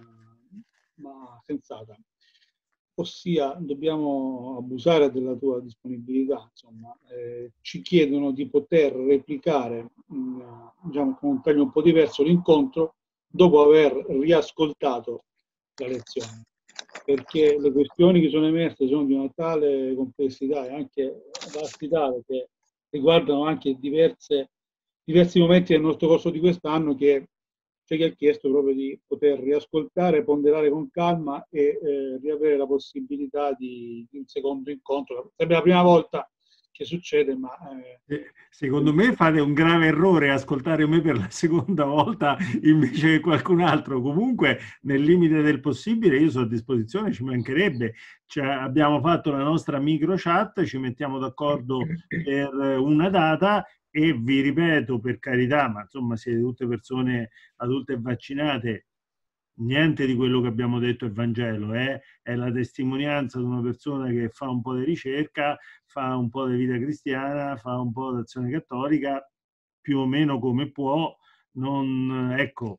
sensata. Ossia, dobbiamo abusare della tua disponibilità, insomma, ci chiedono di poter replicare, diciamo, con un taglio un po' diverso l'incontro dopo aver riascoltato la lezione, perché le questioni che sono emerse sono di una tale complessità e anche vastità che riguardano anche diversi momenti del nostro corso di quest'anno, che c'è chi ha chiesto proprio di poter riascoltare, ponderare con calma e riavere la possibilità di un secondo incontro. Sarebbe la prima volta che succede, ma... Secondo me fate un grave errore ascoltare me per la seconda volta invece che qualcun altro. Comunque, nel limite del possibile, io sono a disposizione, ci mancherebbe. Cioè, abbiamo fatto la nostra micro chat, ci mettiamo d'accordo per una data. E vi ripeto, per carità, ma insomma siete tutte persone adulte e vaccinate, niente di quello che abbiamo detto è Vangelo, è la testimonianza di una persona che fa un po' di ricerca, fa un po' di vita cristiana, fa un po' d'azione cattolica, più o meno come può, ecco,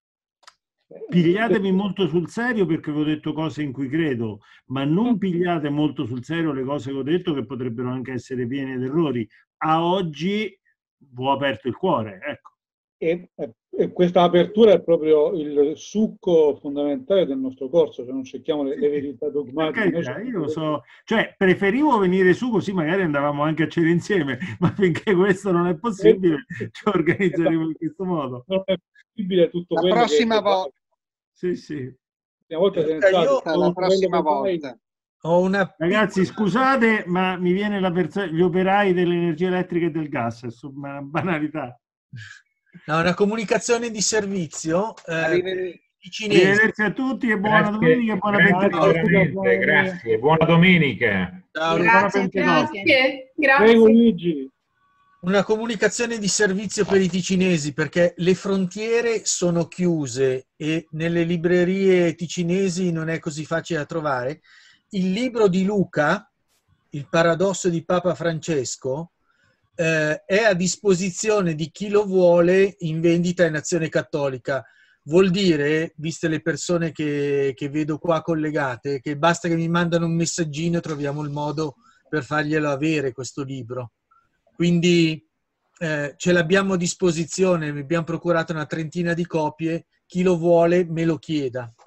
pigliatevi molto sul serio perché vi ho detto cose in cui credo, ma non pigliate molto sul serio le cose che ho detto che potrebbero anche essere piene di errori. A oggi vi ho aperto il cuore, ecco. E questa apertura è proprio il succo fondamentale del nostro corso, cioè non cerchiamo le verità dogmatiche. Cioè, preferivo venire su così magari andavamo anche a cena insieme, ma finché questo non è possibile ci organizzeremo in questo modo. Non è possibile tutto la quello prossima volta. Sì. Una volta la prossima volta. Ragazzi, scusate, ma mi viene gli operai dell'energia elettrica e del gas, è una banalità. No, una comunicazione di servizio. Arrivederci a tutti e buona domenica e buona Pentecoste. Grazie, buona domenica. Ciao, grazie. Prego Luigi. Una comunicazione di servizio per i ticinesi, perché le frontiere sono chiuse e nelle librerie ticinesi non è così facile da trovare. Il libro di Luca, Il paradosso di Papa Francesco, è a disposizione di chi lo vuole in vendita in Azione Cattolica. Vuol dire, viste le persone che vedo qua collegate, che basta che mi mandano un messaggino e troviamo il modo per farglielo avere questo libro. Quindi ce l'abbiamo a disposizione, mi abbiamo procurato una trentina di copie, chi lo vuole me lo chieda.